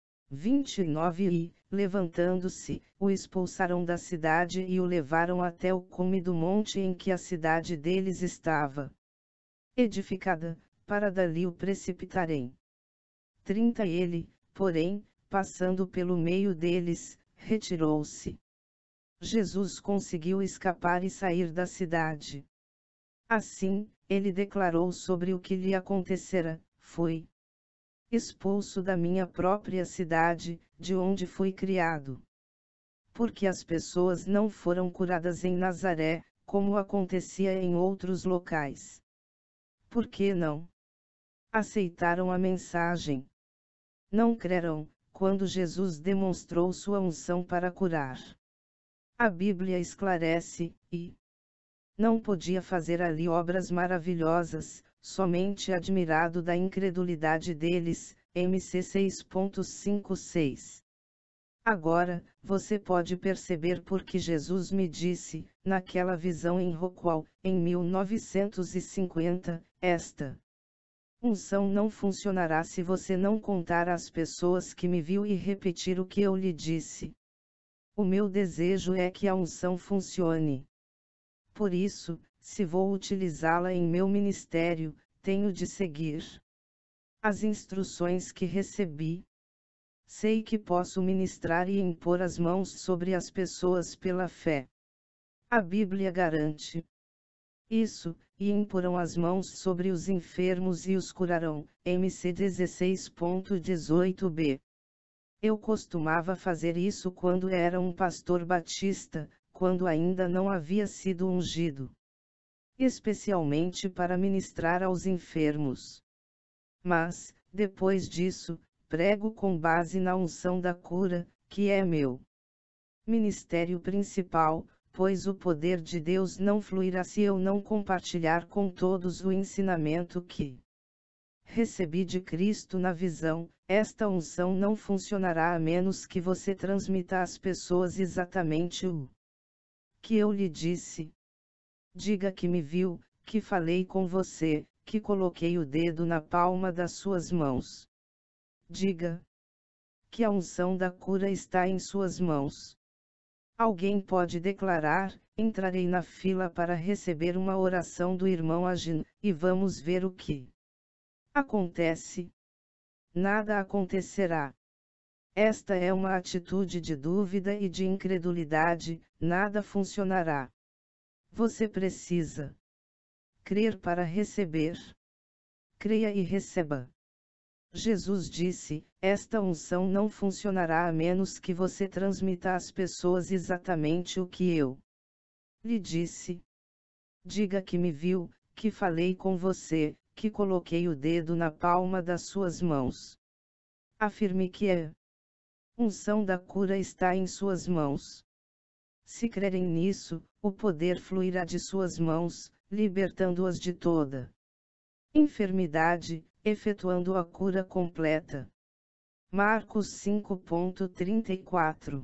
29 E, levantando-se, o expulsaram da cidade e o levaram até o cume do monte em que a cidade deles estava edificada, para dali o precipitarem. 30 Ele, porém, passando pelo meio deles, retirou-se. Jesus conseguiu escapar e sair da cidade. Assim, ele declarou sobre o que lhe acontecera: fui expulso da minha própria cidade, de onde fui criado. Porque as pessoas não foram curadas em Nazaré, como acontecia em outros locais. Por que não aceitaram a mensagem? Não creram, quando Jesus demonstrou sua unção para curar. A Bíblia esclarece, e não podia fazer ali obras maravilhosas, somente admirado da incredulidade deles, MC 6.56. Agora, você pode perceber porque Jesus me disse, naquela visão em Rockwall, em 1950, esta unção não funcionará se você não contar às pessoas que me viu e repetir o que eu lhe disse. O meu desejo é que a unção funcione. Por isso, se vou utilizá-la em meu ministério, tenho de seguir as instruções que recebi. Sei que posso ministrar e impor as mãos sobre as pessoas pela fé. A Bíblia garante isso, e imporão as mãos sobre os enfermos e os curarão, MC 16.18b. Eu costumava fazer isso quando era um pastor batista, quando ainda não havia sido ungido, especialmente para ministrar aos enfermos. Mas, depois disso, prego com base na unção da cura, que é meu ministério principal, pois o poder de Deus não fluirá se eu não compartilhar com todos o ensinamento que recebi de Cristo na visão. Esta unção não funcionará a menos que você transmita às pessoas exatamente o que eu lhe disse. Diga que me viu, que falei com você, que coloquei o dedo na palma das suas mãos. Diga que a unção da cura está em suas mãos. Alguém pode declarar: entrarei na fila para receber uma oração do irmão Agin, e vamos ver o que acontece. Nada acontecerá. Esta é uma atitude de dúvida e de incredulidade, nada funcionará. Você precisa crer para receber. Creia e receba. Jesus disse: esta unção não funcionará a menos que você transmita às pessoas exatamente o que eu lhe disse. Diga que me viu, que falei com você, que coloquei o dedo na palma das suas mãos. Afirme que a unção da cura está em suas mãos. Se crerem nisso, o poder fluirá de suas mãos, libertando-as de toda enfermidade, efetuando a cura completa. Marcos 5.34.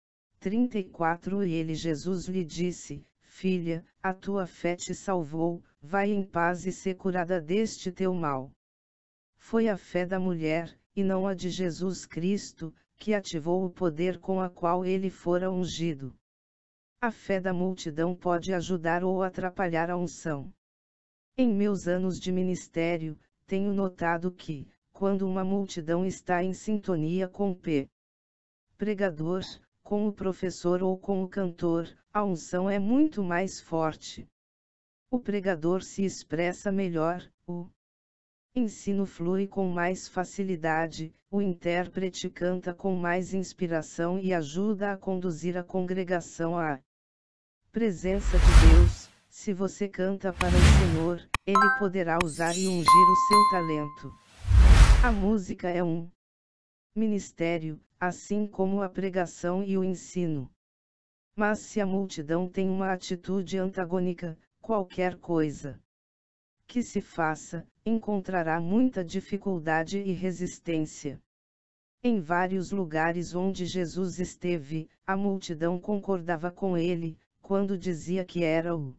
34 E ele Jesus lhe disse: filha, a tua fé te salvou, vai em paz e sê curada deste teu mal. Foi a fé da mulher, e não a de Jesus Cristo, que ativou o poder com a qual ele fora ungido. A fé da multidão pode ajudar ou atrapalhar a unção. Em meus anos de ministério, tenho notado que, quando uma multidão está em sintonia com o pregador, com o professor ou com o cantor, a unção é muito mais forte. O pregador se expressa melhor, o ensino flui com mais facilidade, o intérprete canta com mais inspiração e ajuda a conduzir a congregação à presença de Deus. Se você canta para o Senhor, Ele poderá usar e ungir o seu talento. A música é um ministério, assim como a pregação e o ensino. Mas se a multidão tem uma atitude antagônica, qualquer coisa que se faça, encontrará muita dificuldade e resistência. Em vários lugares onde Jesus esteve, a multidão concordava com ele, quando dizia que era o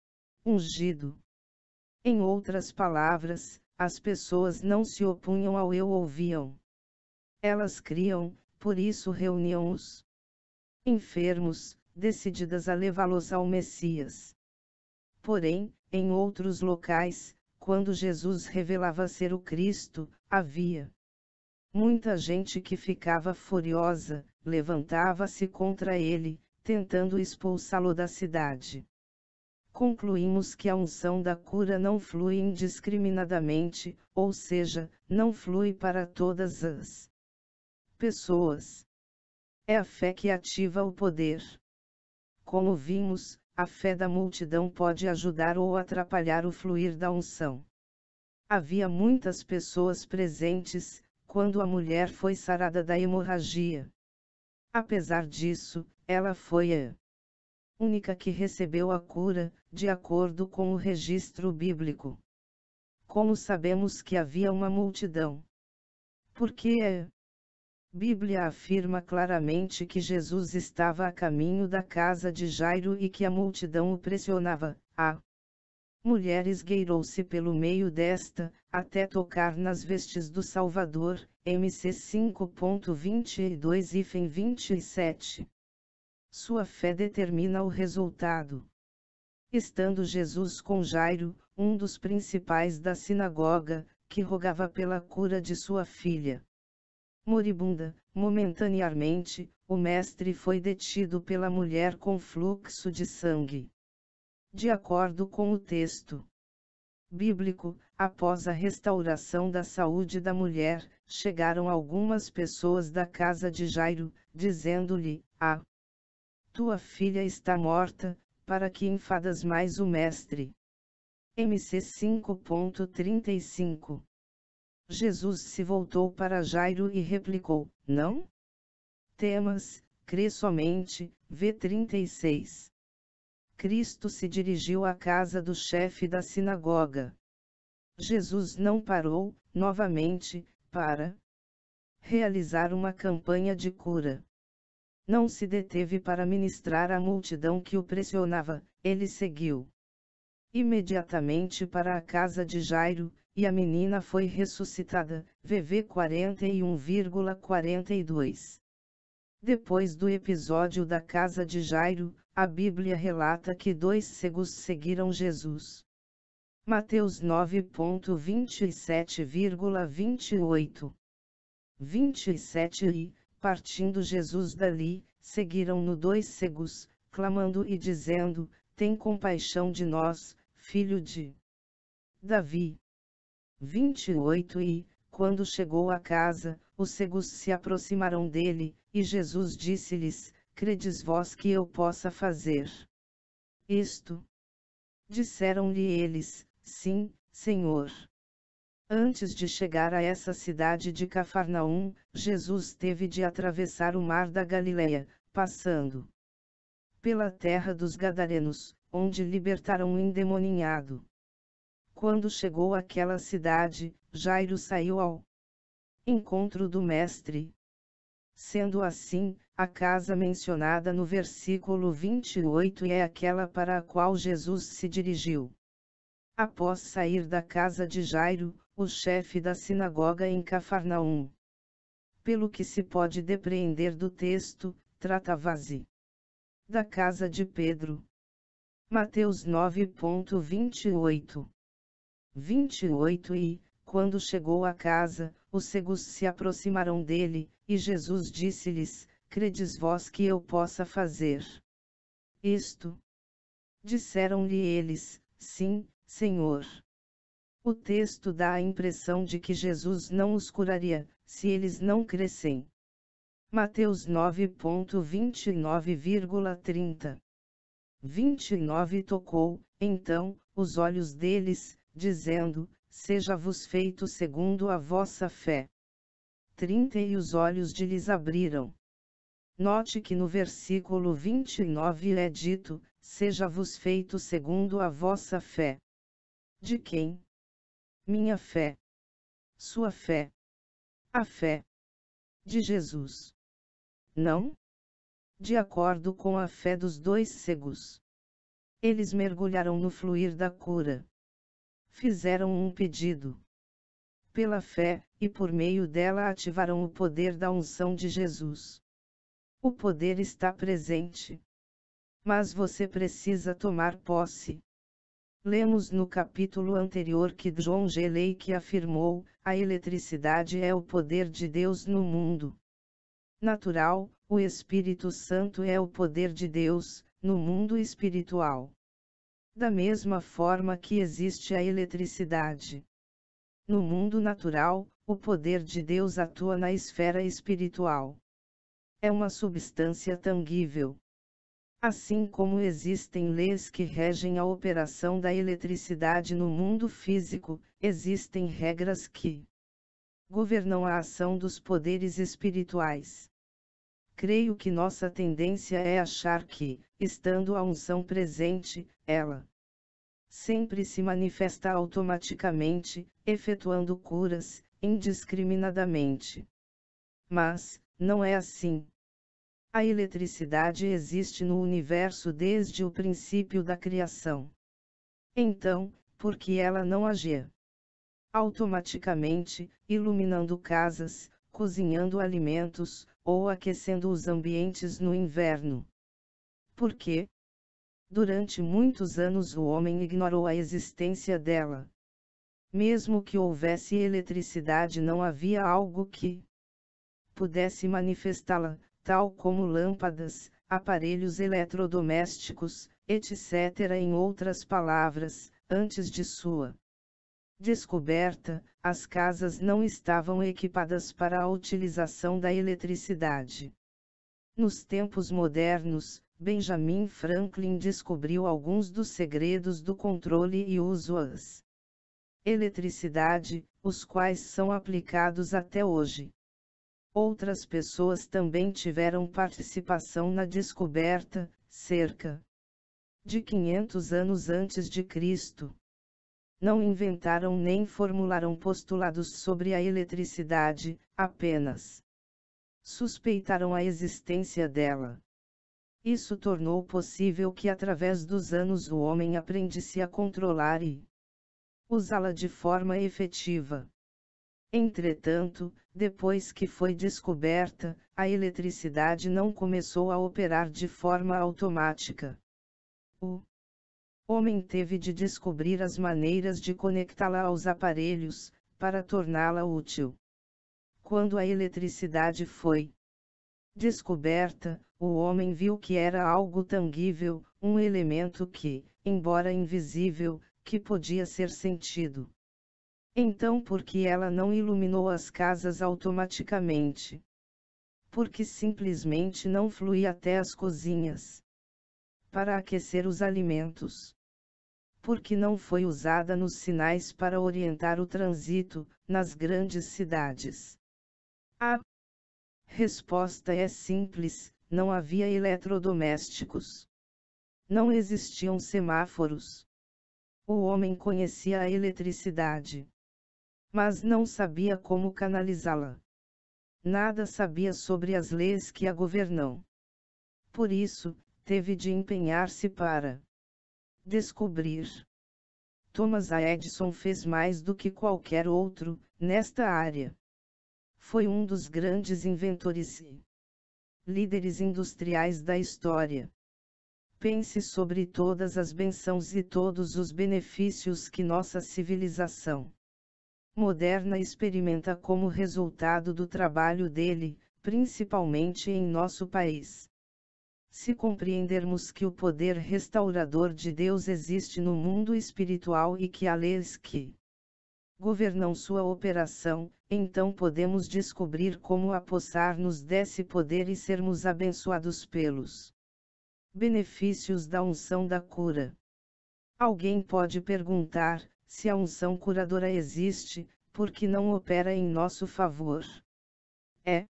ungido. Em outras palavras, as pessoas não se opunham ao eu ouviam. Elas criam, por isso reuniam os enfermos, decididas a levá-los ao Messias. Porém, em outros locais, quando Jesus revelava ser o Cristo, havia muita gente que ficava furiosa, levantava-se contra ele, tentando expulsá-lo da cidade. Concluímos que a unção da cura não flui indiscriminadamente, ou seja, não flui para todas as pessoas. É a fé que ativa o poder. Como vimos, a fé da multidão pode ajudar ou atrapalhar o fluir da unção. Havia muitas pessoas presentes, quando a mulher foi sarada da hemorragia. Apesar disso, ela foi a única que recebeu a cura, de acordo com o registro bíblico. Como sabemos que havia uma multidão? Porque a Bíblia afirma claramente que Jesus estava a caminho da casa de Jairo e que a multidão o pressionava. A mulher esgueirou-se pelo meio desta, até tocar nas vestes do Salvador, MC 5.22-27. Sua fé determina o resultado. Estando Jesus com Jairo, um dos principais da sinagoga, que rogava pela cura de sua filha moribunda, momentaneamente, o mestre foi detido pela mulher com fluxo de sangue. De acordo com o texto bíblico, após a restauração da saúde da mulher, chegaram algumas pessoas da casa de Jairo, dizendo-lhe: "A tua filha está morta, para que enfadas mais o mestre?" MC 5.35. Jesus se voltou para Jairo e replicou: "Não temas, crê somente." v 36. Cristo se dirigiu à casa do chefe da sinagoga. Jesus não parou, novamente, para realizar uma campanha de cura. Não se deteve para ministrar à multidão que o pressionava, ele seguiu imediatamente para a casa de Jairo, e a menina foi ressuscitada, VV 41,42. Depois do episódio da casa de Jairo, a Bíblia relata que 2 cegos seguiram Jesus. Mateus 9.27,28. 27 E, partindo Jesus dali, seguiram-no 2 cegos, clamando e dizendo: "Tem compaixão de nós, filho de Davi." 28 E, quando chegou à casa, os cegos se aproximaram dele, e Jesus disse-lhes: "Credes vós que eu possa fazer isto?" Disseram-lhe eles: "Sim, Senhor." Antes de chegar a essa cidade de Cafarnaum, Jesus teve de atravessar o mar da Galileia, passando pela terra dos Gadarenos, onde libertaram um endemoninhado. Quando chegou àquela cidade, Jairo saiu ao encontro do mestre. Sendo assim, a casa mencionada no versículo 28 é aquela para a qual Jesus se dirigiu. após sair da casa de Jairo, o chefe da sinagoga em Cafarnaum. Pelo que se pode depreender do texto, tratava-se da casa de Pedro. Mateus 9.28. 28 E, quando chegou à casa, os cegos se aproximaram dele, e Jesus disse-lhes: Credes vós que eu possa fazer isto? Disseram-lhe eles: Sim, Senhor. O texto dá a impressão de que Jesus não os curaria, se eles não crescem. Mateus 9.29,30. 29 Tocou, então, os olhos deles, dizendo: Seja-vos feito segundo a vossa fé. 30 E os olhos de lhes abriram. Note que no versículo 29 é dito: Seja-vos feito segundo a vossa fé. De quem? Minha fé. Sua fé. A fé de Jesus. Não? De acordo com a fé dos dois cegos. Eles mergulharam no fluir da cura. Fizeram um pedido. Pela fé, e por meio dela ativaram o poder da unção de Jesus. O poder está presente. Mas você precisa tomar posse. Lemos no capítulo anterior que John G. Lake afirmou: a eletricidade é o poder de Deus no mundo natural, o Espírito Santo é o poder de Deus, no mundo espiritual. Da mesma forma que existe a eletricidade no mundo natural, o poder de Deus atua na esfera espiritual. É uma substância tangível. Assim como existem leis que regem a operação da eletricidade no mundo físico, existem regras que governam a ação dos poderes espirituais. Creio que nossa tendência é achar que, estando a unção presente, ela sempre se manifesta automaticamente, efetuando curas, indiscriminadamente. Mas, não é assim. A eletricidade existe no universo desde o princípio da criação. Então, por que ela não agia automaticamente, iluminando casas, cozinhando alimentos, ou aquecendo os ambientes no inverno? Por quê? Durante muitos anos o homem ignorou a existência dela. Mesmo que houvesse eletricidade, não havia algo que pudesse manifestá-la, tal como lâmpadas, aparelhos eletrodomésticos, etc. Em outras palavras, antes de sua descoberta, as casas não estavam equipadas para a utilização da eletricidade. Nos tempos modernos, Benjamin Franklin descobriu alguns dos segredos do controle e uso das eletricidade, os quais são aplicados até hoje. Outras pessoas também tiveram participação na descoberta, cerca de 500 anos antes de Cristo. Não inventaram nem formularam postulados sobre a eletricidade, apenas suspeitaram a existência dela. Isso tornou possível que através dos anos o homem aprendesse a controlar e usá-la de forma efetiva. Entretanto, depois que foi descoberta, a eletricidade não começou a operar de forma automática. O homem teve de descobrir as maneiras de conectá-la aos aparelhos, para torná-la útil. Quando a eletricidade foi descoberta, o homem viu que era algo tangível, um elemento que, embora invisível, que podia ser sentido. Então por que ela não iluminou as casas automaticamente? Porque simplesmente não fluía até as cozinhas para aquecer os alimentos. Porque não foi usada nos sinais para orientar o trânsito, nas grandes cidades. A resposta é simples: não havia eletrodomésticos. Não existiam semáforos. O homem conhecia a eletricidade, mas não sabia como canalizá-la. Nada sabia sobre as leis que a governam. Por isso, teve de empenhar-se para descobrir Thomas A. Edison fez mais do que qualquer outro, nesta área. Foi um dos grandes inventores e líderes industriais da história. Pense sobre todas as bênçãos e todos os benefícios que nossa civilização moderna experimenta como resultado do trabalho dele, principalmente em nosso país. Se compreendermos que o poder restaurador de Deus existe no mundo espiritual e que há leis que governam sua operação, então podemos descobrir como apossar-nos desse poder e sermos abençoados pelos benefícios da unção da cura. Alguém pode perguntar: se a unção curadora existe, por que não opera em nosso favor? É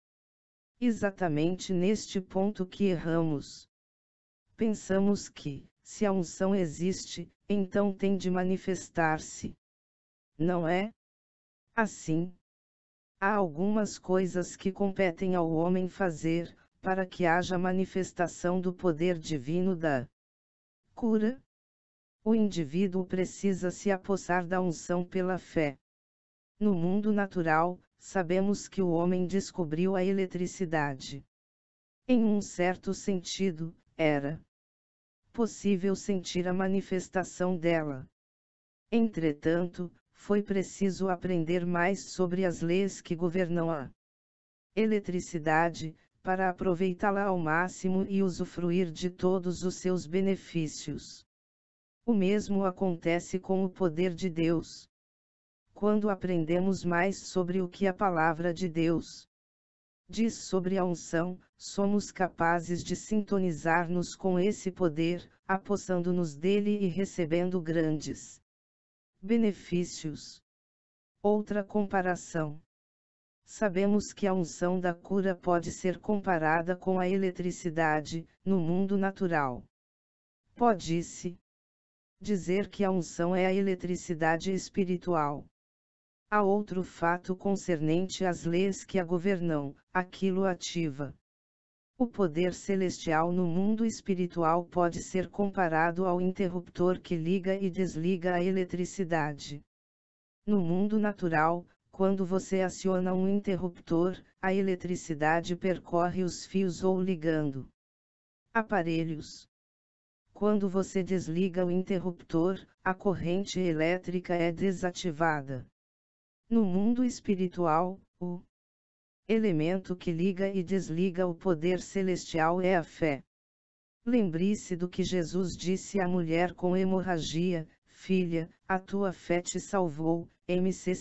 exatamente neste ponto que erramos. Pensamos que, se a unção existe, então tem de manifestar-se. Não é assim. Há algumas coisas que competem ao homem fazer, para que haja manifestação do poder divino da cura. O indivíduo precisa se apossar da unção pela fé. No mundo natural, sabemos que o homem descobriu a eletricidade. Em um certo sentido, era possível sentir a manifestação dela. Entretanto, foi preciso aprender mais sobre as leis que governam a eletricidade, para aproveitá-la ao máximo e usufruir de todos os seus benefícios. O mesmo acontece com o poder de Deus. Quando aprendemos mais sobre o que a palavra de Deus diz sobre a unção, somos capazes de sintonizar-nos com esse poder, apossando-nos dele e recebendo grandes benefícios. Outra comparação. Sabemos que a unção da cura pode ser comparada com a eletricidade, no mundo natural. Pode-se dizer que a unção é a eletricidade espiritual. Há outro fato concernente às leis que a governam: aquilo ativa. O poder celestial no mundo espiritual pode ser comparado ao interruptor que liga e desliga a eletricidade. No mundo natural, quando você aciona um interruptor, a eletricidade percorre os fios ou ligando aparelhos. Quando você desliga o interruptor, a corrente elétrica é desativada. No mundo espiritual, o elemento que liga e desliga o poder celestial é a fé. Lembre-se do que Jesus disse à mulher com hemorragia: filha, a tua fé te salvou, MC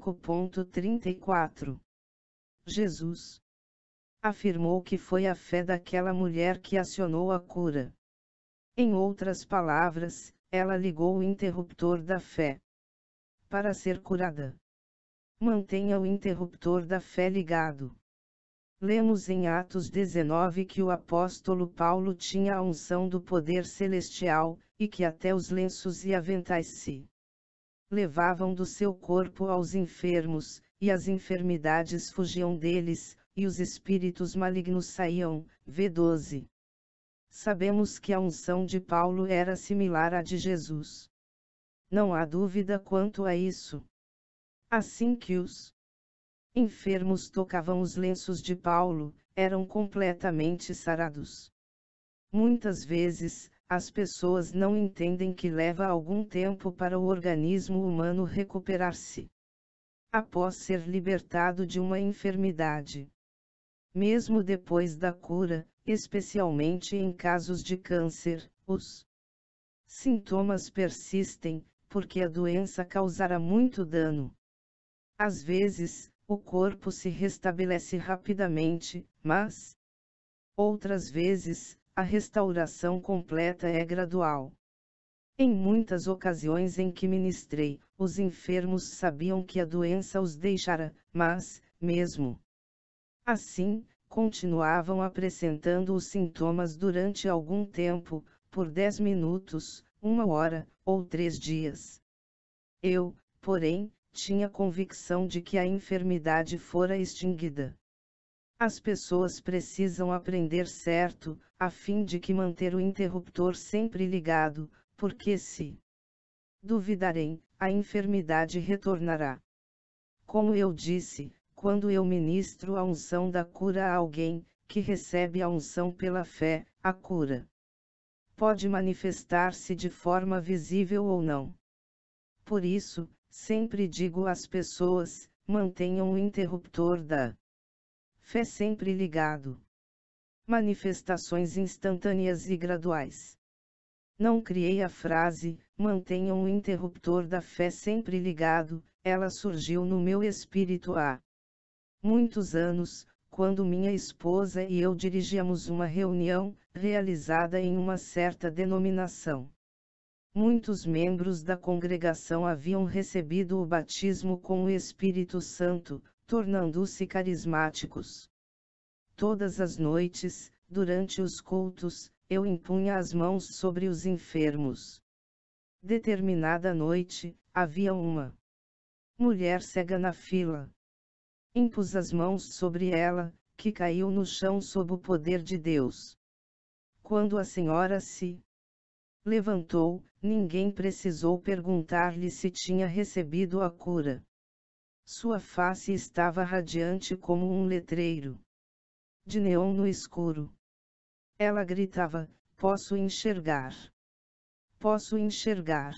5.34. Jesus afirmou que foi a fé daquela mulher que acionou a cura. Em outras palavras, ela ligou o interruptor da fé para ser curada. Mantenha o interruptor da fé ligado. Lemos em Atos 19 que o apóstolo Paulo tinha a unção do poder celestial, e que até os lenços e aventais se levavam do seu corpo aos enfermos, e as enfermidades fugiam deles, e os espíritos malignos saíam. V12. Sabemos que a unção de Paulo era similar à de Jesus. Não há dúvida quanto a isso. Assim que os enfermos tocavam os lenços de Paulo, eram completamente sarados. Muitas vezes, as pessoas não entendem que leva algum tempo para o organismo humano recuperar-se após ser libertado de uma enfermidade. Mesmo depois da cura, especialmente em casos de câncer, os sintomas persistem, porque a doença causará muito dano. Às vezes, o corpo se restabelece rapidamente, mas outras vezes, a restauração completa é gradual. Em muitas ocasiões em que ministrei, os enfermos sabiam que a doença os deixara, mas, mesmo assim, continuavam apresentando os sintomas durante algum tempo, por 10 minutos, 1 hora, ou 3 dias. Eu, porém, tinha convicção de que a enfermidade fora extinguida. As pessoas precisam aprender certo, a fim de que manter o interruptor sempre ligado, porque se duvidarem, a enfermidade retornará. Como eu disse, quando eu ministro a unção da cura a alguém, que recebe a unção pela fé, a cura pode manifestar-se de forma visível ou não. Por isso, sempre digo às pessoas, mantenham o interruptor da fé sempre ligado. Manifestações instantâneas e graduais. Não criei a frase, mantenham o interruptor da fé sempre ligado, ela surgiu no meu espírito há muitos anos, quando minha esposa e eu dirigíamos uma reunião, realizada em uma certa denominação. Muitos membros da congregação haviam recebido o batismo com o Espírito Santo, tornando-se carismáticos. Todas as noites, durante os cultos, eu impunha as mãos sobre os enfermos. Determinada noite, havia uma mulher cega na fila. Impus as mãos sobre ela, que caiu no chão sob o poder de Deus. Quando a senhora se levantou, ninguém precisou perguntar-lhe se tinha recebido a cura. Sua face estava radiante como um letreiro de neon no escuro. Ela gritava: "Posso enxergar! Posso enxergar!"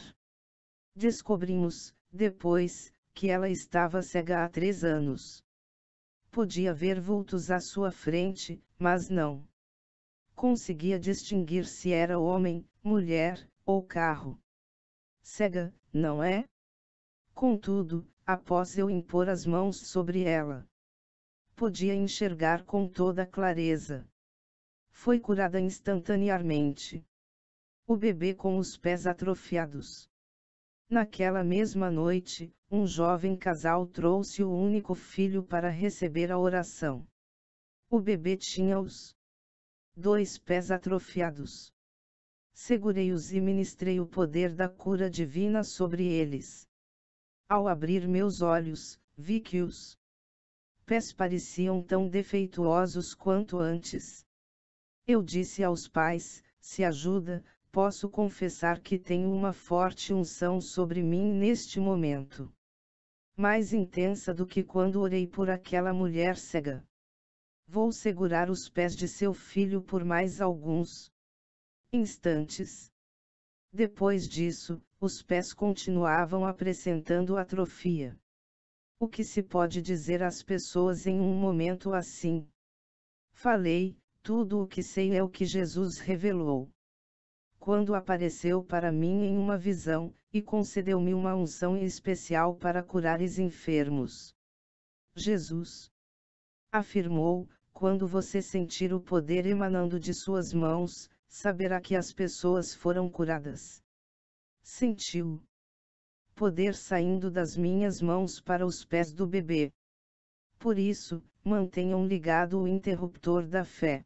Descobrimos, depois, que ela estava cega há 3 anos. Podia ver vultos à sua frente, mas não conseguia distinguir se era homem, mulher, ou carro. Cega, não é? Contudo, após eu impor as mãos sobre ela, podia enxergar com toda clareza. Foi curada instantaneamente. O bebê com os pés atrofiados. Naquela mesma noite, um jovem casal trouxe o único filho para receber a oração. O bebê tinha os 2 pés atrofiados. Segurei-os e ministrei o poder da cura divina sobre eles. Ao abrir meus olhos, vi que os pés pareciam tão defeituosos quanto antes. Eu disse aos pais: "Se ajuda, posso confessar que tenho uma forte unção sobre mim neste momento. Mais intensa do que quando orei por aquela mulher cega. Vou segurar os pés de seu filho por mais alguns instantes." Depois disso, os pés continuavam apresentando atrofia. O que se pode dizer às pessoas em um momento assim? Falei: "Tudo o que sei é o que Jesus revelou." Quando apareceu para mim em uma visão, e concedeu-me uma unção especial para curar os enfermos. Jesus afirmou: "Quando você sentir o poder emanando de suas mãos, saberá que as pessoas foram curadas." Sentiu poder saindo das minhas mãos para os pés do bebê. Por isso, mantenham ligado o interruptor da fé.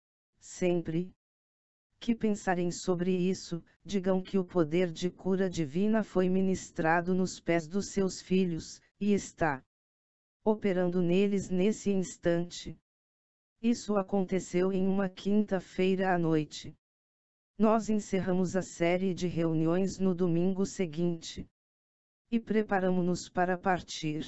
Sempre que pensarem sobre isso, digam que o poder de cura divina foi ministrado nos pés dos seus filhos, e está operando neles nesse instante. Isso aconteceu em uma quinta-feira à noite. Nós encerramos a série de reuniões no domingo seguinte. E preparamos-nos para partir.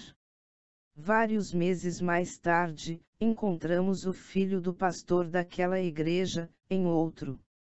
Vários meses mais tarde, encontramos o filho do pastor daquela igreja, em outro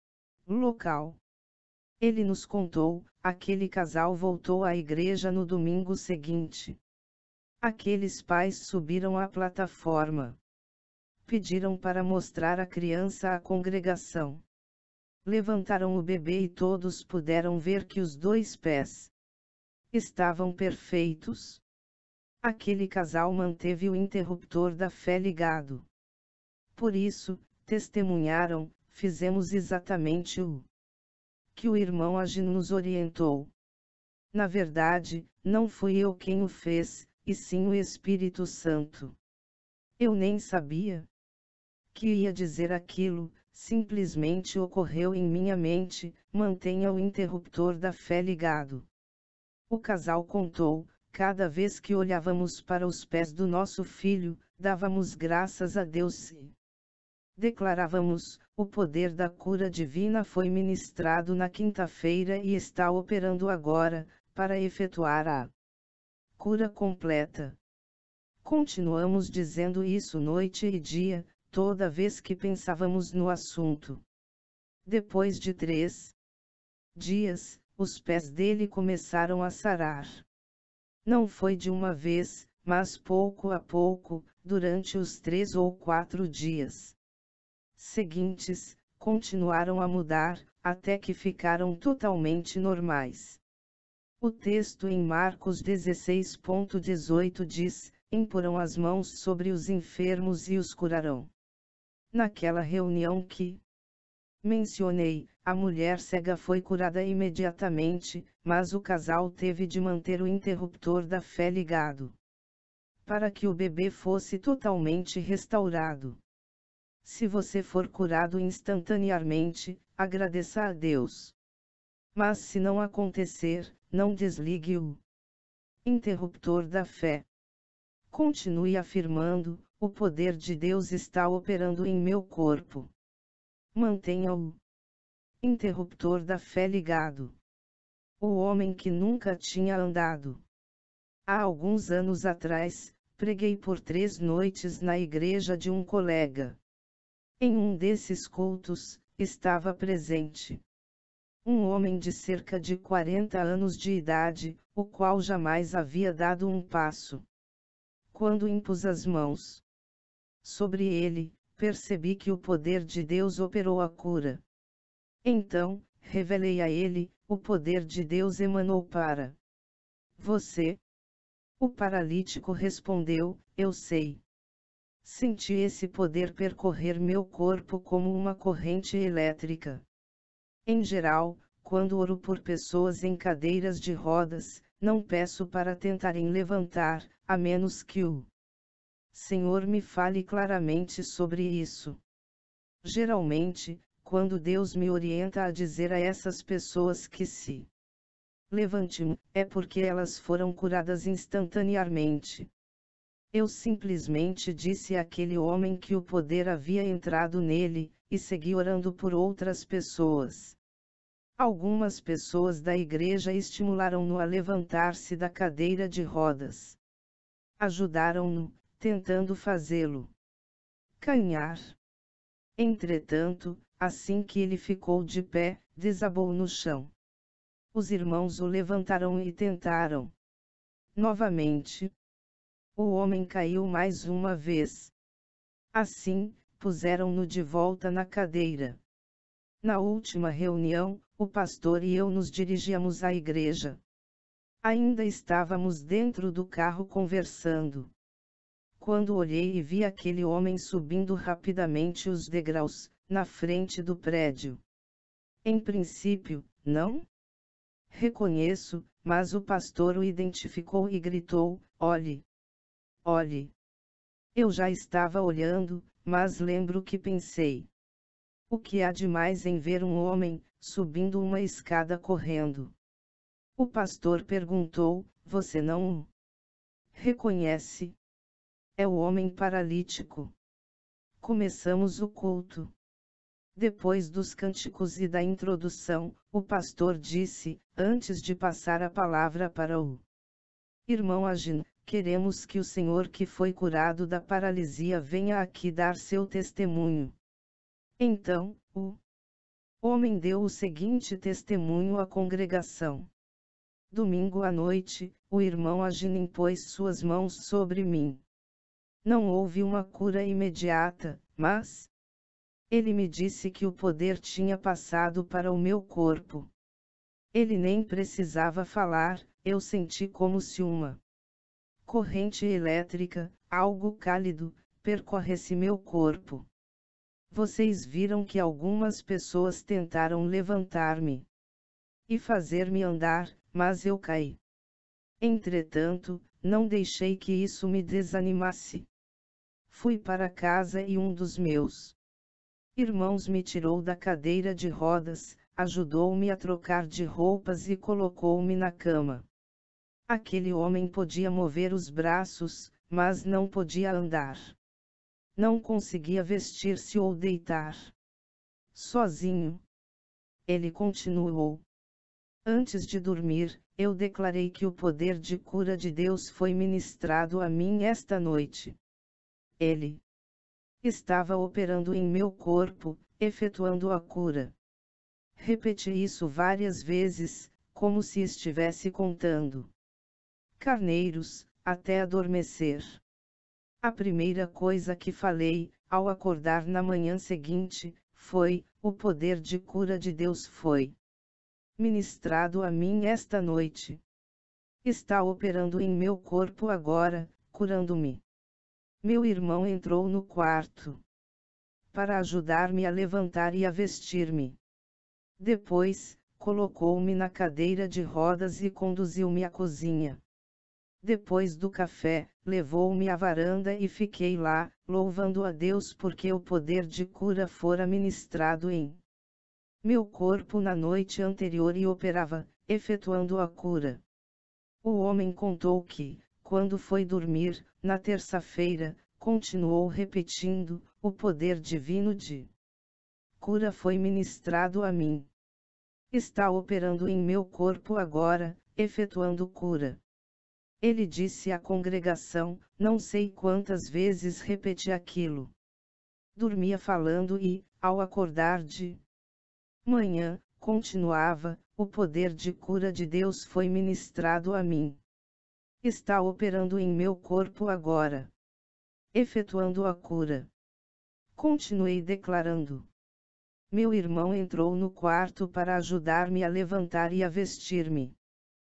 local. Ele nos contou: aquele casal voltou à igreja no domingo seguinte. Aqueles pais subiram à plataforma. Pediram para mostrar a criança à congregação. Levantaram o bebê e todos puderam ver que os 2 pés estavam perfeitos. Aquele casal manteve o interruptor da fé ligado. Por isso, testemunharam: fizemos exatamente o que o irmão Agi nos orientou. Na verdade, não fui eu quem o fez, e sim o Espírito Santo. Eu nem sabia que ia dizer aquilo, simplesmente ocorreu em minha mente: mantenha o interruptor da fé ligado. O casal contou: cada vez que olhávamos para os pés do nosso filho, dávamos graças a Deus e Declarávamos: o poder da cura divina foi ministrado na quinta-feira e está operando agora, para efetuar a cura completa. Continuamos dizendo isso noite e dia, toda vez que pensávamos no assunto. Depois de 3 dias, os pés dele começaram a sarar. Não foi de uma vez, mas pouco a pouco, durante os 3 ou 4 dias seguintes, continuaram a mudar, até que ficaram totalmente normais. O texto em Marcos 16,18 diz: imporão as mãos sobre os enfermos e os curarão. Naquela reunião que mencionei, a mulher cega foi curada imediatamente, mas o casal teve de manter o interruptor da fé ligado, para que o bebê fosse totalmente restaurado. Se você for curado instantaneamente, agradeça a Deus. Mas se não acontecer, não desligue o interruptor da fé. Continue afirmando: o poder de Deus está operando em meu corpo. Mantenha o interruptor da fé ligado. O homem que nunca tinha andado. Há alguns anos atrás, preguei por 3 noites na igreja de um colega. Em um desses cultos, estava presente um homem de cerca de 40 anos de idade, o qual jamais havia dado um passo. Quando impus as mãos sobre ele, percebi que o poder de Deus operou a cura. Então, revelei a ele: o poder de Deus emanou para você. O paralítico respondeu: eu sei. Senti esse poder percorrer meu corpo como uma corrente elétrica. Em geral, quando oro por pessoas em cadeiras de rodas, não peço para tentarem levantar, a menos que o Senhor me fale claramente sobre isso. Geralmente, quando Deus me orienta a dizer a essas pessoas que se levantem, é porque elas foram curadas instantaneamente. Eu simplesmente disse àquele homem que o poder havia entrado nele, e segui orando por outras pessoas. Algumas pessoas da igreja estimularam-no a levantar-se da cadeira de rodas. Ajudaram-no, tentando fazê-lo caminhar. Entretanto, assim que ele ficou de pé, desabou no chão. Os irmãos o levantaram e tentaram novamente. O homem caiu mais uma vez. Assim, puseram-no de volta na cadeira. Na última reunião, o pastor e eu nos dirigíamos à igreja. Ainda estávamos dentro do carro conversando, quando olhei e vi aquele homem subindo rapidamente os degraus, na frente do prédio. Em princípio, não reconheço, mas o pastor o identificou e gritou: olhe! Olhe! Eu já estava olhando, mas lembro que pensei: o que há de mais em ver um homem, subindo uma escada correndo? O pastor perguntou: você não o reconhece? É o homem paralítico. Começamos o culto. Depois dos cânticos e da introdução, o pastor disse, antes de passar a palavra para o irmão Agin: queremos que o senhor que foi curado da paralisia venha aqui dar seu testemunho. Então, o homem deu o seguinte testemunho à congregação: domingo à noite, o irmão Agin impôs suas mãos sobre mim. Não houve uma cura imediata, mas ele me disse que o poder tinha passado para o meu corpo. Ele nem precisava falar, eu senti como se uma corrente elétrica, algo cálido, percorresse meu corpo. Vocês viram que algumas pessoas tentaram levantar-me e fazer-me andar, mas eu caí. Entretanto, não deixei que isso me desanimasse. Fui para casa e um dos meus irmãos me tirou da cadeira de rodas, ajudou-me a trocar de roupas e colocou-me na cama. Aquele homem podia mover os braços, mas não podia andar. Não conseguia vestir-se ou deitar. Sozinho. Ele continuou. Antes de dormir, eu declarei que o poder de cura de Deus foi ministrado a mim esta noite. Ele estava operando em meu corpo, efetuando a cura. Repeti isso várias vezes, como se estivesse contando carneiros, até adormecer. A primeira coisa que falei, ao acordar na manhã seguinte, foi: o poder de cura de Deus foi ministrado a mim esta noite. Está operando em meu corpo agora, curando-me. Meu irmão entrou no quarto para ajudar-me a levantar e a vestir-me. Depois, colocou-me na cadeira de rodas e conduziu-me à cozinha. Depois do café, levou-me à varanda e fiquei lá, louvando a Deus porque o poder de cura fora ministrado em meu corpo na noite anterior e operava, efetuando a cura. O homem contou que, quando foi dormir, na terça-feira, continuou repetindo: o poder divino de cura foi ministrado a mim. Está operando em meu corpo agora, efetuando cura. Ele disse à congregação: não sei quantas vezes repeti aquilo. Dormia falando e, ao acordar de manhã, continuava: o poder de cura de Deus foi ministrado a mim. Está operando em meu corpo agora, efetuando a cura. Continuei declarando. Meu irmão entrou no quarto para ajudar-me a levantar e a vestir-me.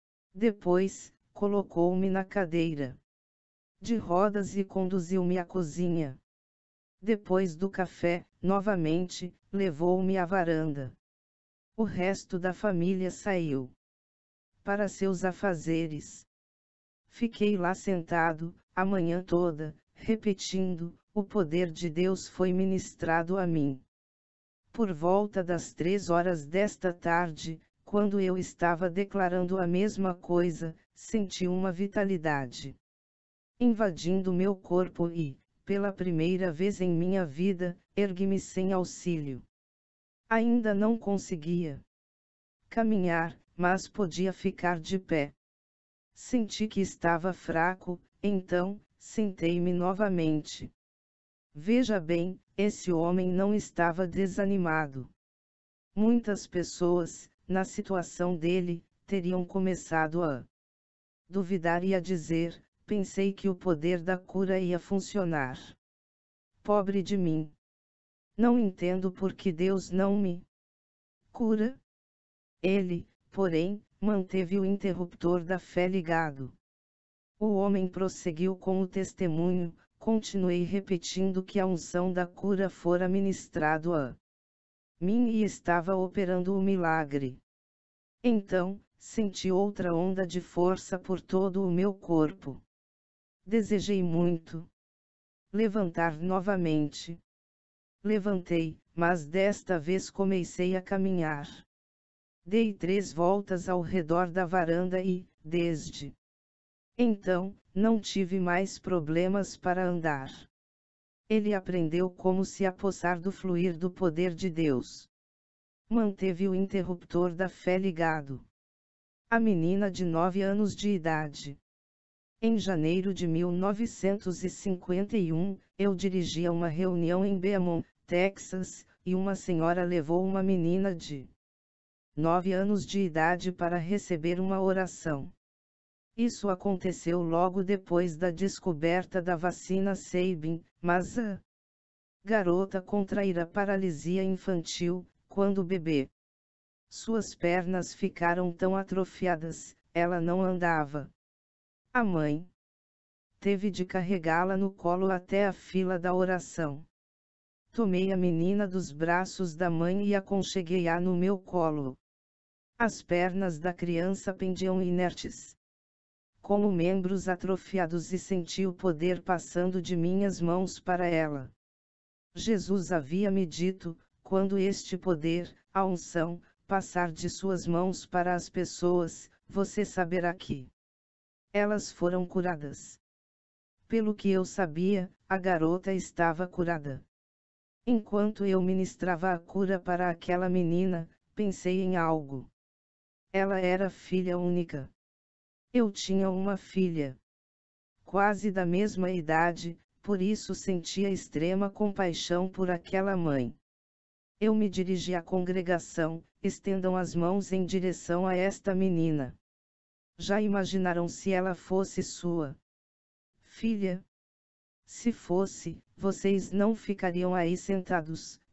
Depois, colocou-me na cadeira de rodas e conduziu-me à cozinha. Depois do café, novamente, levou-me à varanda. O resto da família saiu para seus afazeres. Fiquei lá sentado, a manhã toda, repetindo: o poder de Deus foi ministrado a mim. Por volta das 3 horas desta tarde, quando eu estava declarando a mesma coisa, senti uma vitalidade invadindo meu corpo e, pela primeira vez em minha vida, ergui-me sem auxílio. Ainda não conseguia caminhar, mas podia ficar de pé. Senti que estava fraco, então, sentei-me novamente. Veja bem, esse homem não estava desanimado. Muitas pessoas, na situação dele, teriam começado a duvidar e a dizer: pensei que o poder da cura ia funcionar. Pobre de mim. Não entendo por que Deus não me cura. Ele, porém, manteve o interruptor da fé ligado. O homem prosseguiu com o testemunho: continuei repetindo que a unção da cura fora ministrado a mim e estava operando o milagre. Então, senti outra onda de força por todo o meu corpo. Desejei muito levantar novamente. Levantei, mas desta vez comecei a caminhar. Dei 3 voltas ao redor da varanda e, desde então, não tive mais problemas para andar. Ele aprendeu como se apossar do fluir do poder de Deus. Manteve o interruptor da fé ligado. A menina de 9 anos de idade. Em janeiro de 1951, eu dirigia uma reunião em Beaumont, Texas, e uma senhora levou uma menina de 9 anos de idade para receber uma oração. Isso aconteceu logo depois da descoberta da vacina Sabin, mas a garota contraíra paralisia infantil, quando bebê. Suas pernas ficaram tão atrofiadas, ela não andava. A mãe teve de carregá-la no colo até a fila da oração. Tomei a menina dos braços da mãe e aconcheguei-a no meu colo. As pernas da criança pendiam inertes, como membros atrofiados, e senti o poder passando de minhas mãos para ela. Jesus havia me dito: quando este poder, a unção, passar de suas mãos para as pessoas, você saberá que elas foram curadas. Pelo que eu sabia, a garota estava curada. Enquanto eu ministrava a cura para aquela menina, pensei em algo. Ela era filha única. Eu tinha uma filha. Quase da mesma idade, por isso sentia extrema compaixão por aquela mãe. Eu me dirigi à congregação: estendam as mãos em direção a esta menina. Já imaginaram se ela fosse sua filha? Se fosse, vocês não ficariam aí sentados,